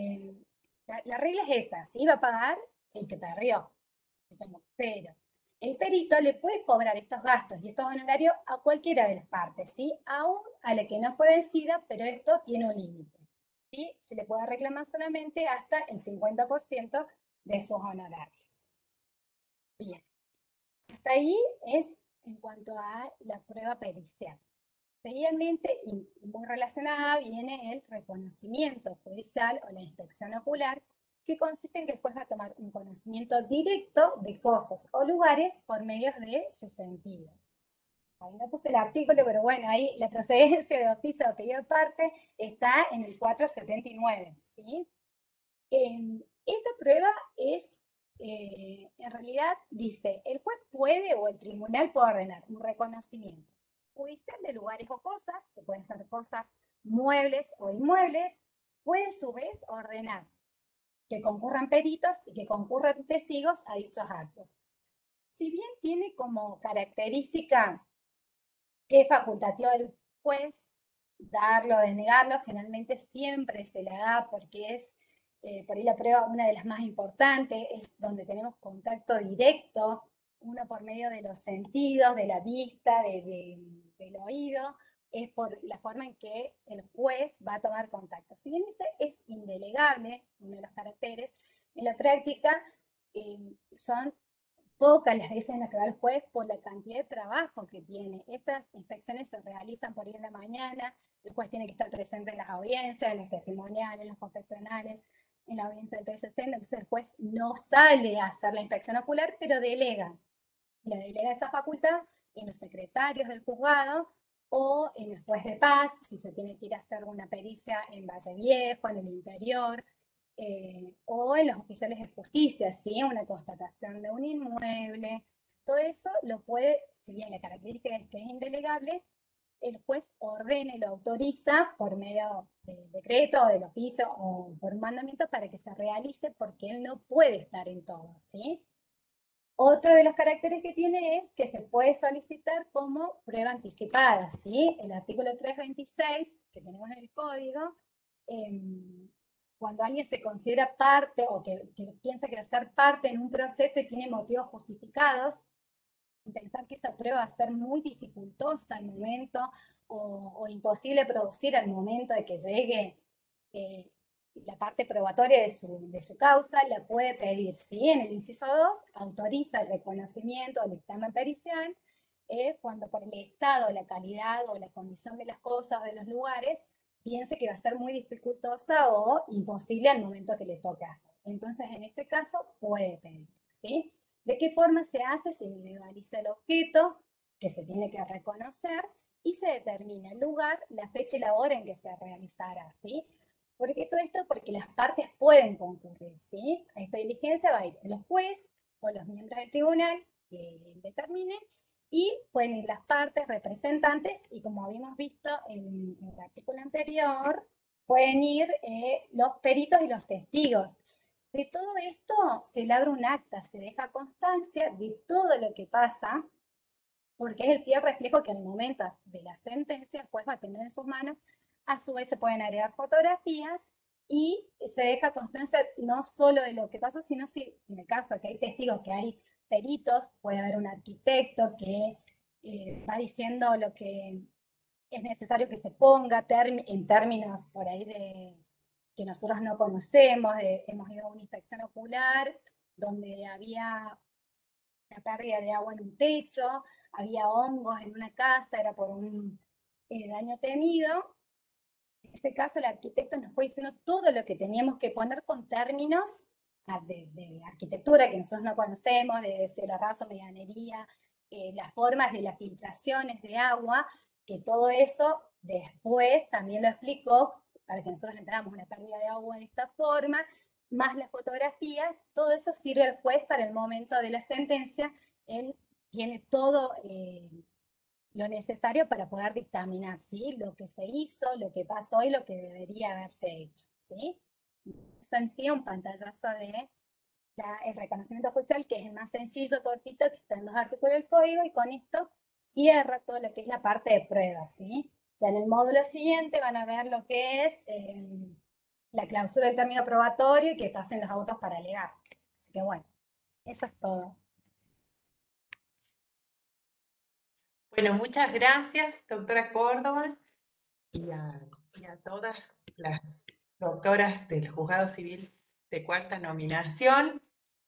la regla es esa, ¿sí? Va a pagar el que perdió, pero el perito le puede cobrar estos gastos y estos honorarios a cualquiera de las partes, ¿sí? Aún a la que no fue vencida, pero esto tiene un límite, ¿sí? Se le puede reclamar solamente hasta el 50% de sus honorarios. Bien. Hasta ahí es en cuanto a la prueba pericial. Seguidamente, y muy relacionada, viene el reconocimiento judicial o la inspección ocular, que consiste en que el juez va a tomar un conocimiento directo de cosas o lugares por medio de sus sentidos. Ahí no puse el artículo, pero bueno, ahí la procedencia de oficio o apellido de parte está en el 479, ¿sí? Esta prueba es, en realidad, dice, el juez puede o el tribunal puede ordenar un reconocimiento judicial de lugares o cosas, que pueden ser cosas muebles o inmuebles, puede a su vez ordenar que concurran peritos y que concurran testigos a dichos actos. Si bien tiene como característica que es facultativo del juez darlo o denegarlo, generalmente siempre se la da porque es por ahí la prueba una de las más importantes, es donde tenemos contacto directo, uno por medio de los sentidos, de la vista, del oído, es por la forma en que el juez va a tomar contacto. Si bien ese es indelegable, uno de los caracteres, en la práctica son pocas las veces en las que va el juez por la cantidad de trabajo que tiene. Estas inspecciones se realizan por ahí en la mañana, el juez tiene que estar presente en las audiencias, en los testimoniales, en los confesionales, en la audiencia del PSC, entonces el juez no sale a hacer la inspección ocular, pero delega. Le delega esa facultad en los secretarios del juzgado o en el juez de paz, si se tiene que ir a hacer una pericia en Valle Viejo, en el interior, o en los oficiales de justicia, ¿sí? Una constatación de un inmueble. Todo eso lo puede, si bien la característica es que es indelegable, el juez ordena y lo autoriza por medio del decreto, del oficio o por un mandamiento para que se realice porque él no puede estar en todo, ¿sí? Otro de los caracteres que tiene es que se puede solicitar como prueba anticipada, ¿sí? El artículo 326 que tenemos en el código, cuando alguien se considera parte o que piensa que va a ser parte en un proceso y tiene motivos justificados, pensar que esta prueba va a ser muy dificultosa al momento o imposible producir al momento de que llegue la parte probatoria de su causa, la puede pedir. ¿Sí? En el inciso 2 autoriza el reconocimiento del dictamen pericial cuando por el estado, la calidad o la condición de las cosas o de los lugares piense que va a ser muy dificultosa o imposible al momento que le toque hacer. Entonces, en este caso, puede pedir. ¿Sí? ¿De qué forma se hace? Se individualiza el objeto que se tiene que reconocer y se determina el lugar, la fecha y la hora en que se realizará, ¿sí? ¿Por qué todo esto? Porque las partes pueden concurrir, ¿sí? A esta diligencia va a ir el juez o los miembros del tribunal que determinen y pueden ir las partes, representantes y como habíamos visto en el artículo anterior, pueden ir los peritos y los testigos. De todo esto se labra un acta, se deja constancia de todo lo que pasa, porque es el fiel reflejo que al momento de la sentencia el juez va a tener en sus manos. A su vez se pueden agregar fotografías y se deja constancia no solo de lo que pasó, sino si en el caso que hay testigos, que hay peritos, puede haber un arquitecto que va diciendo lo que es necesario que se ponga en términos por ahí de que nosotros no conocemos, hemos ido a una inspección ocular donde había una pérdida de agua en un techo, había hongos en una casa, era por un daño temido. En ese caso el arquitecto nos fue diciendo todo lo que teníamos que poner con términos de arquitectura que nosotros no conocemos, de cielo raso, medianería, las formas de las filtraciones de agua, que todo eso después también lo explicó para que nosotros entráramos una pérdida de agua de esta forma, más las fotografías, todo eso sirve al juez para el momento de la sentencia, él tiene todo lo necesario para poder dictaminar, ¿sí? Lo que se hizo, lo que pasó y lo que debería haberse hecho, ¿sí? Eso en sí un pantallazo de el reconocimiento judicial, que es el más sencillo, cortito, que está en 2 artículos del código, y con esto cierra todo lo que es la parte de pruebas, ¿sí? Ya en el módulo siguiente van a ver lo que es la clausura del término probatorio y que pasen los autos para alegar. Así que bueno, eso es todo. Bueno, muchas gracias, doctora Córdoba, y a todas las doctoras del Juzgado Civil de cuarta nominación.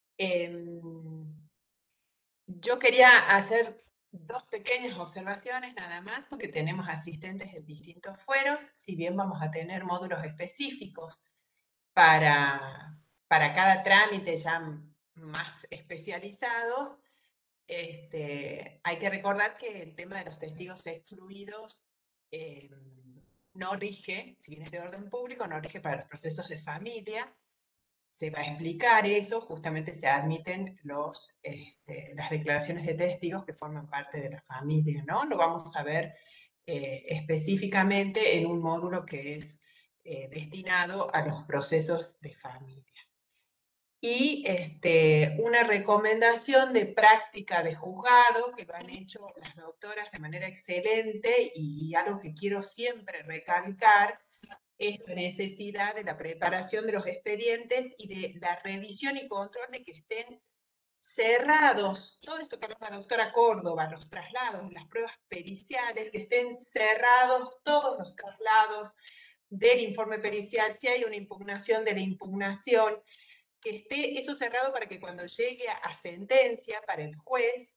Yo quería hacer 2 pequeñas observaciones nada más, porque tenemos asistentes de distintos fueros, si bien vamos a tener módulos específicos para cada trámite ya más especializados. Hay que recordar que el tema de los testigos excluidos no rige, si bien es de orden público, no rige para los procesos de familia, se va a explicar eso, justamente se admiten las declaraciones de testigos que forman parte de la familia, ¿no? Lo vamos a ver específicamente en un módulo que es destinado a los procesos de familia. Y una recomendación de práctica de juzgado que lo han hecho las doctoras de manera excelente y algo que quiero siempre recalcar es la necesidad de la preparación de los expedientes y de la revisión y control de que estén cerrados, todo esto que habló la doctora Córdoba, los traslados, las pruebas periciales, que estén cerrados todos los traslados del informe pericial, si hay una impugnación de la impugnación, que esté eso cerrado para que cuando llegue a sentencia para el juez,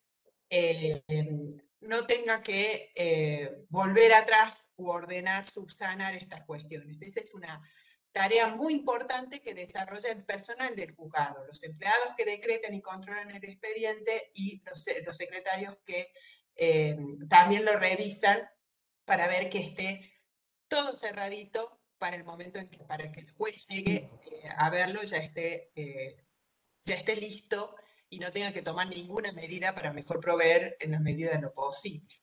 no tenga que volver atrás u ordenar, subsanar estas cuestiones. Esa es una tarea muy importante que desarrolla el personal del juzgado, los empleados que decretan y controlan el expediente y los secretarios que también lo revisan para ver que esté todo cerradito para el momento en que, para que el juez llegue a verlo, ya esté listo y no tenga que tomar ninguna medida para mejor proveer en la medida de lo posible.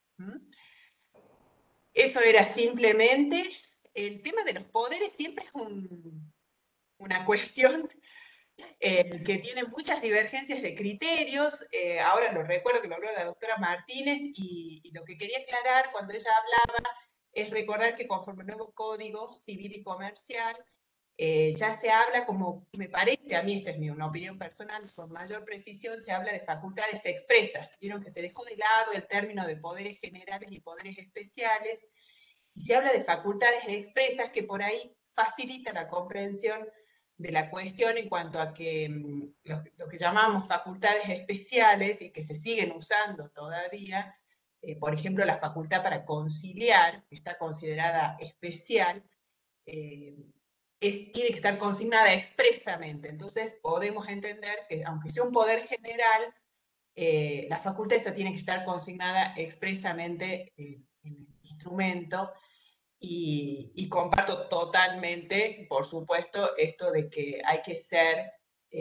Eso era simplemente, el tema de los poderes siempre es una cuestión que tiene muchas divergencias de criterios. Ahora lo recuerdo que lo habló la doctora Martínez y lo que quería aclarar cuando ella hablaba es recordar que conforme el nuevo Código Civil y Comercial, ya se habla, como me parece, a mí esta es una opinión personal, con mayor precisión se habla de facultades expresas. Vieron que se dejó de lado el término de poderes generales y poderes especiales, y se habla de facultades expresas que por ahí facilita la comprensión de la cuestión en cuanto a que lo que llamamos facultades especiales y que se siguen usando todavía, por ejemplo, la facultad para conciliar, que está considerada especial, tiene que estar consignada expresamente. Entonces podemos entender que aunque sea un poder general, la facultad esa tiene que estar consignada expresamente en el instrumento. Y comparto totalmente, por supuesto, esto de que hay que ser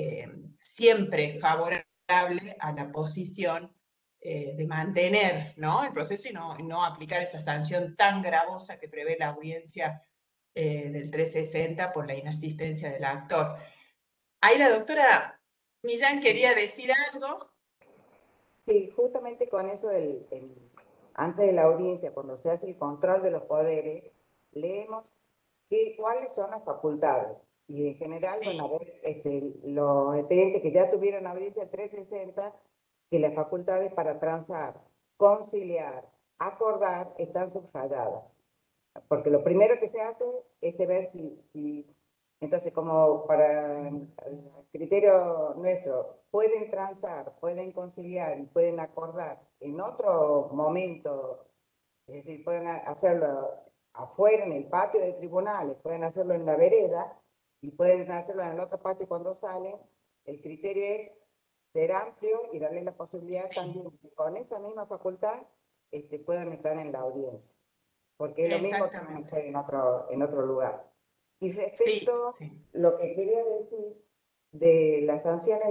siempre favorable a la posición de mantener, ¿no?, el proceso y no aplicar esa sanción tan gravosa que prevé la audiencia del 360 por la inasistencia del actor. Ahí la doctora Millán quería decir algo. Sí, justamente con eso, antes de la audiencia, cuando se hace el control de los poderes, leemos cuáles son las facultades. Y en general van a ver los expedientes que ya tuvieron audiencia 360, que las facultades para transar, conciliar, acordar, están subrayadas. Porque lo primero que se hace es ver entonces, como para el criterio nuestro, pueden transar, pueden conciliar y pueden acordar en otro momento, es decir, pueden hacerlo afuera en el patio de tribunales, pueden hacerlo en la vereda y pueden hacerlo en el otro patio cuando salen. El criterio es ser amplio y darle la posibilidad también que con esa misma facultad puedan estar en la audiencia, porque es lo mismo que van a hacer en otro lugar. Y respecto a lo que quería decir de las sanciones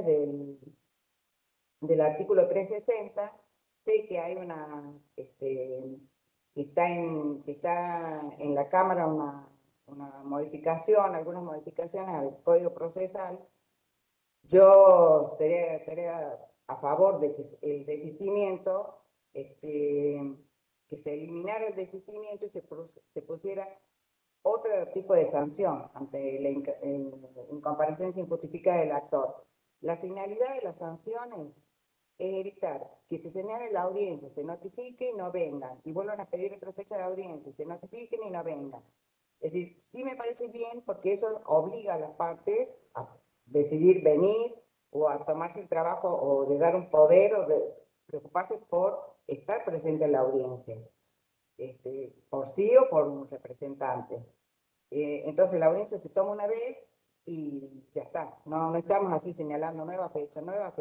del artículo 360, sé que hay que está en la Cámara una modificación, algunas modificaciones al Código Procesal. Yo estaría a favor de que el desistimiento, que se eliminara el desistimiento y se pusiera otro tipo de sanción ante la incomparecencia injustificada del actor. La finalidad de las sanciones es evitar que se señale la audiencia, se notifique y no vengan, y vuelvan a pedir otra fecha de audiencia, se notifiquen y no vengan. Es decir, sí me parece bien porque eso obliga a las partes a decidir venir o a tomarse el trabajo o de dar un poder o de preocuparse por estar presente en la audiencia, por sí o por un representante. Entonces la audiencia se toma una vez y ya está. No estamos así señalando nueva fecha,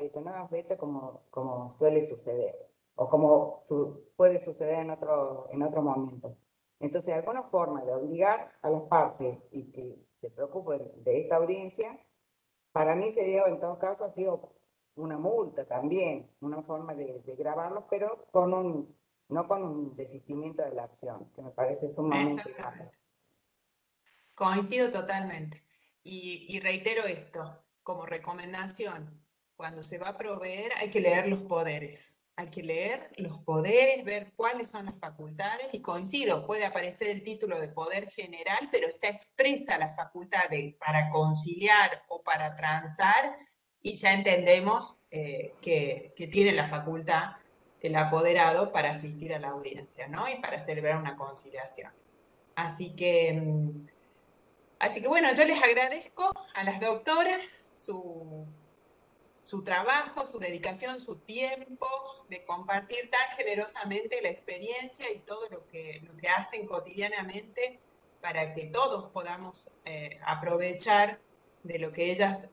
como suele suceder o como puede suceder en otro momento. Entonces, alguna forma de obligar a las partes y que se preocupen de esta audiencia Para mí sería, en todo caso, ha sido una multa también, una forma de grabarlo, pero no con un desistimiento de la acción, que me parece sumamente grave. Exactamente. Coincido totalmente. Y reitero esto, como recomendación, cuando se va a proveer hay que leer los poderes. Hay que leer los poderes, ver cuáles son las facultades, y coincido, puede aparecer el título de poder general, pero está expresa la facultad para conciliar o para transar, y ya entendemos que tiene la facultad el apoderado para asistir a la audiencia, ¿no? Y para celebrar una conciliación. Así que bueno, yo les agradezco a las doctoras su trabajo, su dedicación, su tiempo, de compartir tan generosamente la experiencia y todo lo que hacen cotidianamente para que todos podamos aprovechar de lo que ellas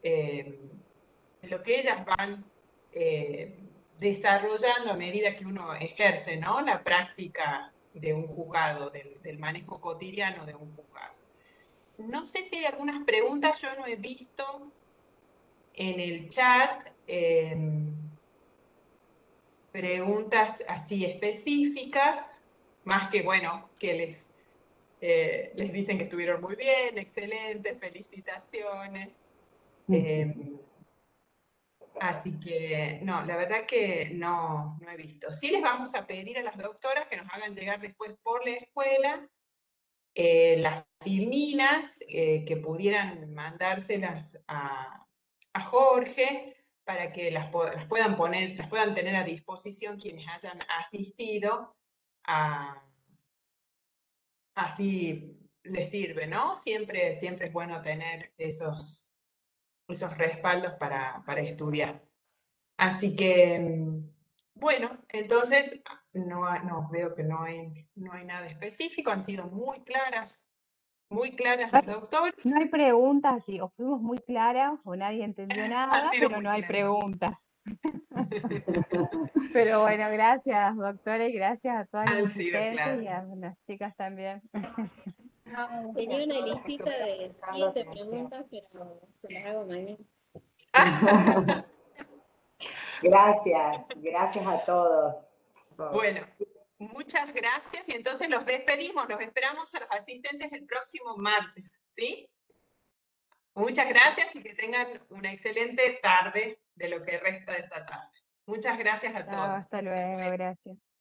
van desarrollando a medida que uno ejerce, ¿no?, la práctica de un juzgado, del manejo cotidiano de un juzgado. No sé si hay algunas preguntas, yo no he visto en el chat preguntas así específicas, más que, bueno, que les dicen que estuvieron muy bien, excelente, felicitaciones. Así que, no, la verdad que no he visto. Sí les vamos a pedir a las doctoras que nos hagan llegar después por la escuela las filminas, que pudieran mandárselas a Jorge, para que las puedan tener a disposición quienes hayan asistido, así les sirve, ¿no? Siempre es bueno tener esos respaldos para estudiar. Así que, bueno, entonces no veo que no hay nada específico, han sido muy claras las doctoras. No hay preguntas, o fuimos muy claras o nadie entendió nada, pero no hay preguntas. Pero bueno, gracias, doctora, y gracias a todas las asistentes y a las chicas también. Tenía una listita de 7 preguntas, pero se las hago mañana. Gracias a todos. Bueno, muchas gracias, y entonces los despedimos, los esperamos a los asistentes el próximo martes, ¿sí? Muchas gracias y que tengan una excelente tarde de lo que resta de esta tarde. Muchas gracias a todos. Hasta luego, gracias.